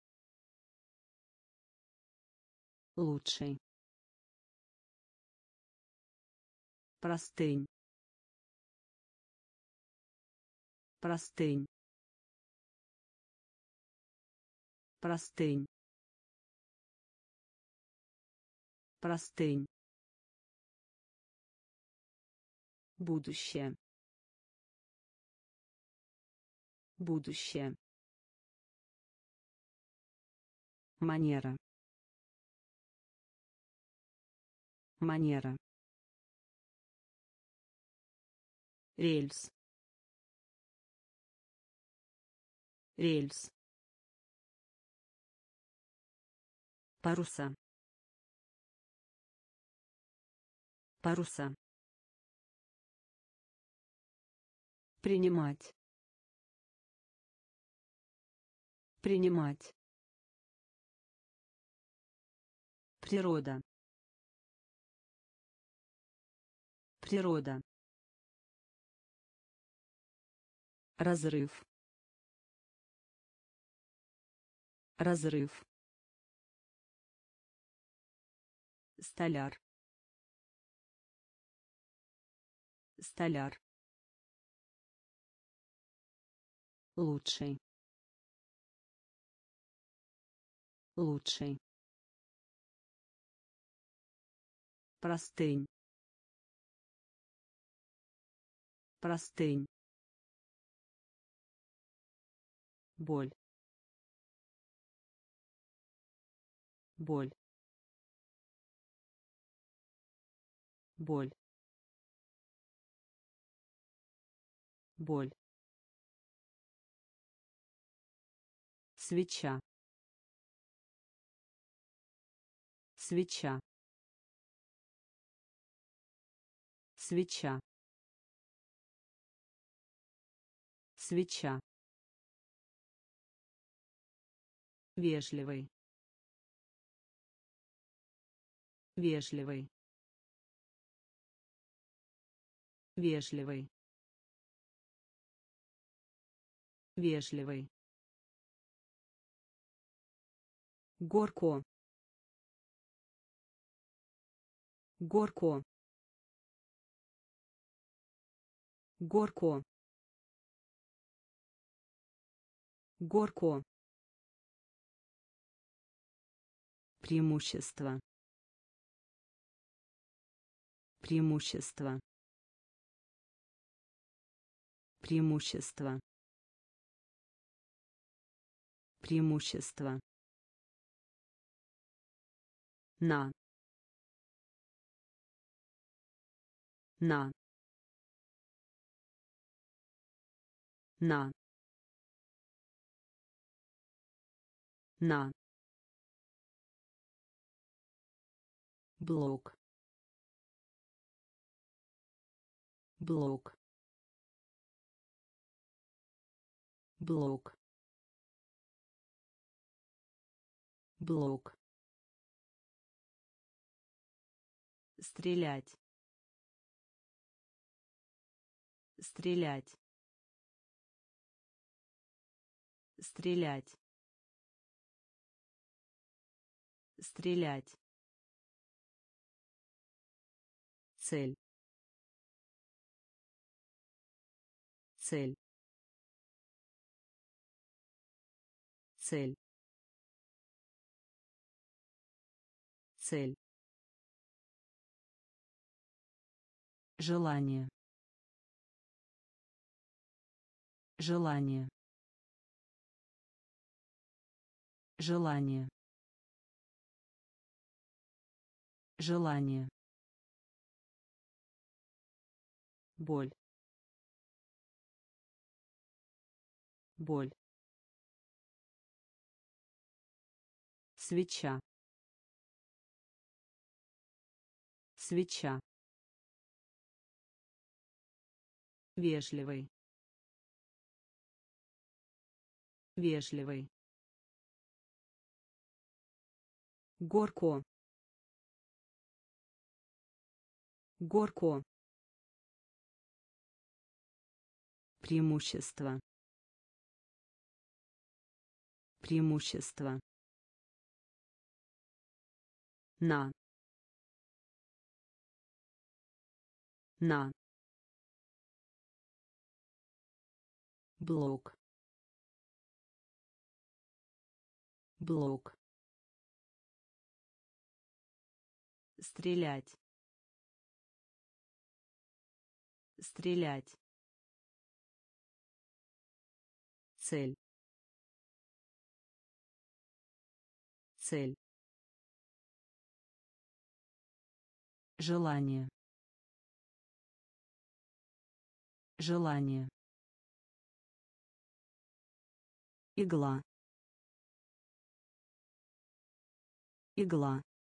Speaker 1: Лучший. Простынь. Простынь. Простынь. Простынь. Будущее. Будущее. Манера. Манера. Рельс. рельс, паруса, паруса, принимать, принимать, природа, природа, разрыв, разрыв, столяр, столяр, лучший, лучший, простынь, простынь, боль, боль, боль, боль, свеча, свеча, свеча, свеча, вежливый, вежливый, вежливый, вежливый, горко, горко, горко, горко, преимущество, преимущество, преимущество, преимущество, на, на, на, на, блок, блок, блок, блок, стрелять, стрелять, стрелять, стрелять, цель, цель, цель, цель, желание, желание, желание, желание, боль, боль, свеча, свеча, вежливый, вежливый, горко, горко, преимущество, преимущество, на, на, блок, блок, стрелять, стрелять, цель, цель, желание, желание, игла, игла,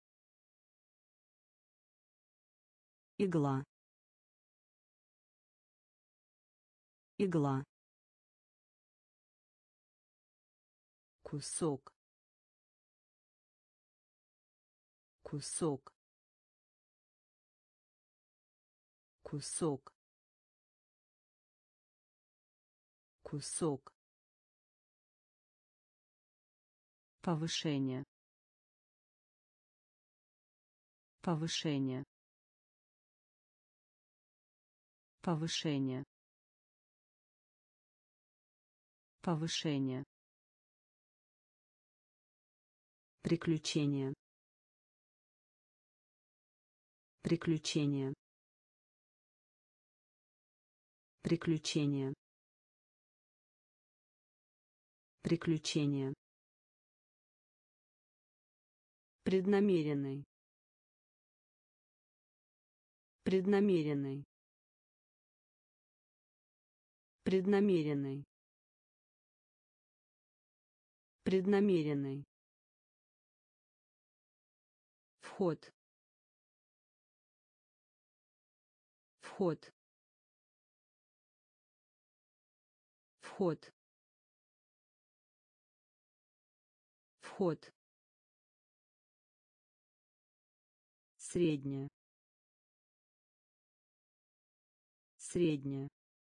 Speaker 1: игла, игла, кусок, кусок, кусок, кусок, повышение, повышение, повышение, повышение, приключение, приключение, приключение, приключение, преднамеренный, преднамеренный, преднамеренный, преднамеренный, вход, вход, вход, вход, средняя, средняя,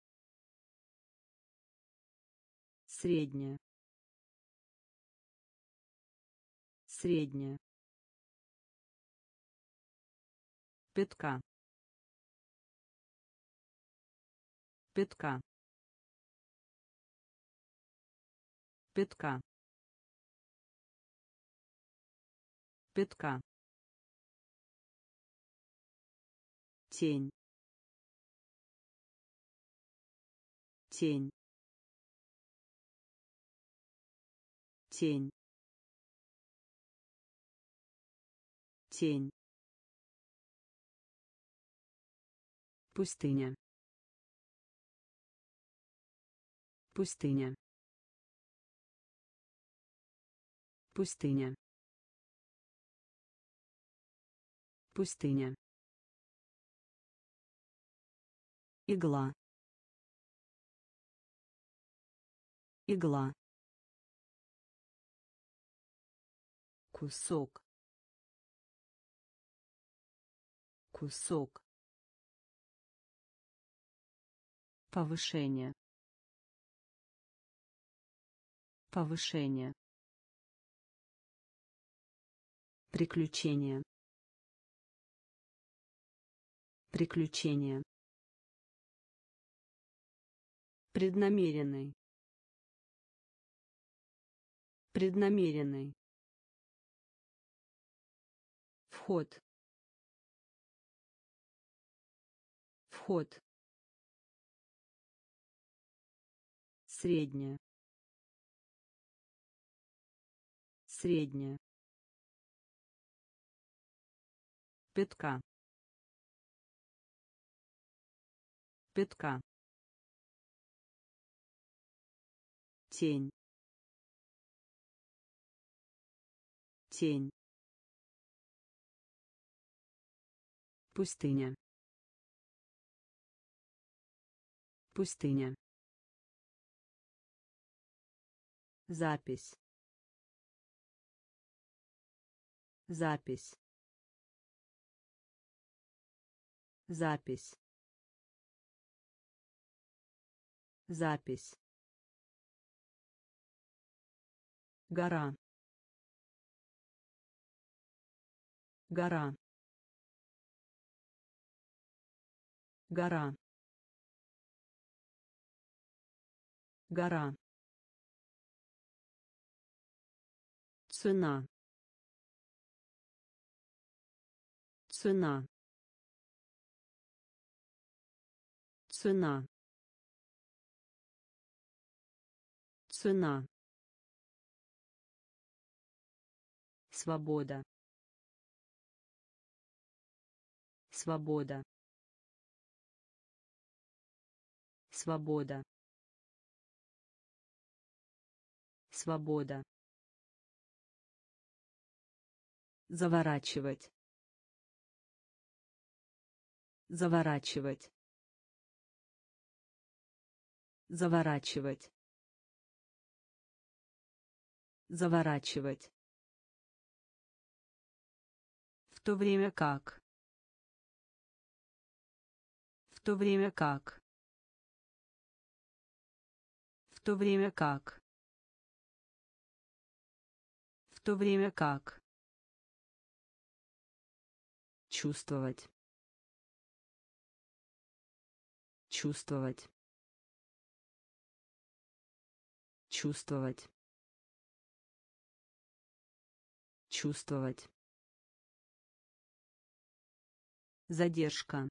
Speaker 1: средняя, средняя, пятка, пятка, пятка, пятка, тень, тень, тень, тень, пустыня, пустыня, пустыня, пустыня, игла, игла, кусок, кусок, повышение, повышение, приключение, приключение, преднамеренный, преднамеренный, вход, вход, средняя, средняя, пятка, пятка, тень, тень, пустыня, пустыня, запись, запись, запись, запись, гора, гора, гора, гора, цена, цена, цена, цена, свобода, свобода, свобода, Свобода. Заворачивать. Заворачивать. Заворачивать. Заворачивать. В то время как. В то время как. В то время как. В то время как. Чувствовать. Чувствовать. Чувствовать. Чувствовать. Задержка.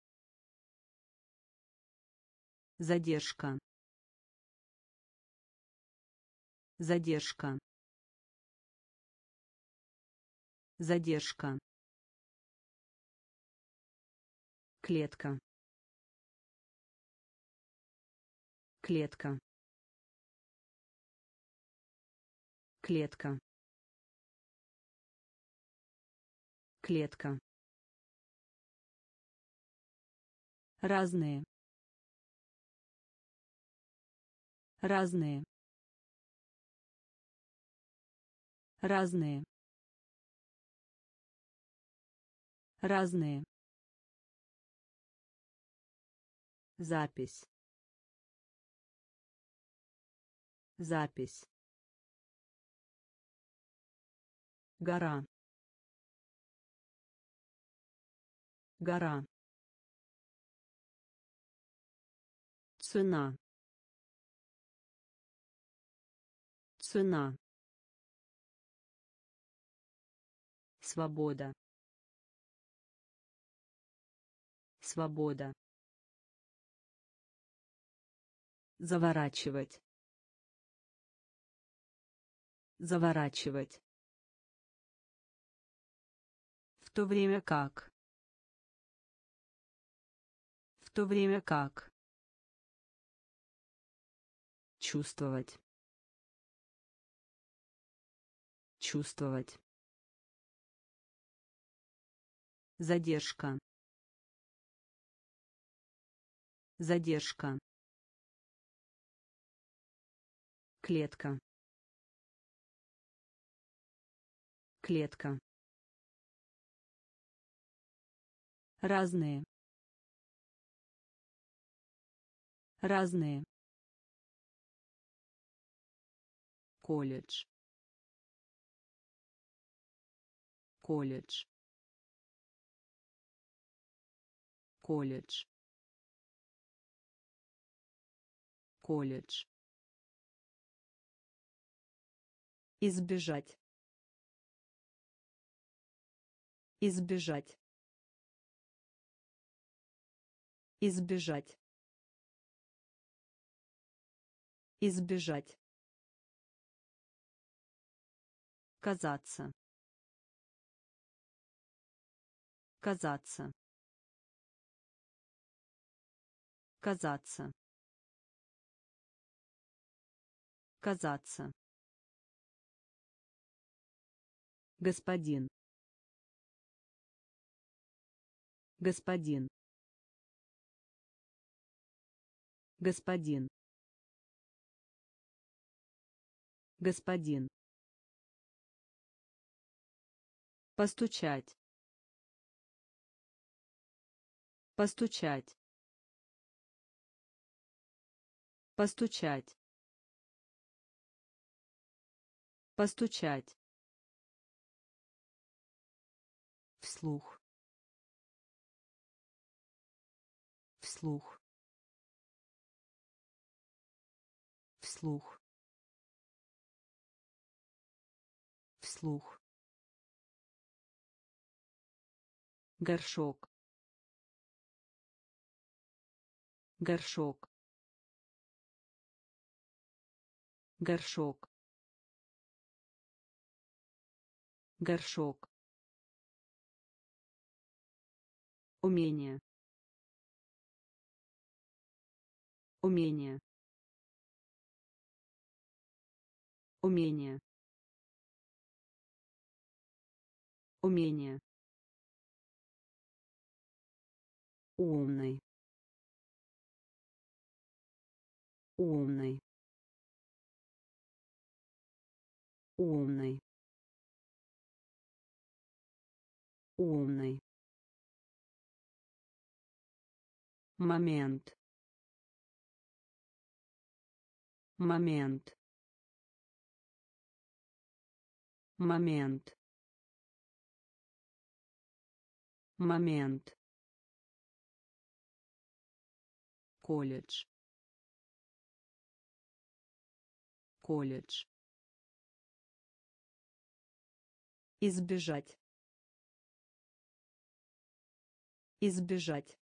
Speaker 1: Задержка. Задержка. Задержка. Клетка. Клетка. Клетка. Клетка. Разные. Разные. Разные. Разные. Запись. Запись. Гора. Гора. Цена. Цена. Свобода. Свобода. Заворачивать. Заворачивать. В то время как. В то время как. Чувствовать. Чувствовать. Задержка. Задержка. Клетка. Клетка. Разные. Разные. Колледж. Колледж. Колледж. Колледж. Избежать. Избежать. Избежать. Избежать. Казаться. Казаться. Казаться. Казаться. Господин. Господин. Господин. Господин. Постучать. Постучать. Постучать. Постучать. Вслух. Вслух. Вслух. Вслух. Горшок. Горшок. Горшок. Горшок. Умение. Умение. Умение. Умение. Умный. Умный. Умный. Умный. Момент. Момент. Момент. Момент. Колледж. Колледж. Избежать. Избежать.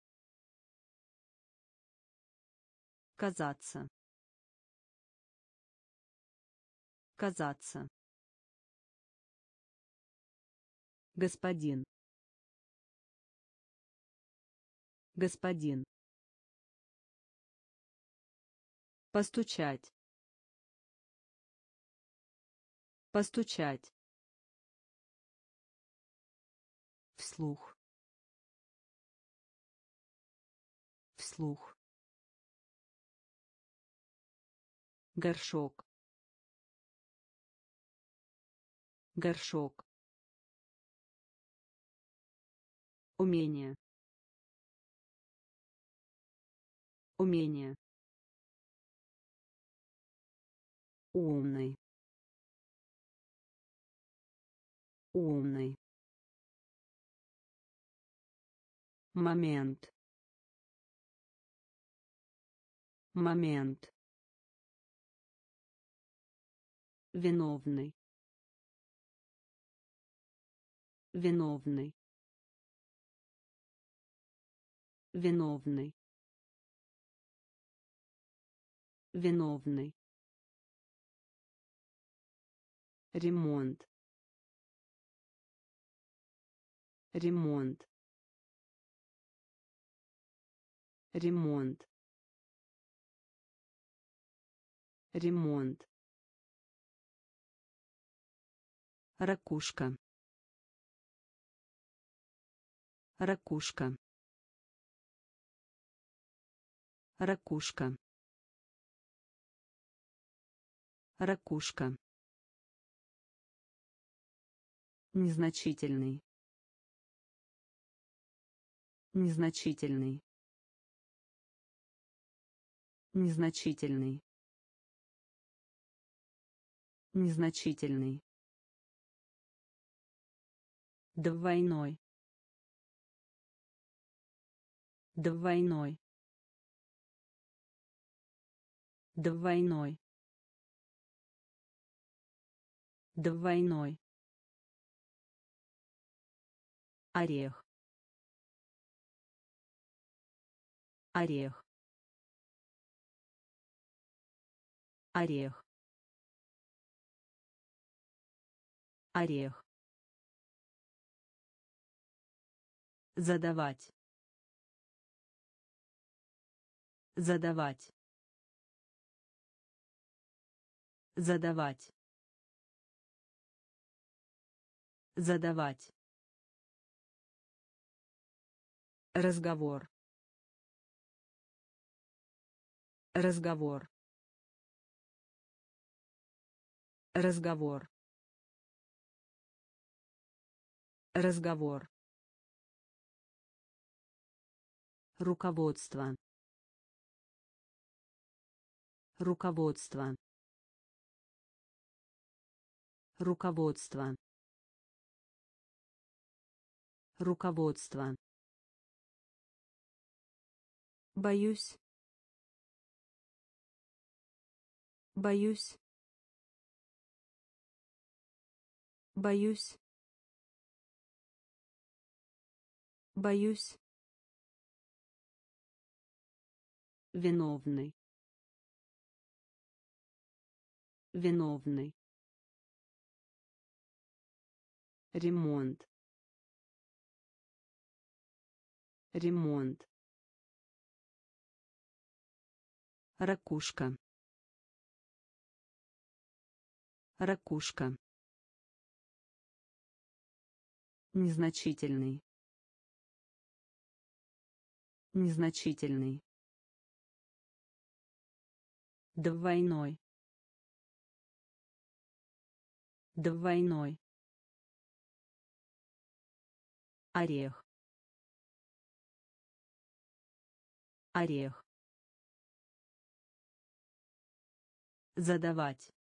Speaker 1: Казаться. Казаться. Господин. Господин. Постучать. Постучать. Вслух. Вслух. Горшок. Горшок. Умение. Умение. Умный. Умный. Момент. Момент. Виновный. Виновный. Виновный. Виновный. Ремонт. Ремонт. Ремонт. Ремонт. Ракушка. Ракушка. Ракушка. Ракушка. Незначительный. Незначительный. Незначительный. Незначительный. Двойной. Двойной. Двойной. Двойной. Орех. Орех. Орех. Орех. Задавать. Задавать. Задавать. Задавать. Разговор. Разговор. Разговор. Разговор. Руководство. Руководство. Руководство. Руководство. Боюсь. Боюсь. Боюсь. Боюсь. Виновный. Виновный. Ремонт. Ремонт. Ракушка. Ракушка. Незначительный. Незначительный. Двойной. Двойной. Орех. Орех. Задавать.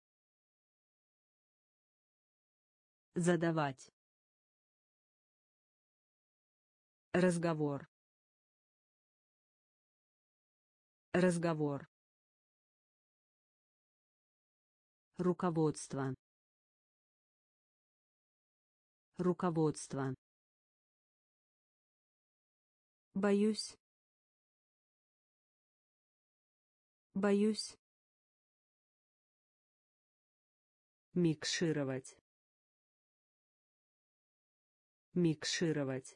Speaker 1: Задавать. Разговор. Разговор. Руководство. Руководство. Боюсь. Боюсь. Микшировать. Микшировать.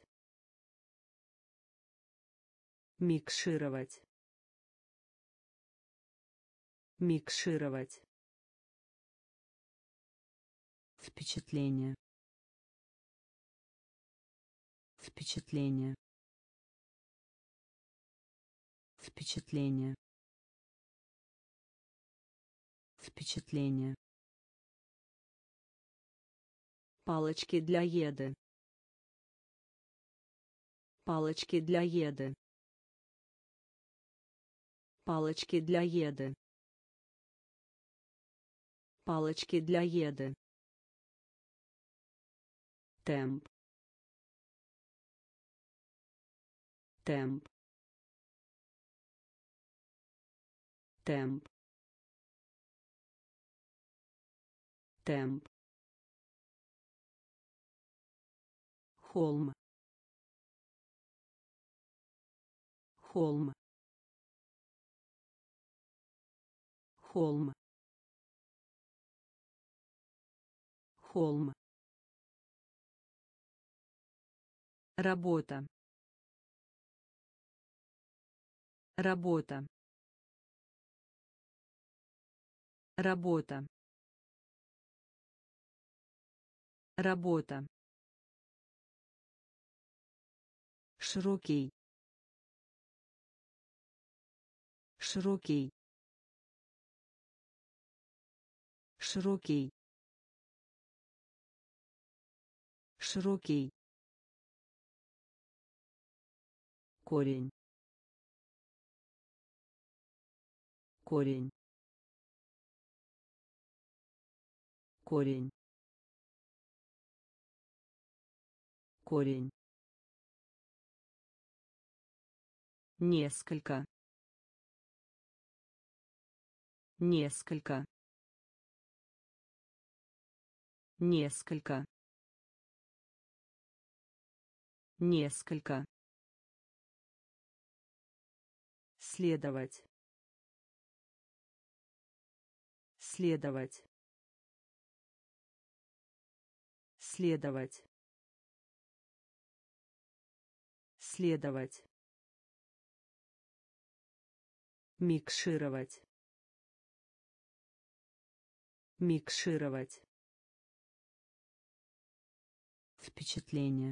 Speaker 1: Микшировать. Микшировать. Впечатление. Впечатление. Впечатление. Впечатление. Палочки для еды. Палочки для еды. Палочки для еды. Палочки для еды. Темп. Темп. Темп. Темп. Холм. Холм. Холм. Холм. Работа. Работа. Работа. Работа. Широкий. Широкий. Широкий. Широкий. Корень. Корень. Корень. Корень. Несколько. Несколько. Несколько. Несколько. Следовать. Следовать. Следовать. Следовать. Микшировать. Микшировать. Впечатление.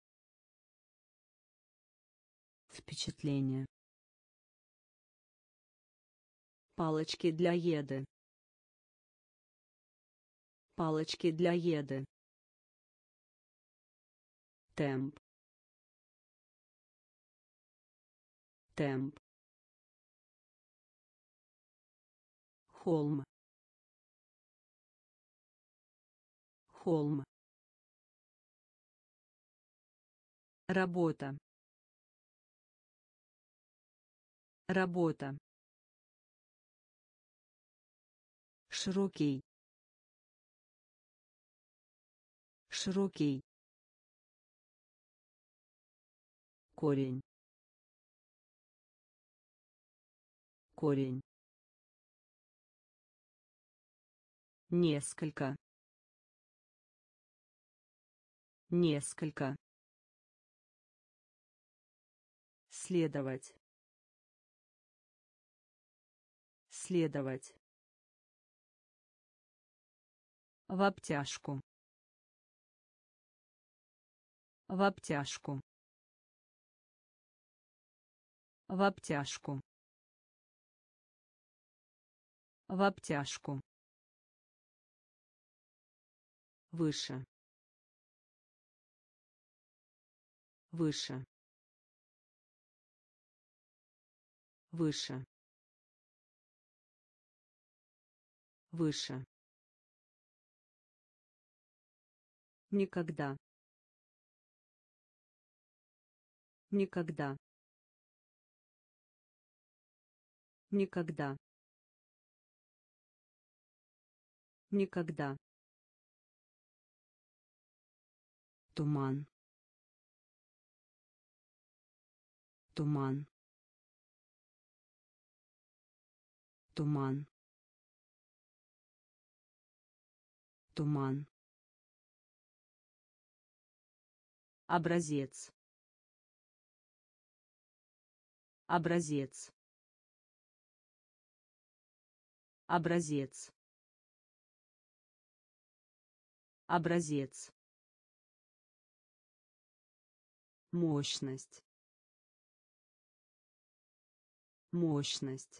Speaker 1: Впечатление. Палочки для еды. Палочки для еды. Темп. Темп. Холм. Холм. Работа. Работа. Широкий. Широкий. Корень. Корень. Несколько. Несколько. Следовать. Следовать. В обтяжку. В обтяжку. В обтяжку. В обтяжку. Выше. Выше. Выше. Выше. Никогда. Никогда. Никогда. Никогда. Туман. Туман. Туман. Туман. Образец. Образец. Образец. Образец. Мощность. Мощность.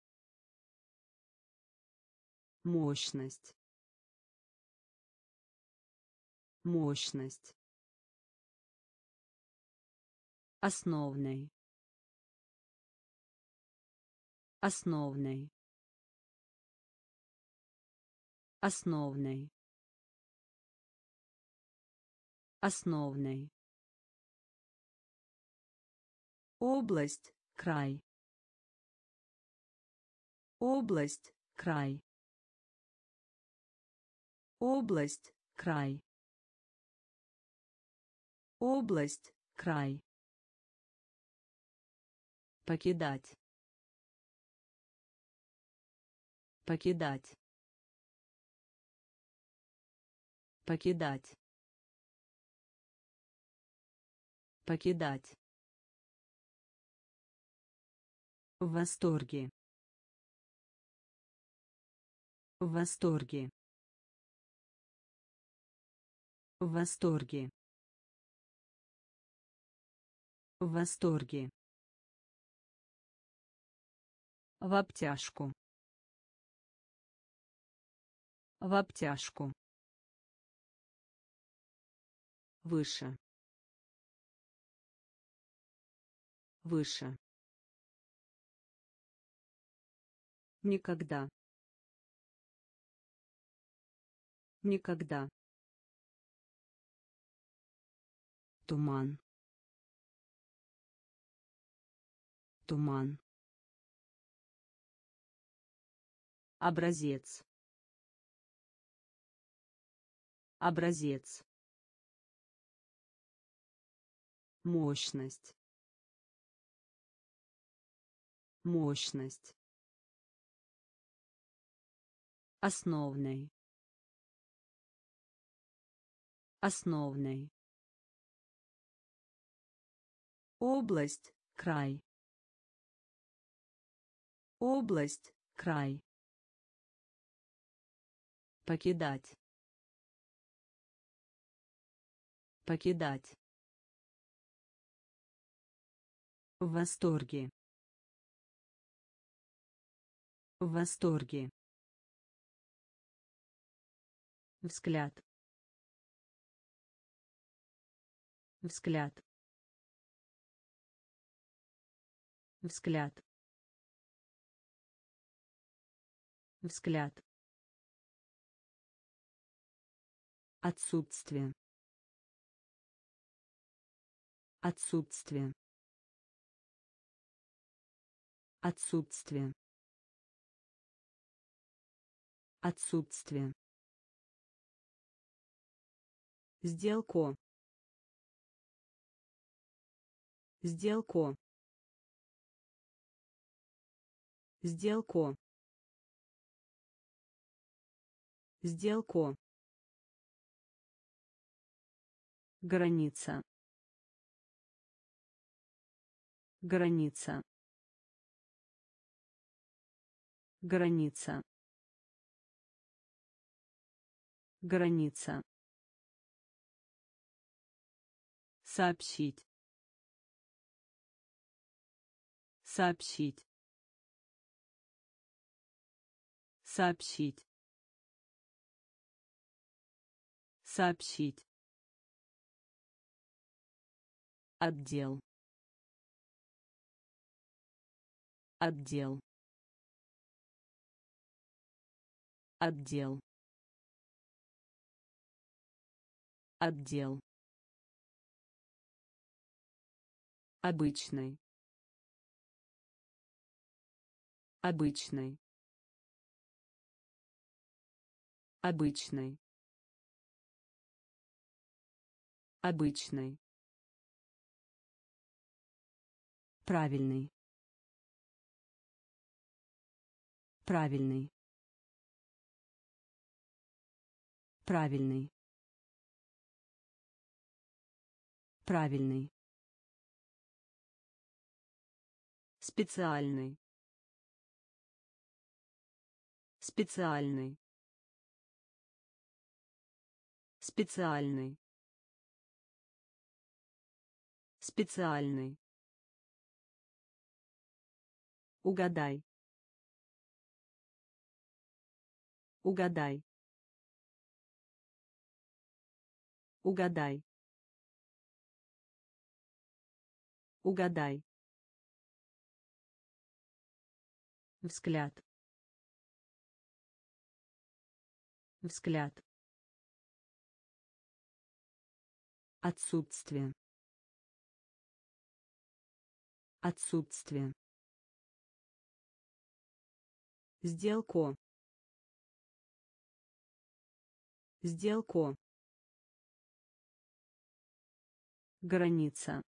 Speaker 1: Мощность. Мощность. Основной. Основной. Основной. Основной. Область, край. Область, край. Область, край. Область, край. Покидать. Покидать. Покидать. Покидать. В восторге. В восторге. В восторге. В восторге. В обтяжку. В обтяжку. Выше. Выше. Никогда. Никогда. Туман. Туман. Образец. Образец. Мощность. Мощность. Основной. Основной. Область, край. Область, край. Покидать. Покидать. В восторге. В восторге. Взгляд. Взгляд. Взгляд. Взгляд. Отсутствие. Отсутствие. Отсутствие. Отсутствие. Сделку. Сделку. Сделку. Сделку. Граница. Граница. Граница. граница, сообщить, сообщить, сообщить, сообщить, отдел, отдел, отдел, отдел, обычный, обычный, обычный, обычный, правильный, правильный, правильный, правильный, специальный, специальный, специальный, специальный, угадай, угадай, угадай, угадай, взгляд, взгляд, отсутствие, отсутствие, сделку, сделку, граница,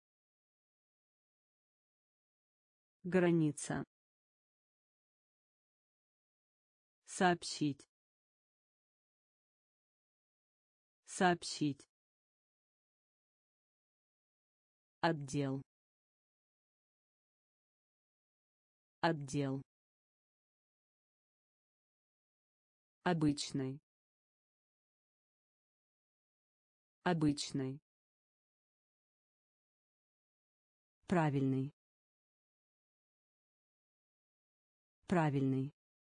Speaker 1: граница, сообщить, сообщить, отдел, отдел, обычный, обычный, правильный, правильный,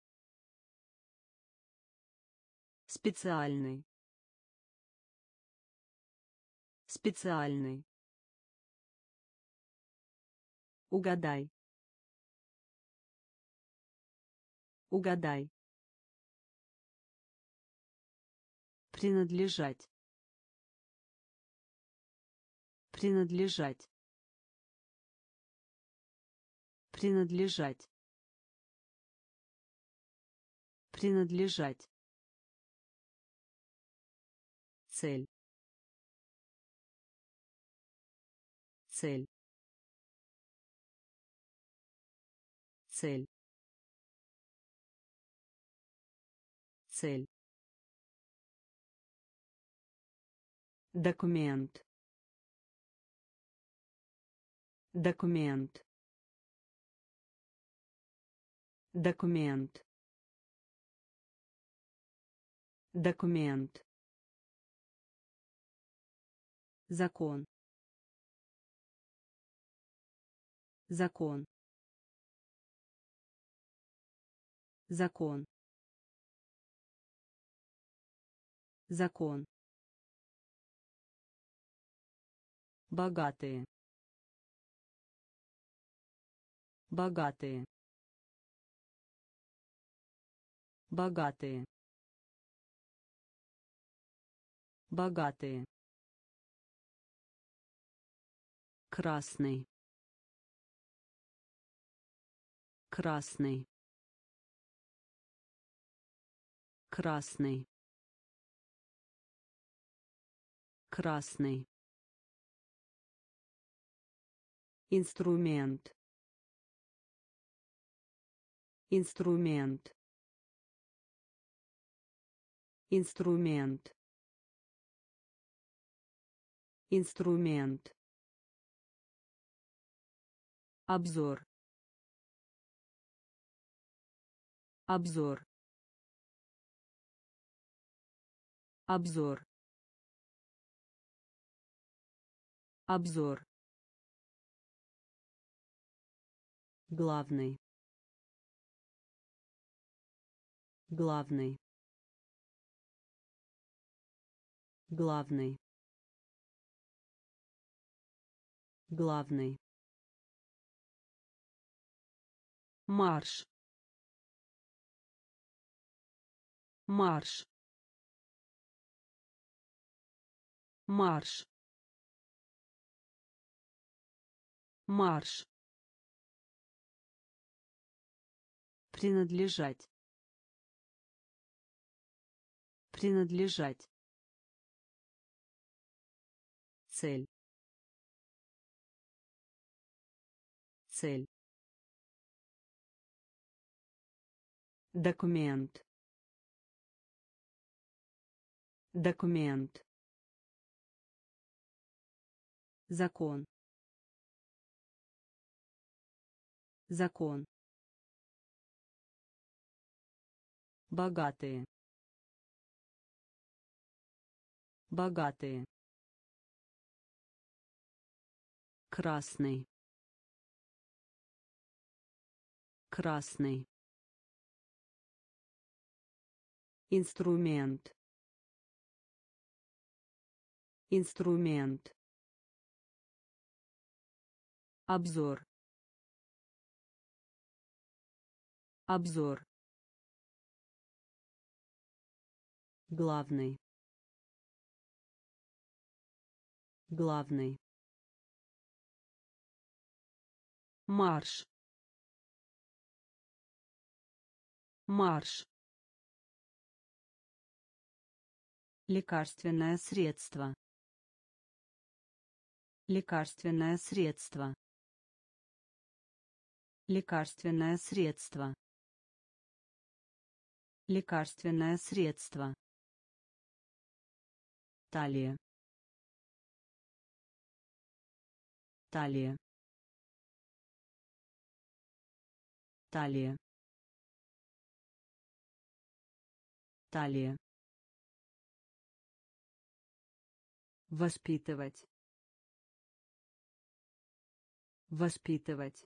Speaker 1: специальный, специальный, угадай, угадай, принадлежать, принадлежать, принадлежать, принадлежать, цель, цель, цель, цель, документ, документ, документ, документ, закон, закон, закон, закон, богатые, богатые, богатые, богатые, красный, красный, красный, красный, инструмент, инструмент, инструмент, инструмент, обзор, обзор, обзор, обзор, главный, главный, главный, главный, марш, марш, марш, марш, принадлежать, принадлежать, цель, цель, документ, документ, закон, закон, богатые, богатые, красный, красный, инструмент, инструмент, обзор, обзор, главный, главный, марш, марш, лекарственное средство, лекарственное средство, лекарственное средство, лекарственное средство, талия, талия, талия, талия, воспитывать, воспитывать,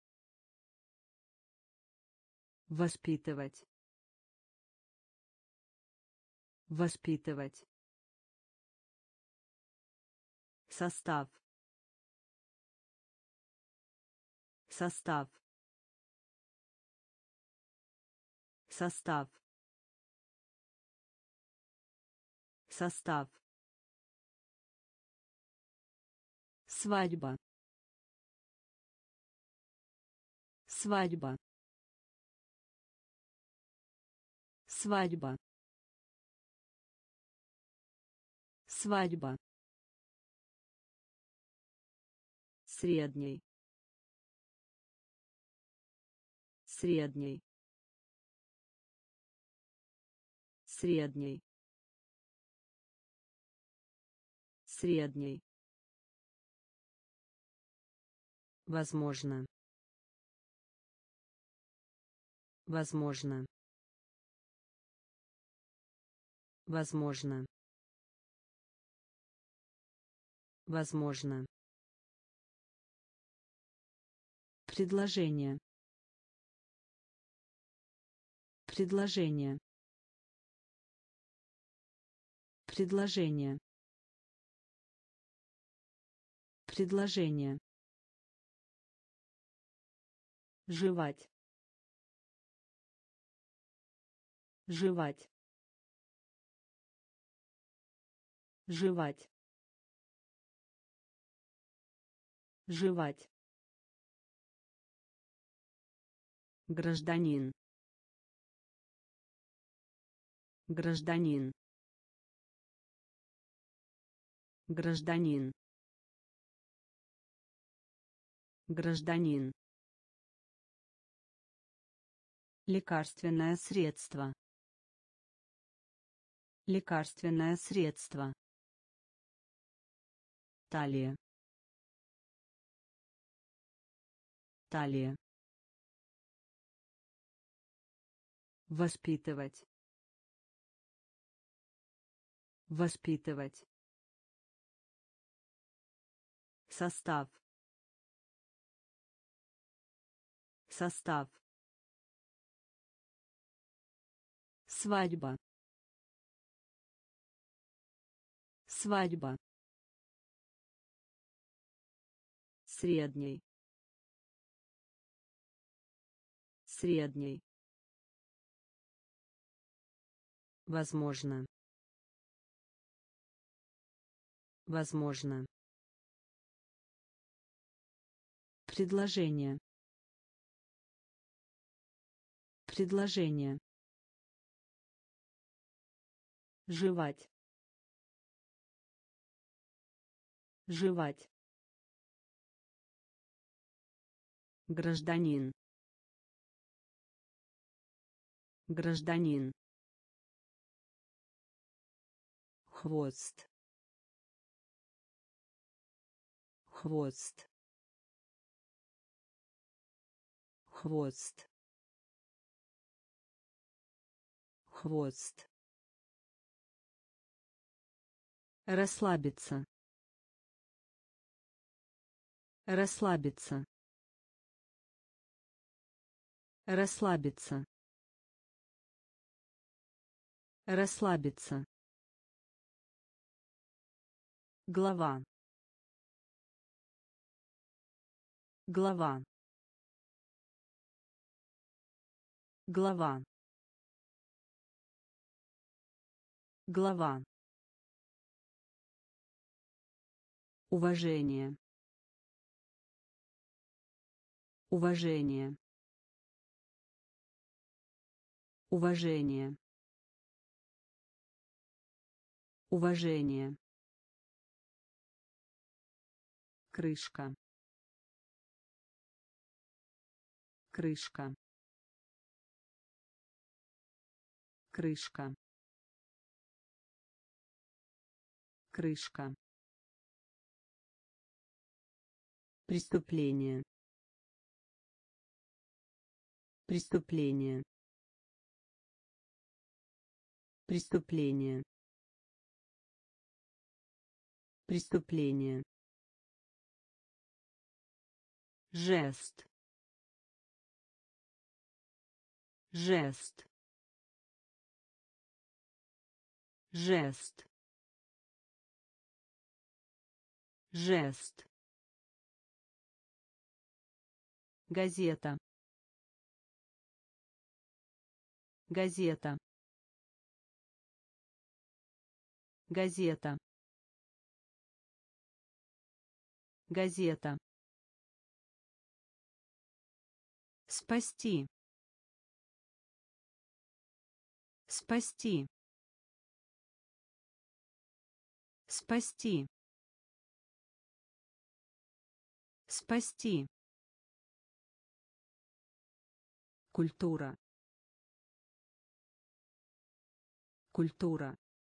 Speaker 1: воспитывать, воспитывать, состав, состав, состав, состав, свадьба, свадьба, свадьба, свадьба, средний, средний, средний, средний, возможно, возможно, возможно, возможно, предложение, предложение, предложение, предложение, жевать, жевать, жевать, жевать, гражданин, гражданин, гражданин, гражданин, лекарственное средство, лекарственное средство, талия, талия, воспитывать, Воспитывать. Состав. Состав. Свадьба. Свадьба. Средний. Средний. Возможно. Возможно. Предложение. Предложение. Жевать. Жевать. Гражданин. Гражданин. Хвост. Хвост. Хвост. Хвост. Расслабиться. Расслабиться. Расслабиться. Расслабиться. Глава. Глава. Глава. Глава. Уважение. Уважение. Уважение. Уважение. Крышка. Крышка. Крышка. Крышка. Преступление. Преступление. Преступление. Преступление. Жест. Жест. Жест. Жест. Газета. Газета. Газета. Газета. Спасти. Спасти. Спасти. Спасти. Культура. Культура.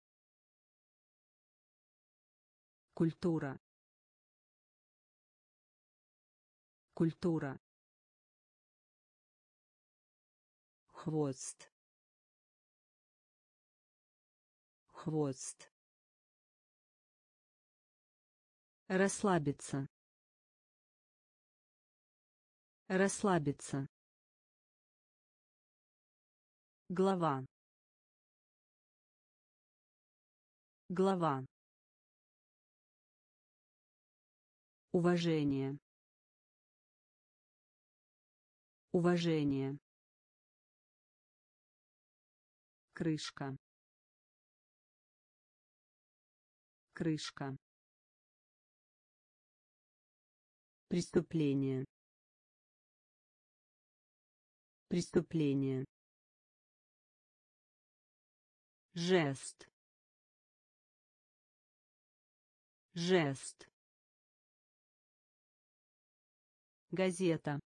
Speaker 1: Культура. Культура. Хвост. Хвост. Расслабиться. Расслабиться. Глава. Глава. Уважение. Уважение. Крышка. Крышка. Преступление. Преступление. Жест. Жест. Газета.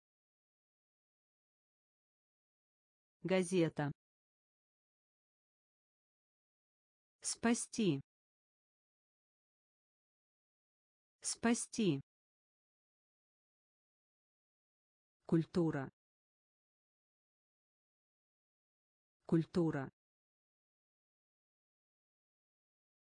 Speaker 1: Газета. Спасти. Спасти. Культура. Культура.